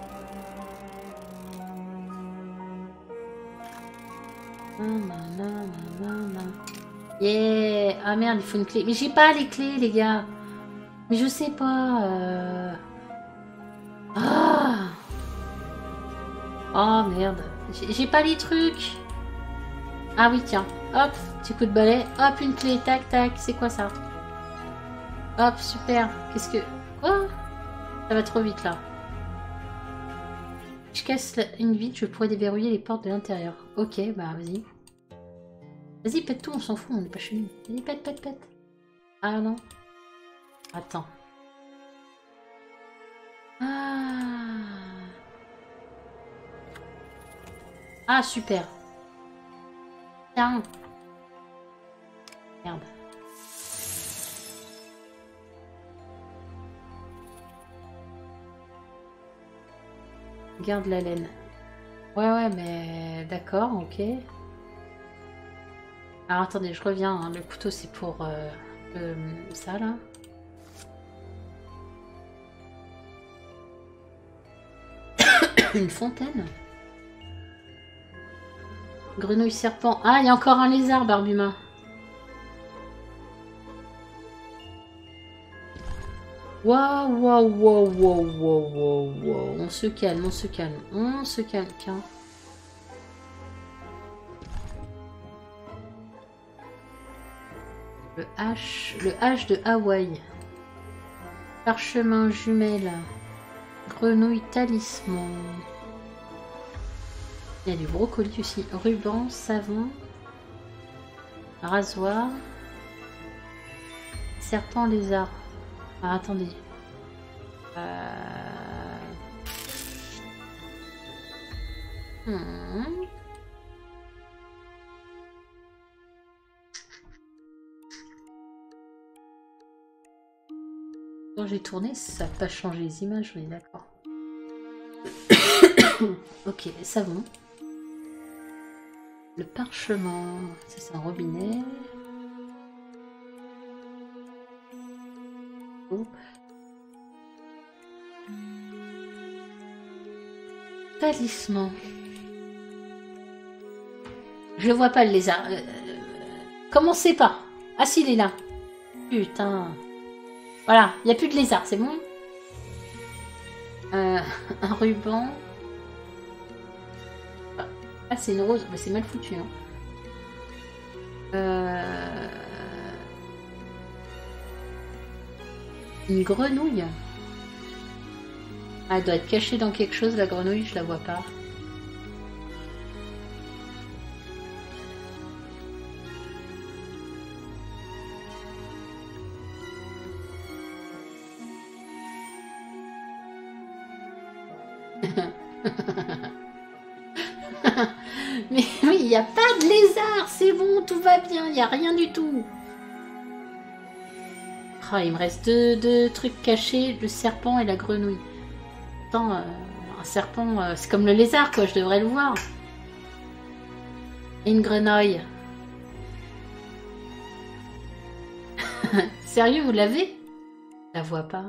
Speaker 1: Yeah! Ah merde, il faut une clé. Mais j'ai pas les clés, les gars. Mais je sais pas. Ah! Oh merde. J'ai pas les trucs. Ah oui, tiens. Hop, petit coup de balai. Hop, une clé. Tac, tac. C'est quoi ça? Hop, super. Qu'est-ce que... Quoi? Ça va trop vite, là. Je casse une vitre, je pourrais déverrouiller les portes de l'intérieur. Ok, bah vas-y. Vas-y, pète tout, on s'en fout, on n'est pas chez nous. Vas-y, pète, pète, pète. Ah non. Attends. Ah. Ah, super. Tiens. Merde. Garde la laine. Ouais, mais d'accord, ok. Alors attendez, je reviens. Hein. Le couteau, c'est pour ça, là. Une fontaine. Grenouille serpent. Ah, il y a encore un lézard, Barbuma. Waouh, waouh, waouh, waouh, waouh, waouh, waouh. On se calme, on se calme. On se calme, tiens. Le H de Hawaï. Parchemin jumelle. Grenouille talisman. Il y a du brocoli aussi. Ruban, savon. Rasoir. Serpent lézard. Ah, attendez. Quand j'ai tourné, ça n'a pas changé les images, on est d'accord. Ok, savon. Le parchemin, ça c'est un robinet. Oh. Talisman. Je le vois pas le lézard. Commencez pas. Ah si, il est là. Putain. Voilà, il n'y a plus de lézard, c'est bon. Un ruban. Ah, c'est une rose. Bah, c'est mal foutu. Hein. Une grenouille. Ah, elle doit être cachée dans quelque chose, la grenouille, je la vois pas. Mais oui, il n'y a pas de lézard, c'est bon, tout va bien, il n'y a rien du tout. Oh, il me reste deux trucs cachés, le serpent et la grenouille. Attends, un serpent, c'est comme le lézard, quoi, je devrais le voir. Et une grenouille. Sérieux, vous l'avez? Je la vois pas.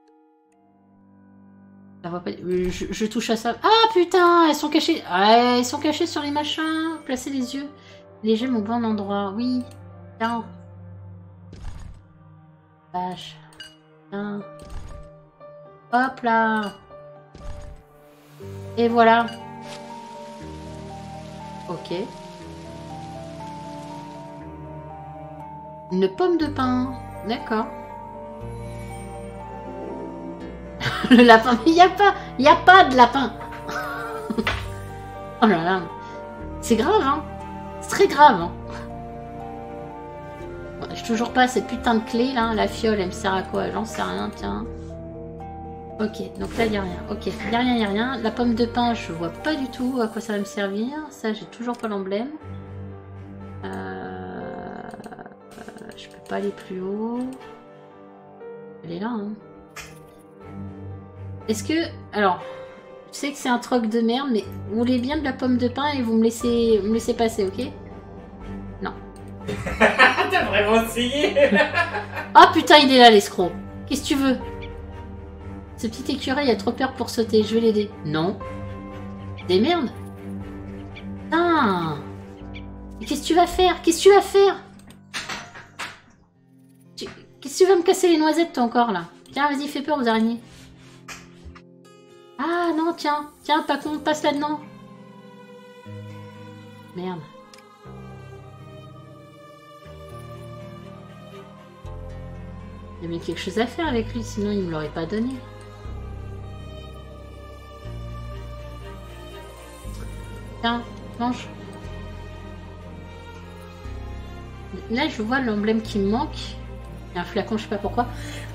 Speaker 1: Je la vois pas. Je touche à ça. Ah putain, elles sont cachées. Ah, elles sont cachées sur les machins. Placez les yeux. Les gemmes au bon endroit. Oui. Tiens. Vache. Tiens. Hop là. Et voilà. Ok. Une pomme de pin. D'accord. Le lapin. Mais il n'y a pas de lapin. Oh là là. C'est grave, hein. C'est très grave, hein. Bon, j'ai toujours pas cette putain de clé, là. La fiole, elle me sert à quoi? J'en sais rien, tiens. Ok, donc là, il n'y a rien. Ok, il n'y a rien, il n'y a rien. La pomme de pin, je vois pas du tout à quoi ça va me servir. Ça, j'ai toujours pas l'emblème. Je peux pas aller plus haut. Elle est là, hein. Est-ce que... Alors, je sais que c'est un troc de merde, mais vous voulez bien de la pomme de pin et vous me laissez passer, ok? Non.
Speaker 9: T'as vraiment essayé?
Speaker 1: Ah putain, il est là, l'escroc. Qu'est-ce que tu veux? Ce petit écureuil a trop peur pour sauter, je vais l'aider. Non. Des merdes. Putain. Mais qu'est-ce que tu vas faire? Qu'est-ce que tu vas faire? Qu'est-ce que tu vas me casser les noisettes, toi, encore, là? Tiens, vas-y, fais peur aux araignées. Ah, non, tiens. Tiens, pas con, passe là-dedans. Merde. Il y avait quelque chose à faire avec lui, sinon il me l'aurait pas donné. Tiens, mange. Là, je vois l'emblème qui me manque. Il y a un flacon, je sais pas pourquoi.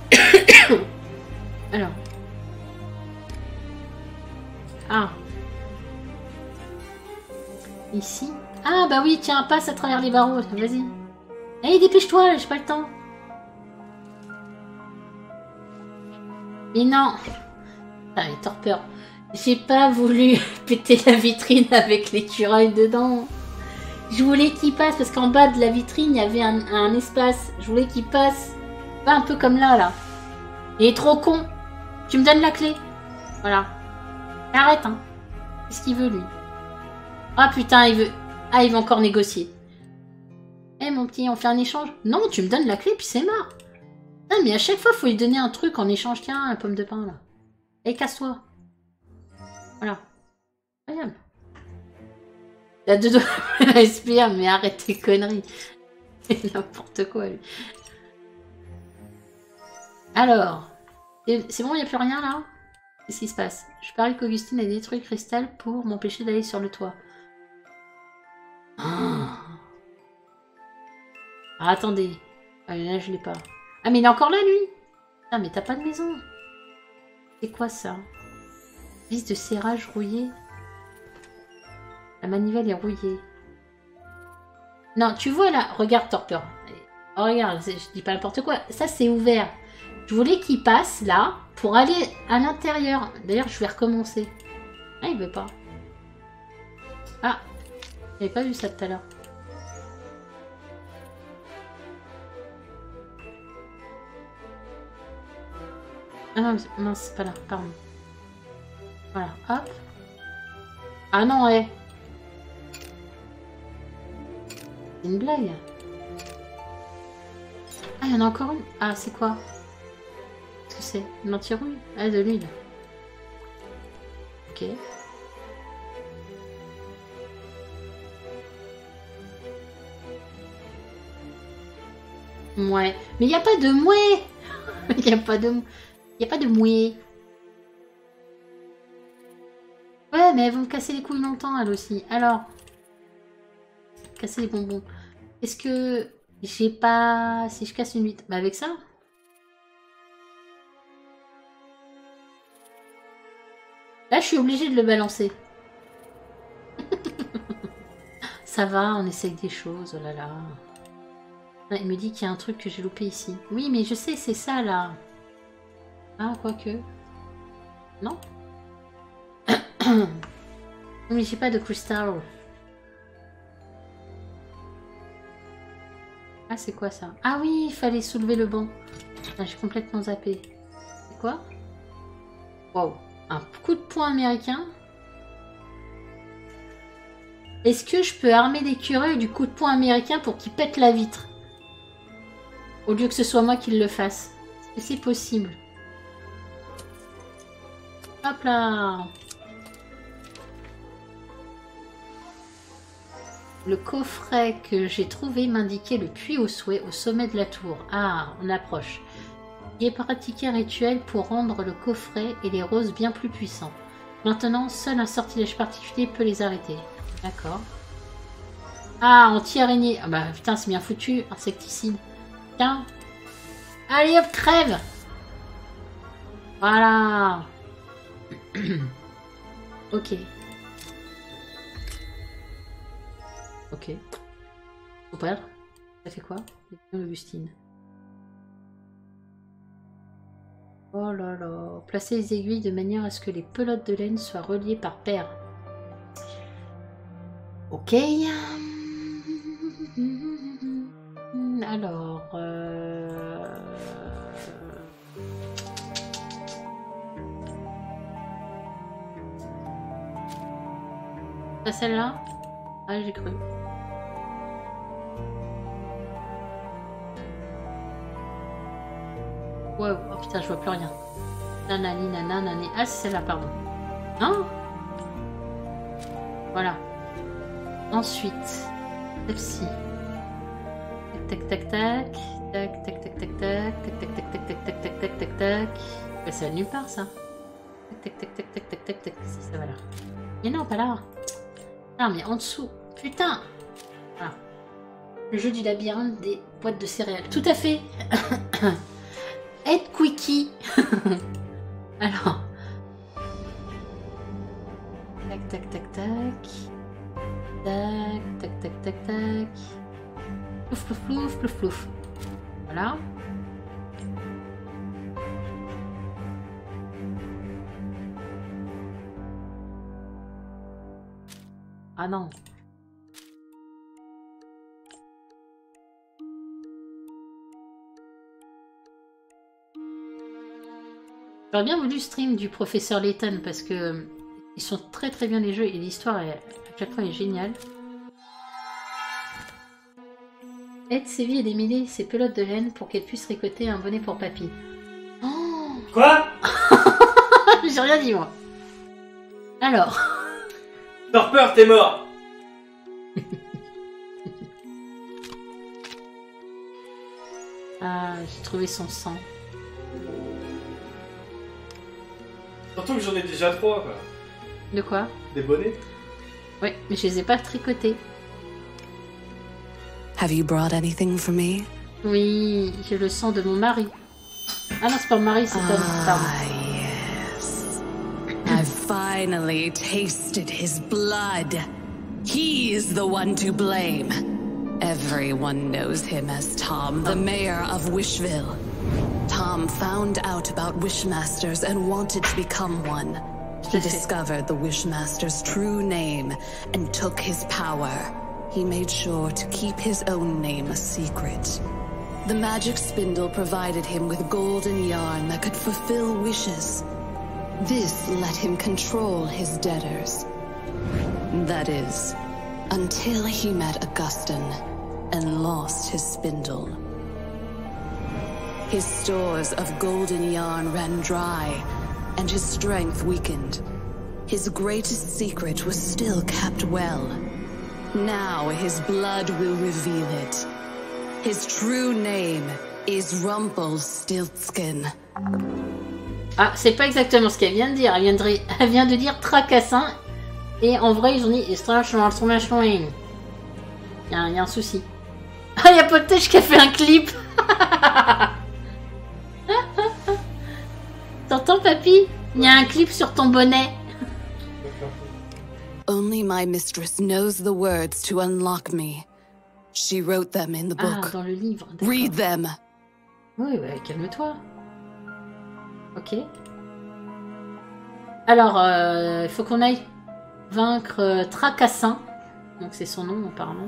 Speaker 1: Alors. Ah. Ici. Ah, bah oui, tiens, passe à travers les barreaux. Vas-y. Allez, dépêche-toi, j'ai pas le temps. Mais non. Ah, mais torpeur. J'ai pas voulu péter la vitrine avec l'écureuil dedans. Je voulais qu'il passe, parce qu'en bas de la vitrine, il y avait un espace. Je voulais qu'il passe. Pas un peu comme là, là. Il est trop con. Tu me donnes la clé. Voilà. Arrête, hein. Qu'est-ce qu'il veut, lui? Ah, putain, il veut... Ah, il va encore négocier. Eh, mon petit, on fait un échange? Non, tu me donnes la clé, puis c'est marre. Ah, mais à chaque fois, il faut lui donner un truc en échange. Tiens, la pomme de pain, là. Et casse-toi. Voilà. Incroyable. La deux doigts respire, mais arrête tes conneries. C'est n'importe quoi, lui. Alors. C'est bon, il n'y a plus rien, là? Qu'est-ce qui se passe? Je parie qu'Augustine a détruit le cristal pour m'empêcher d'aller sur le toit. Ah, attendez. Ah, là, je l'ai pas. Ah, mais il est encore là, lui. Ah, mais t'as pas de maison. C'est quoi, ça? Vis de serrage rouillé. La manivelle est rouillée. Non, tu vois, là. Regarde, torpeur. Oh, regarde, je dis pas n'importe quoi. Ça, c'est ouvert. Je voulais qu'il passe, là, pour aller à l'intérieur. D'ailleurs, je vais recommencer. Ah, il veut pas. Ah. J'avais pas vu ça tout à l'heure. Ah non, non c'est pas là, pardon. Voilà, hop. Ah non, ouais. C'est une blague. Ah, il y en a encore une. Ah, c'est quoi? Qu'est-ce que c'est? Une anti-rouille? Ah, de l'huile. Ok. Mouais. Mais il n'y a pas de mouais. Il n'y a pas de... Il n'y a pas de mouais. Ouais, mais elles vont me casser les couilles longtemps, elles aussi. Alors. Casser les bonbons. Est-ce que... J'ai pas... Si je casse une huître... Bah avec ça. Là, je suis obligée de le balancer. Ça va, on essaye des choses, oh là là. Il me dit qu'il y a un truc que j'ai loupé ici. Oui, mais je sais, c'est ça, là. Ah, quoique. Non. Mais j'ai pas de cristal. Ah, c'est quoi, ça? Ah oui, il fallait soulever le banc. Ah, j'ai complètement zappé. C'est quoi? Wow. Un coup de poing américain. Est-ce que je peux armer l'écureuil du coup de poing américain pour qu'il pète la vitre? Au lieu que ce soit moi qui le fasse. Est-ce que c'est possible? Hop là! Le coffret que j'ai trouvé m'indiquait le puits au souhait au sommet de la tour. Ah, on approche. Il est pratiqué un rituel pour rendre le coffret et les roses bien plus puissants. Maintenant, seul un sortilège particulier peut les arrêter. D'accord. Ah, anti-araignée. Ah bah putain, c'est bien foutu. Insecticide. Tiens. Allez hop, crève. Voilà. Ok. Ok. Faut perdre. Ça fait quoi? Augustine. Oh là là. Placez les aiguilles de manière à ce que les pelotes de laine soient reliées par paire. Ok. Alors... C'est celle-là? Ah, j'ai cru. Wow, oh putain, je vois plus rien. Nanani, nanani. Ah, c'est celle-là, pardon. Non? Voilà. Ensuite, celle-ci. Tac, tac, tac, tac. Tac, tac, tac, tac, tac, tac, tac, tac, tac, tac, tac, tac, tac, tac, tac. Bah, ça va nulle part, ça. Tac, tac, tac, tac, tac, tac, tac, si, ça va là. Mais non, pas là. Ah, mais en dessous. Putain. Voilà. Le jeu du labyrinthe des boîtes de céréales. Tout à fait. Aide Quickie. Alors. Tac, tac, tac, tac. Tac, tac, tac, tac, tac. Plouf, plouf, plouf, plouf, plouf. Voilà. Ah non. J'aurais bien voulu stream du professeur Layton parce que ils sont très très bien les jeux et l'histoire à chaque fois est géniale. Aide Séville et démêler ses pelotes de laine pour qu'elle puisse récolter un bonnet pour papy. Oh
Speaker 9: Quoi?
Speaker 1: J'ai rien dit moi. Alors.
Speaker 9: Torpeur, t'es mort.
Speaker 1: Ah, j'ai trouvé son sang.
Speaker 9: Surtout que j'en ai déjà 3 quoi.
Speaker 1: De quoi?
Speaker 9: Des bonnets.
Speaker 1: Ouais, mais je les ai pas tricotés.
Speaker 6: Have you brought anything for me?
Speaker 1: Oui, j'ai le sang de mon mari. Ah non, c'est pas mon mari, c'est Tom. Pardon.
Speaker 6: Yes. I've finally tasted his blood. He is the one to blame. Everyone knows him as Tom, the mayor of Wishville. Tom found out about Wishmasters and wanted to become one. He discovered the Wishmaster's true name and took his power. He made sure to keep his own name a secret. The magic spindle provided him with golden yarn that could fulfill wishes. This let him control his debtors. That is, until he met Augustin and lost his spindle. His stores of golden yarn ran dry, and his strength weakened. His greatest secret was still kept well. Now his blood will reveal it. His true name is Rumpelstiltskin.
Speaker 1: Ah, c'est pas exactement ce qu'elle vient de dire. Elle vient de dire tracassin. Et en vrai, ils ont dit il y a un souci. Ah, il y a Potèche qui a fait un clip. T'entends, papy? Il y a un clip sur ton bonnet.
Speaker 6: Only my mistress knows the words to unlock me. She wrote them in the book.
Speaker 1: Ah, dans le livre.
Speaker 6: Read them.
Speaker 1: Oui, ouais, calme-toi. Ok. Alors, il faut qu'on aille vaincre Tracassin. Donc c'est son nom, apparemment.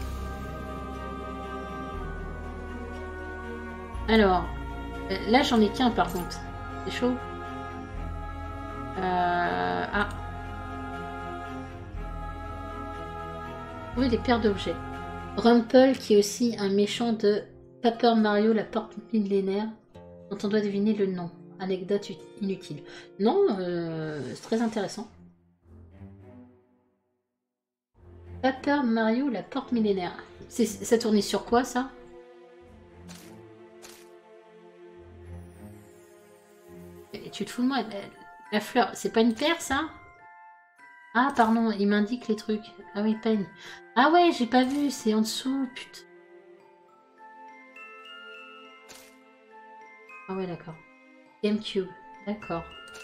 Speaker 1: Alors, là j'en ai qu'un par contre. C'est chaud. Ah. Oui, des paires d'objets. Rumple, qui est aussi un méchant de Paper Mario, la porte millénaire, dont on doit deviner le nom. Anecdote inutile. Non, c'est très intéressant. Paper Mario, la porte millénaire. Ça tournait sur quoi, ça? Et tu te fous de moi? La fleur, c'est pas une paire, ça? Ah, pardon, il m'indique les trucs. Ah oui, peigne. Ah ouais, j'ai pas vu, c'est en dessous, putain. Ah ouais, d'accord. GameCube, d'accord.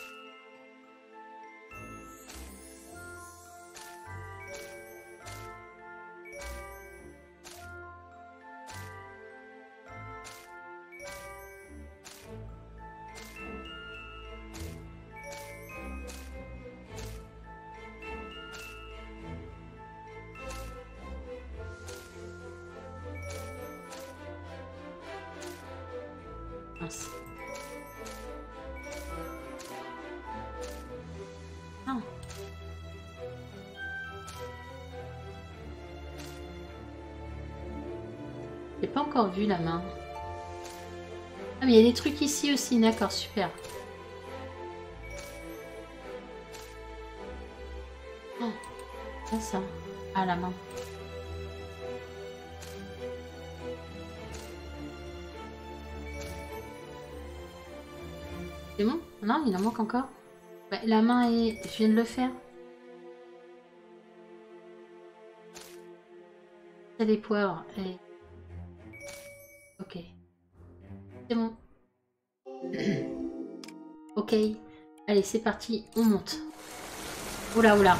Speaker 1: Mince. Ah. J'ai pas encore vu la main. Ah mais il y a des trucs ici aussi, d'accord, super. Oh, c'est ça. Ah, la main. C'est bon? Non, il en manque encore. Bah, la main est... Je viens de le faire. C'est des poires. Et... Ok. C'est bon. Ok. Allez, c'est parti. On monte. Oula, oula.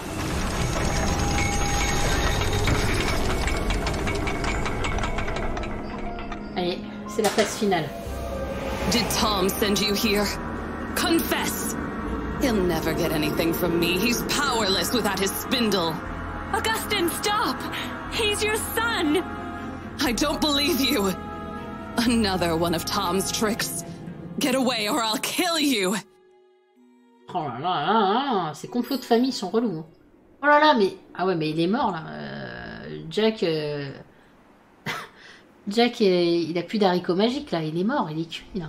Speaker 1: Allez, c'est la phase finale.
Speaker 6: Did Tom send you here? Confess! He'll never get anything from me. He's powerless without his spindle.
Speaker 4: Augustine, stop! He's your son!
Speaker 6: I don't believe you. Another one of Tom's tricks. Get away or I'll kill you.
Speaker 1: Oh là là, là, là, ces complots de famille sont relous. Hein. Oh là là, mais... Ah ouais, mais il est mort, là. Jack... Jack, il a plus d'haricots magiques, là. Il est mort, il est cuit, là.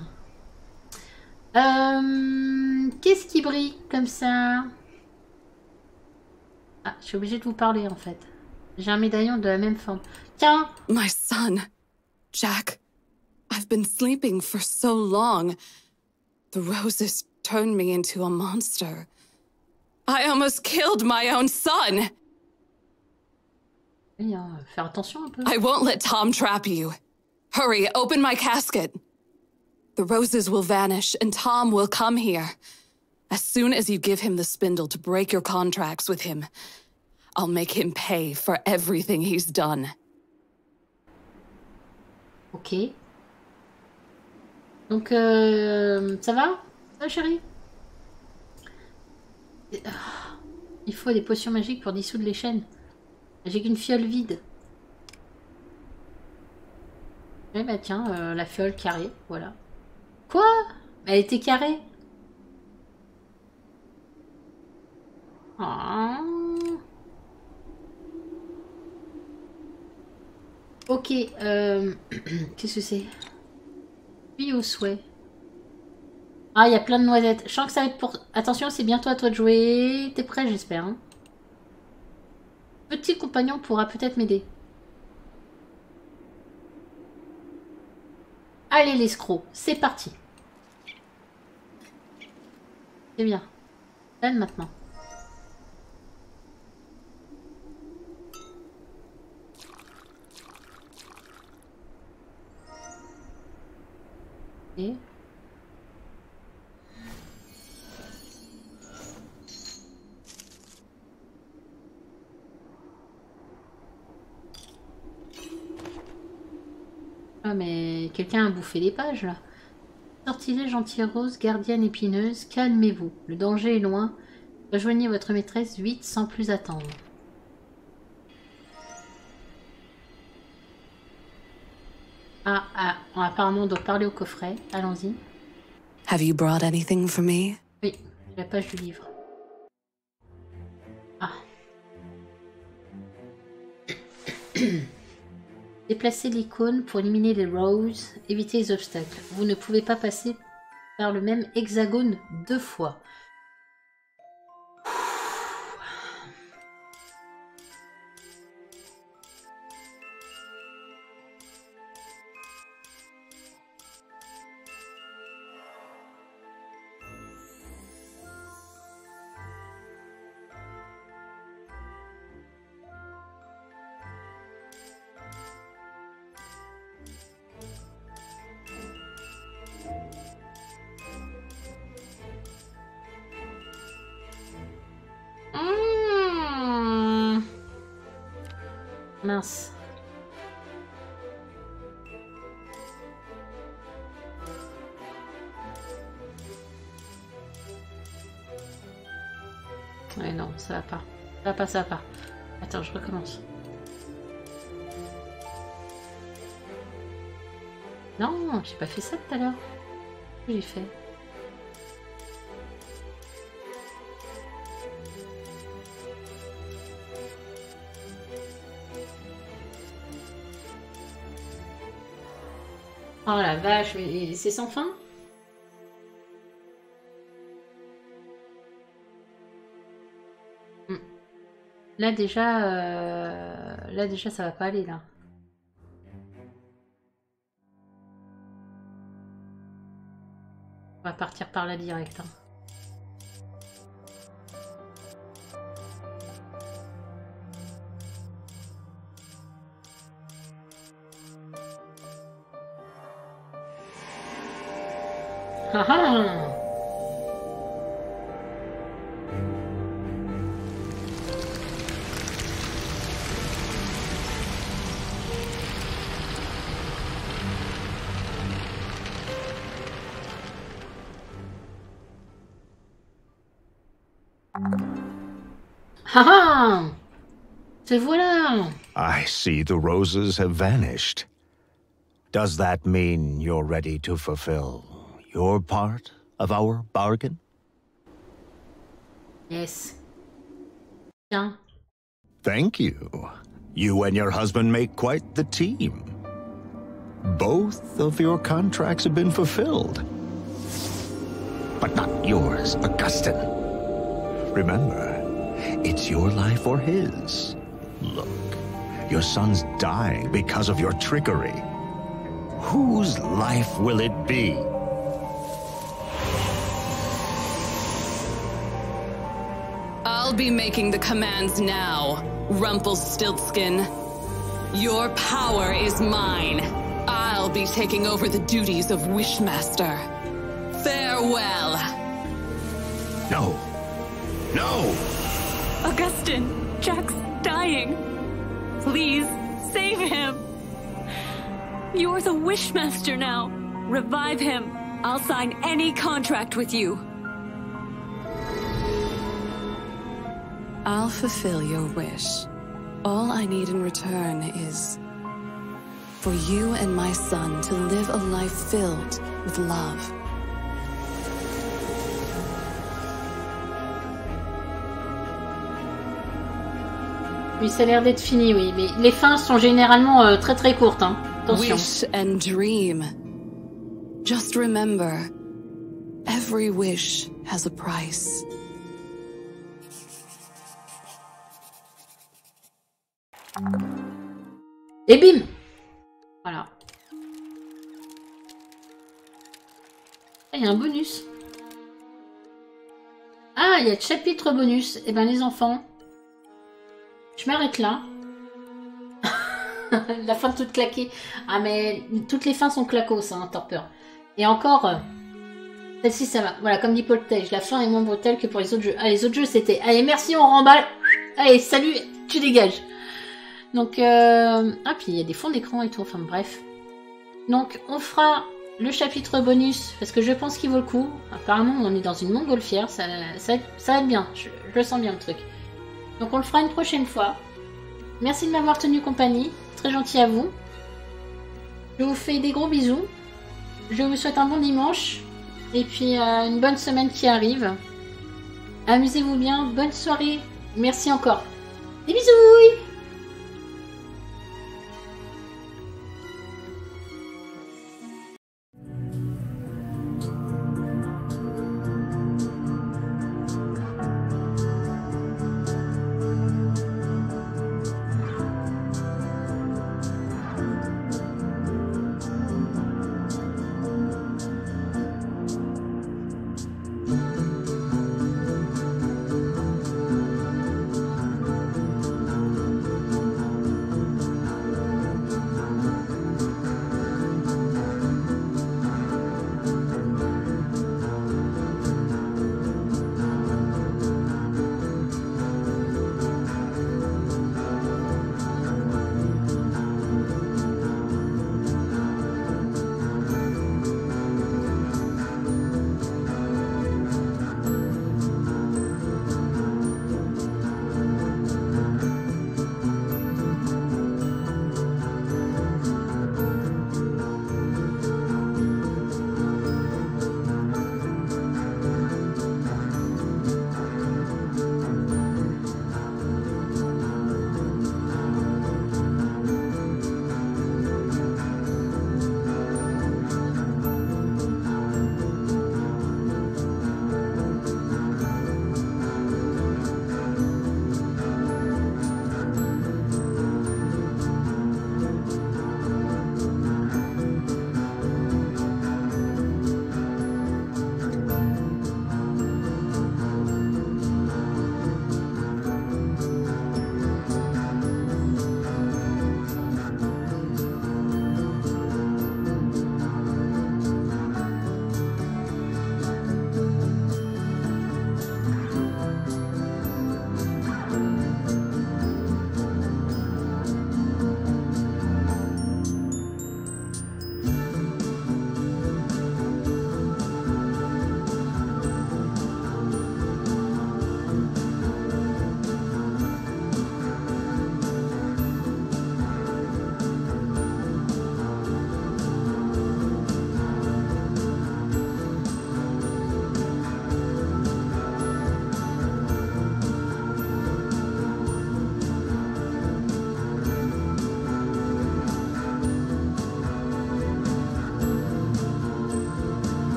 Speaker 1: Qu'est-ce qui brille comme ça? Ah, je suis obligée de vous parler, en fait. J'ai un médaillon de la même forme. Tiens!
Speaker 6: My son. Jack. I've been sleeping for so long. The roses turned me into a monster. I almost killed my own son!
Speaker 1: Oui, hein, faire attention un peu.
Speaker 6: I won't let Tom trap you. Hurry, open my casket. The roses will vanish and Tom will come here. As soon as you give him the spindle to break your contracts with him, I'll make him pay for everything he's done.
Speaker 1: Ok. Donc, ça va? Ça va, chérie? Il faut des potions magiques pour dissoudre les chaînes. J'ai qu'une fiole vide. Eh bah tiens, la fiole carrée, voilà. Quoi? Elle était carrée? Ah. Ok, qu'est-ce que c'est? Puis au souhait. Ah, il y a plein de noisettes. Je sens que ça va être pour... Attention, c'est bientôt à toi de jouer. T'es prêt, j'espère. Hein. Petit compagnon pourra peut-être m'aider. Allez, l'escroc, c'est parti. C'est bien. Donne maintenant. Et... Ah mais quelqu'un a bouffé les pages là. Sortilège anti-rose, gardienne épineuse, calmez-vous. Le danger est loin. Rejoignez votre maîtresse vite sans plus attendre. Apparemment on doit parler au coffret. Allons-y.
Speaker 6: Have you brought anything for me?
Speaker 1: Oui, la page du livre. Ah. Déplacez l'icône pour éliminer les roses, évitez les obstacles. Vous ne pouvez pas passer par le même hexagone 2 fois. Mince. Ouais, non, ça va pas. Ça va pas, ça va pas. Attends, je recommence. Non, j'ai pas fait ça tout à l'heure. Qu'est-ce que j'ai fait? Oh la vache, mais c'est sans fin? Là déjà ça va pas aller là. On va partir par là direct. Hein. Ah ah. Ah! Te voilà!
Speaker 3: I see the roses have vanished. Does that mean you're ready to fulfill your part of our bargain?
Speaker 1: Yes. Tiens.
Speaker 3: Thank you. You and your husband make quite the team. Both of your contracts have been fulfilled. But not yours, Augustin. Remember, it's your life or his. Look, your son's dying because of your trickery. Whose life will it be?
Speaker 6: I'll be making the commands now, Rumpelstiltskin. Your power is mine. I'll be taking over the duties of Wishmaster. Farewell.
Speaker 3: No. No!
Speaker 4: Augustin, Jack's dying. Please, save him. You're the Wishmaster now. Revive him. I'll sign any contract with you.
Speaker 6: I'll fulfill your wish. All I need in return is for you and my son to live a life filled with love.
Speaker 1: Oui, ça a l'air d'être fini, oui. Mais les fins sont généralement très très courtes, hein. Attention.
Speaker 6: Wish and dream. Just remember, every wish has a price.
Speaker 1: Et bim! Voilà. Il y a un bonus. Ah, il y a le chapitre bonus. Eh ben les enfants, je m'arrête là. La fin toute claquée. Ah mais toutes les fins sont claquos, hein, Torpeur. Et encore, celle-ci ça va. Voilà, comme dit Paul Tej, la fin est moins brutale que pour les autres jeux. Ah, les autres jeux c'était, allez merci, on remballe. Allez, salut, tu dégages. Donc, ah puis il y a des fonds d'écran et tout, enfin bref. Donc on fera le chapitre bonus, parce que je pense qu'il vaut le coup. Apparemment on est dans une montgolfière, ça va être bien, je le sens bien le truc. Donc on le fera une prochaine fois. Merci de m'avoir tenu compagnie, très gentil à vous. Je vous fais des gros bisous. Je vous souhaite un bon dimanche, et puis une bonne semaine qui arrive. Amusez-vous bien, bonne soirée, merci encore. Des bisous!